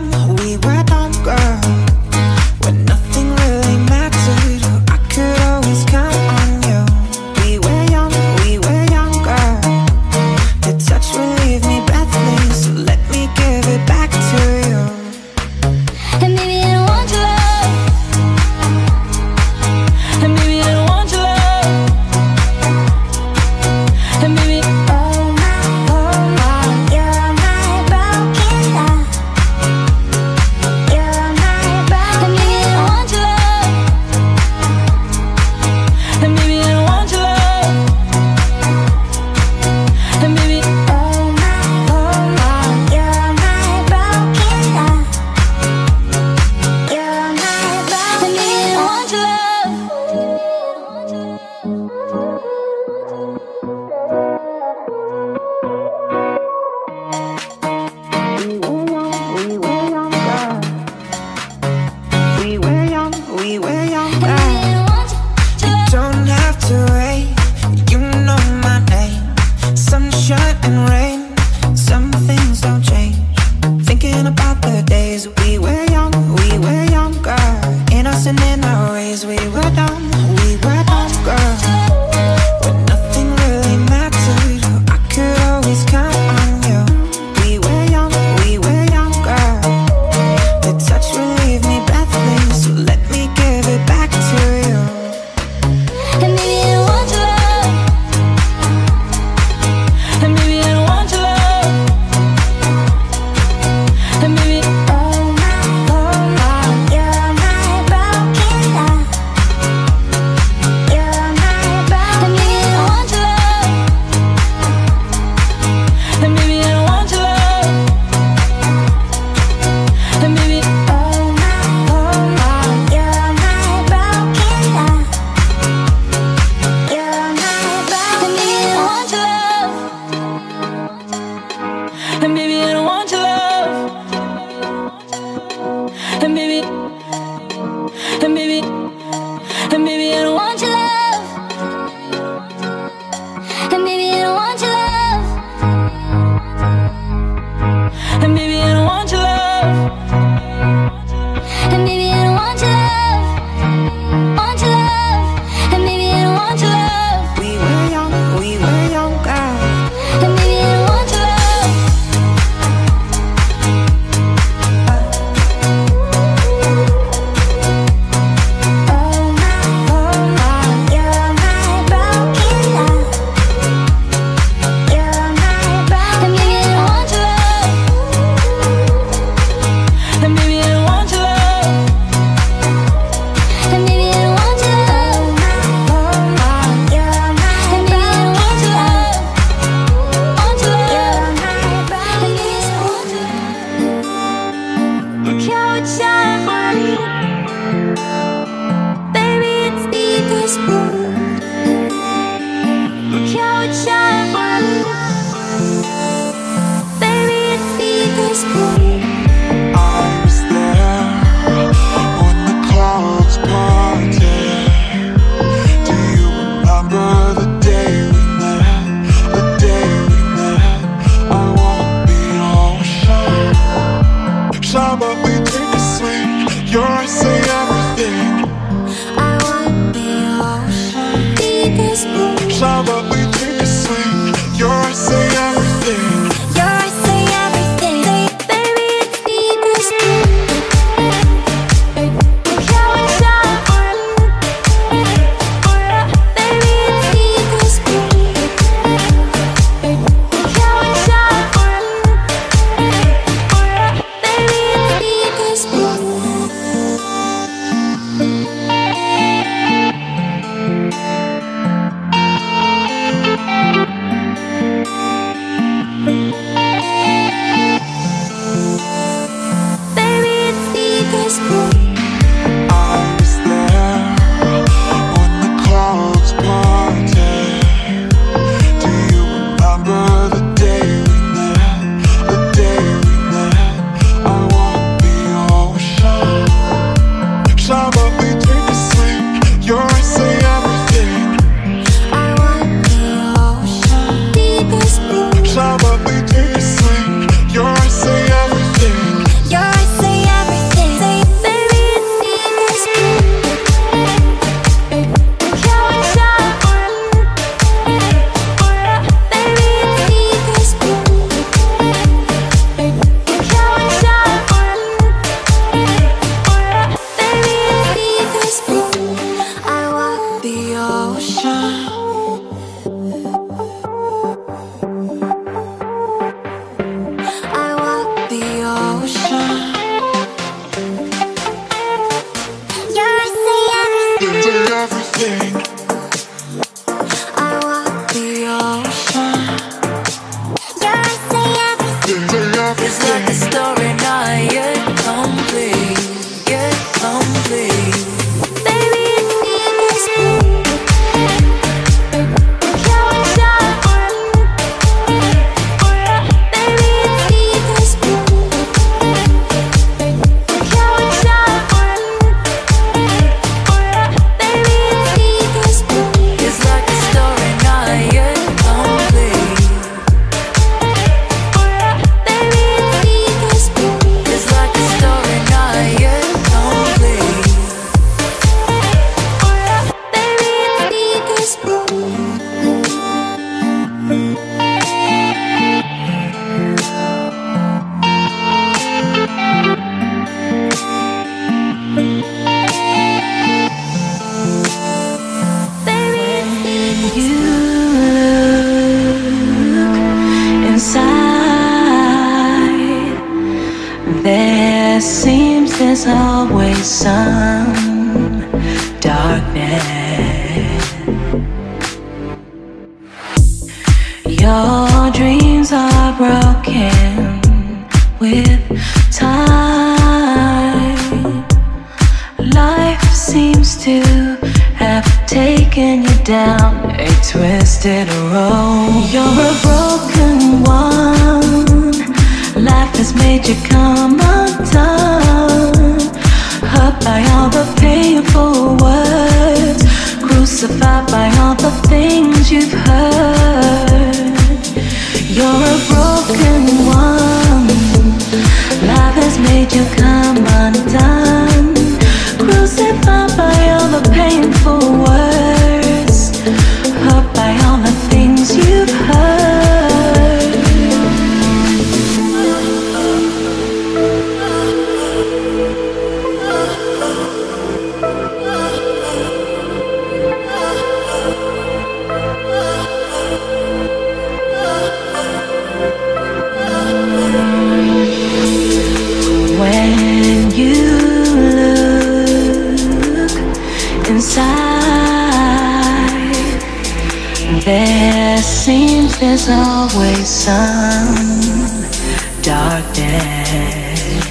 we were dumb, girl. When nothing really mattered, I could always count on you. We were young, we were young, girl. Your touch would leave me breathless, so let me give it back to you. And maybe I don't want your love. And maybe I don't want your love. And maybe oh my, oh my, you're my broken heart. You're my broken. And maybe I don't want your love. And maybe I don't want your love. And maybe oh my, oh my, you're my broken heart. You're my broken. And maybe I don't want your love. We were young, girl. We were young, we were young, And girl. maybe I don't want your love. Don't have to wait, you know my name. Sunshine and rain, some things don't change. Thinking about the days we were young, we were young, girl. Innocent in our ways, we were dumb, we were dumb, girl. When nothing really mattered, I could always count on you. We were young, we were young, girl. Your touch would leave me breathless, so let me give it back to you. And maybe I don't want your love. And maybe I don't want your love. And maybe oh my, oh my, you're my broken heart. You're my broken. And maybe I don't want your love. And maybe I don't want your love. And maybe oh my, oh my, you're my broken heart. You're my broken. And maybe I don't want your love. And maybe I don't want your love. And maybe, and maybe, and maybe I don't want your love. And maybe I don't want your love. And maybe I don't want your love. And maybe I don't want your love. Want your love. And maybe I don't want your love. We were young, we were young, girl. And maybe I don't want your love. Oh my, oh my, you're my broken heart. You're my broken. And maybe I don't want your love. And maybe I don't want your love. And maybe I don't want your love. Oh my, you're my and maybe I don't want your love. Want your love. You're my broken. And maybe I don't want your love. Look how it shines, baby, it's deepest blue. Look how it shines, baby, it's deepest blue. I was there when the clouds parted. Do you remember the day we met? The day we met. I won't be ocean, shine, but we take it sweet. Yours say everything. I wanna be ocean, deepest blue. Shine, but we take it sweet. Yours say everything. Yours say everything, baby, it's deepest blue. Look how it shines, baby, it's deepest blue. Look how it shines, baby, it's deepest blue. There seems there's always some darkness. Your dreams are broken with time. Life seems to have taken you down a twisted road. You're a broken one. Life has made you come undone. Hurt by all the painful words, crucified by all the things you've heard. You're a broken one. Life has made you come undone. Crucified by all the painful words, hurt by all the things you've heard. When you look inside, there seems there's always some darkness.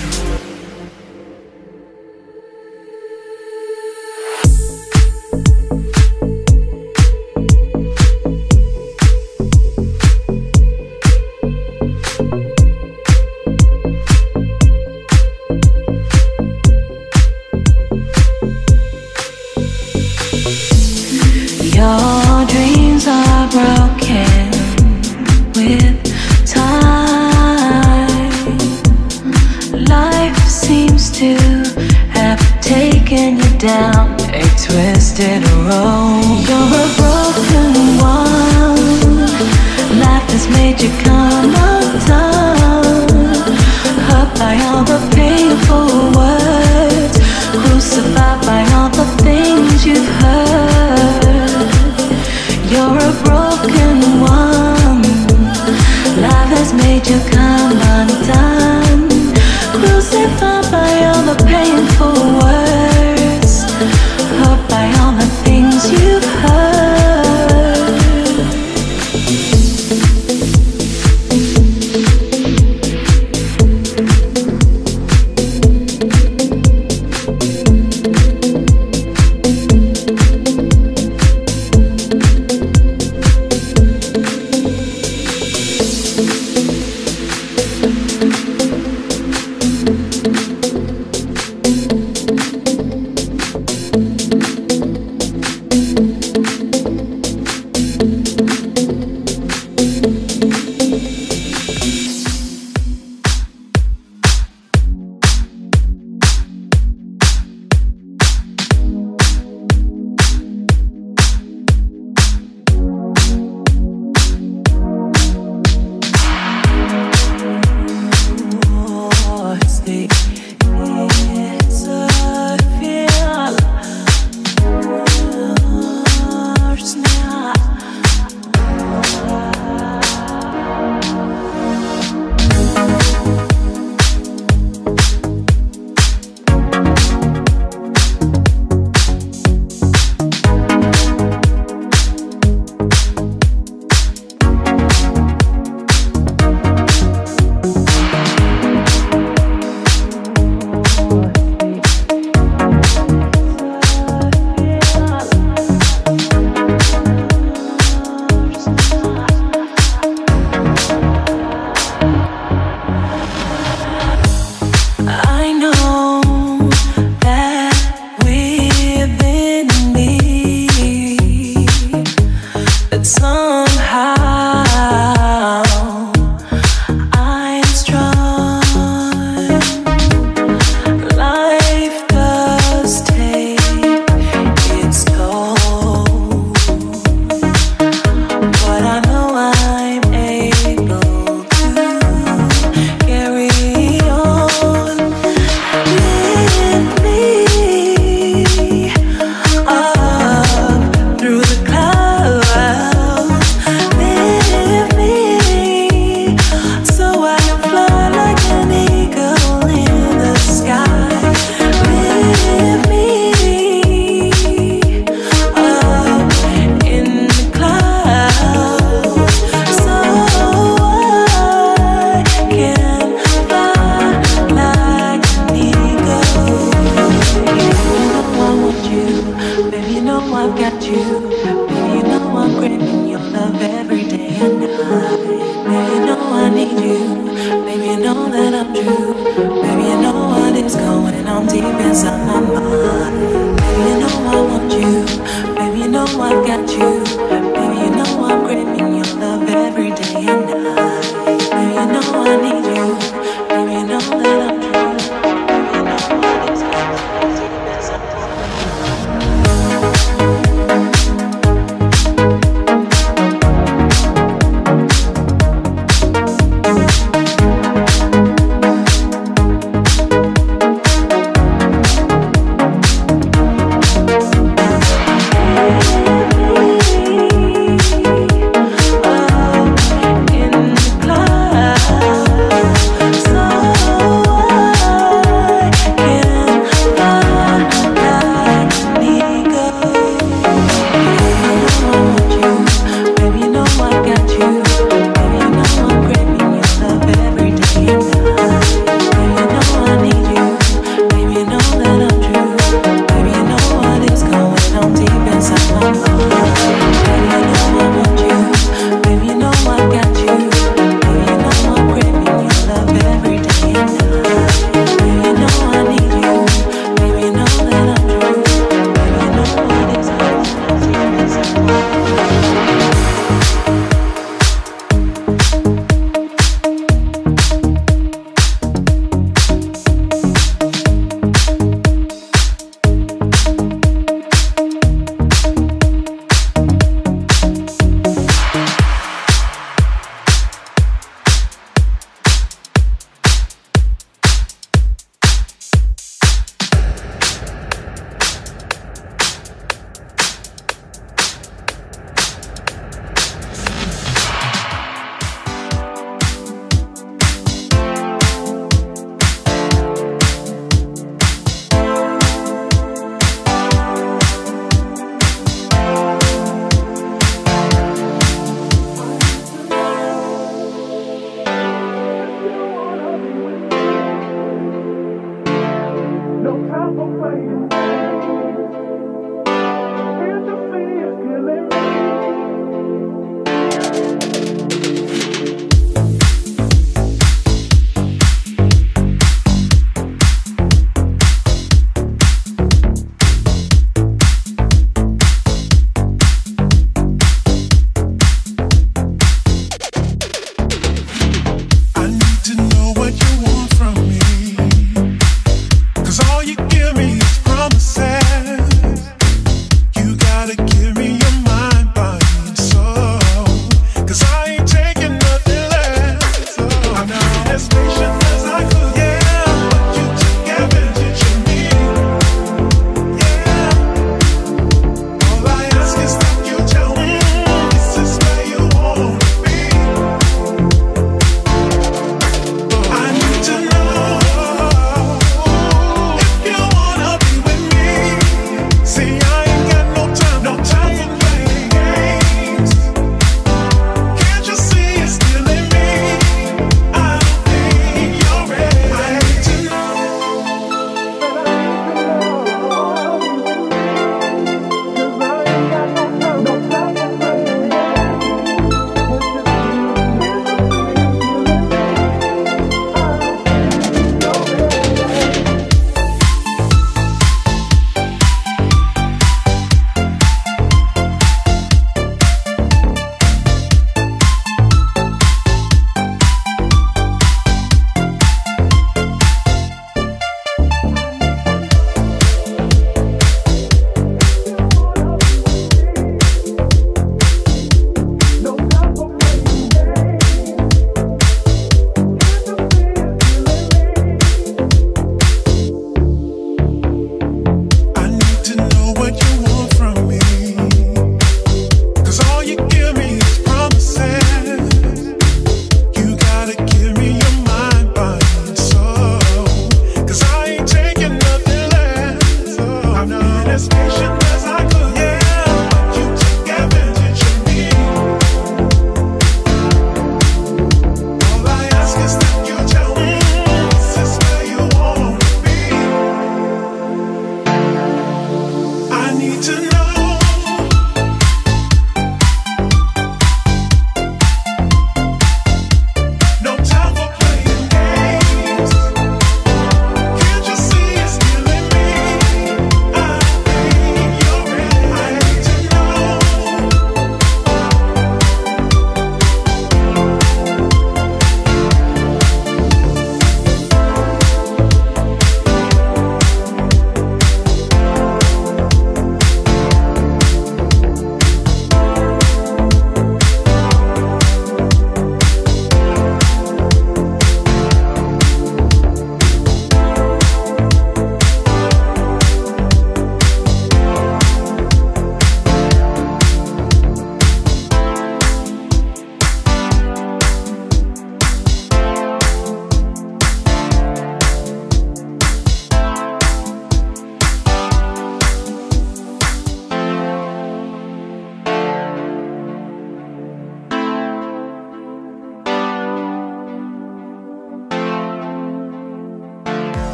Your dreams are broken with time. Life seems to have taken you down a twisted road. You're a broken one. Life has made you come undone. Hurt by all the painful words, crucified by all the things you've heard. You're a broken one. Life has made you come undone. Crucified by all the painful words, hurt by all the things you've heard. inside my mind. Baby, you know I want you. Baby, you know I've got you. Baby, you know I'm craving your love every day and night. Baby, you know I need you. Baby, you know that I'm true. Baby, you know what it's like to be inside my Can't you see it's killing me?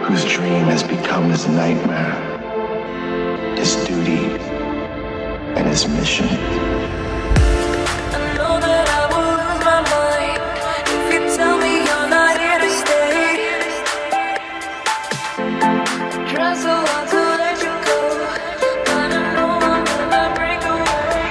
whose dream has become his nightmare, his duty, and his mission. I know that I will lose my mind if you tell me you're not here to stay. Try so hard to let you go, but I know I'm gonna break away.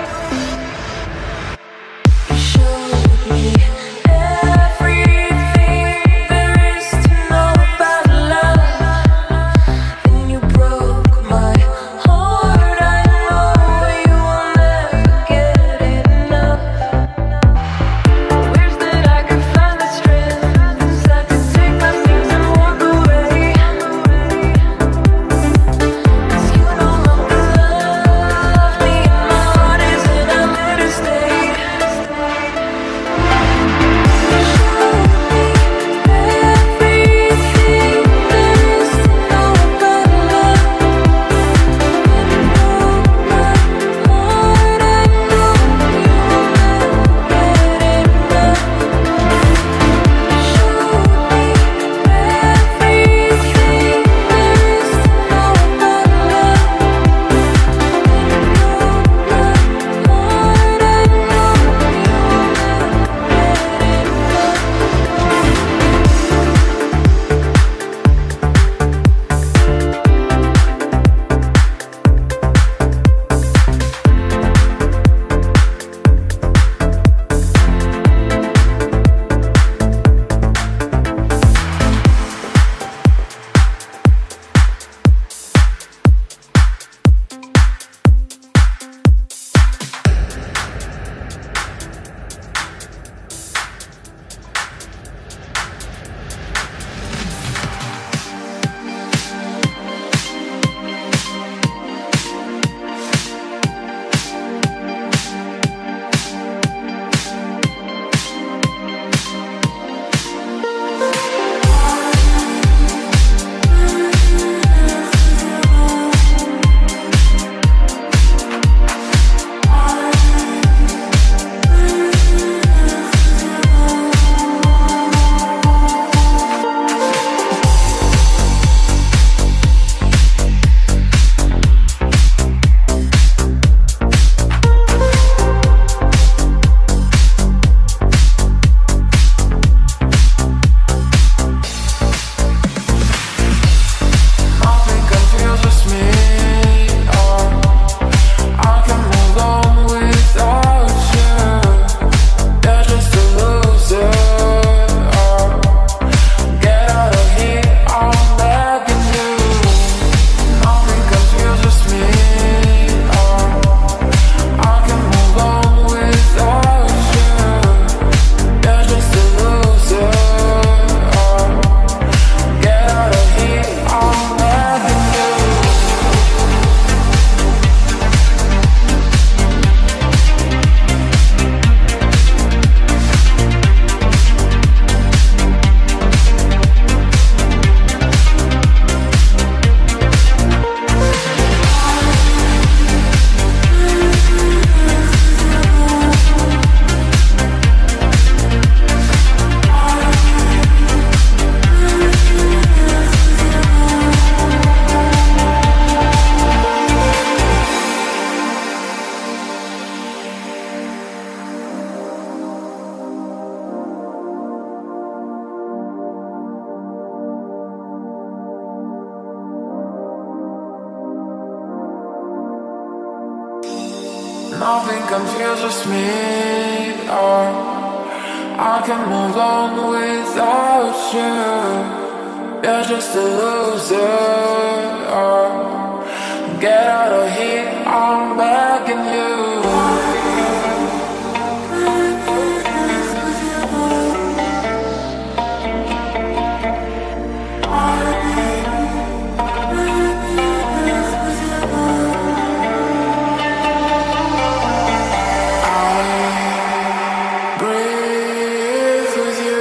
You showed me everything there is to know about love, and you broke my heart. I know you will never get enough. Wish that I could find the strength, 'cause I could take my things and walk away. 'Cause you no longer love me, and my heart isn't out there to stay. You showed me everything there is to know about love. Nothing confuses me, or I can move on without you. You're just a loser, or get out of here, I'm begging you. Nothing confuses me, or I can move on without you. You're just a loser, or get out of here, I'm begging you. Nothing confuses me, or I can move on without you. You're just a loser, or get out of here, I'm begging you. Breathe with you.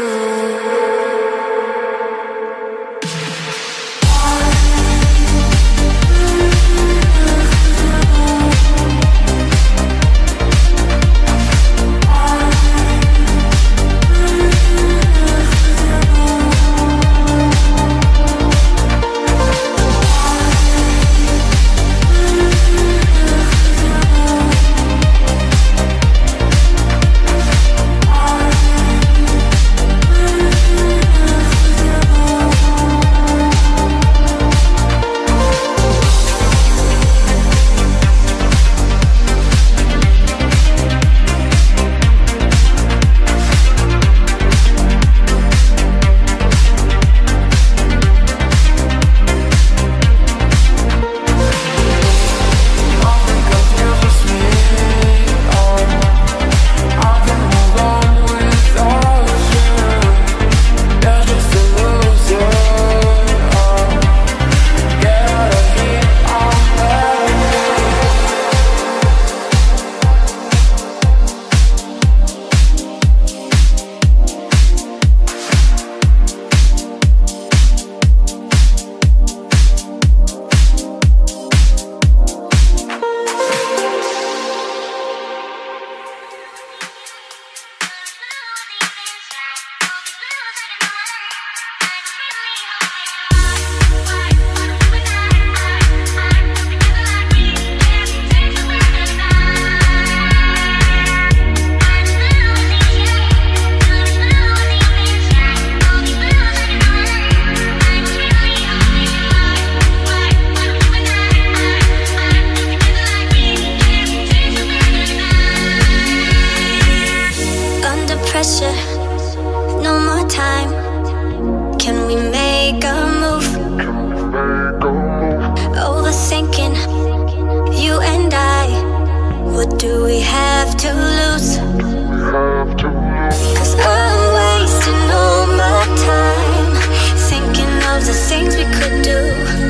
Overthinking, you and I. What do we have to lose? Cause I'm wasting all my time thinking of the things we could do.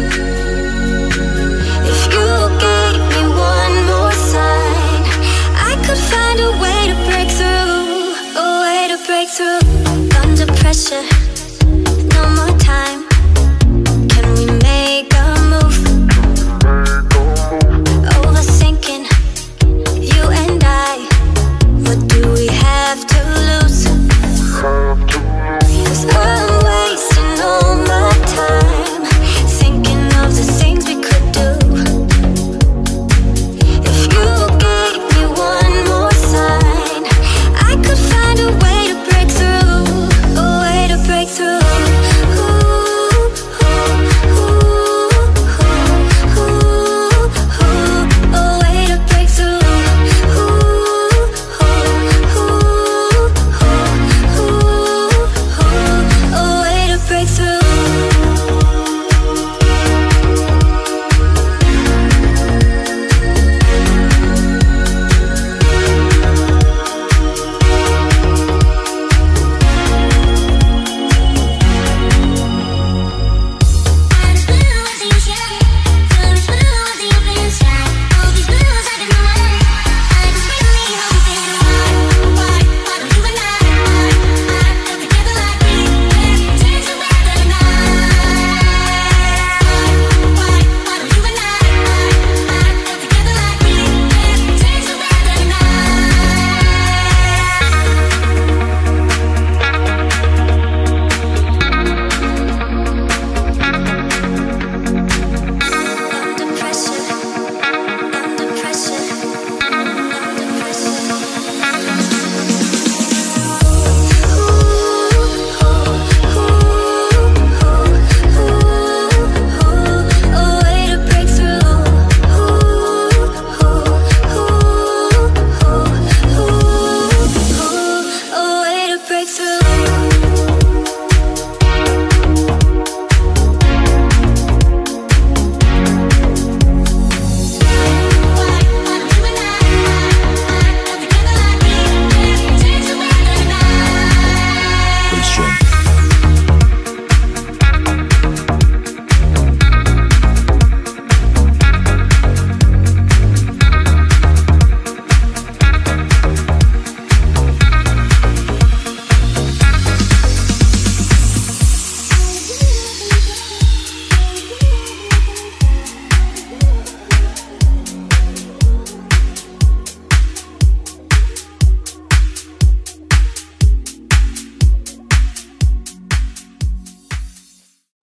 If you gave me one more sign, I could find a way to break through, a way to break through. Under pressure,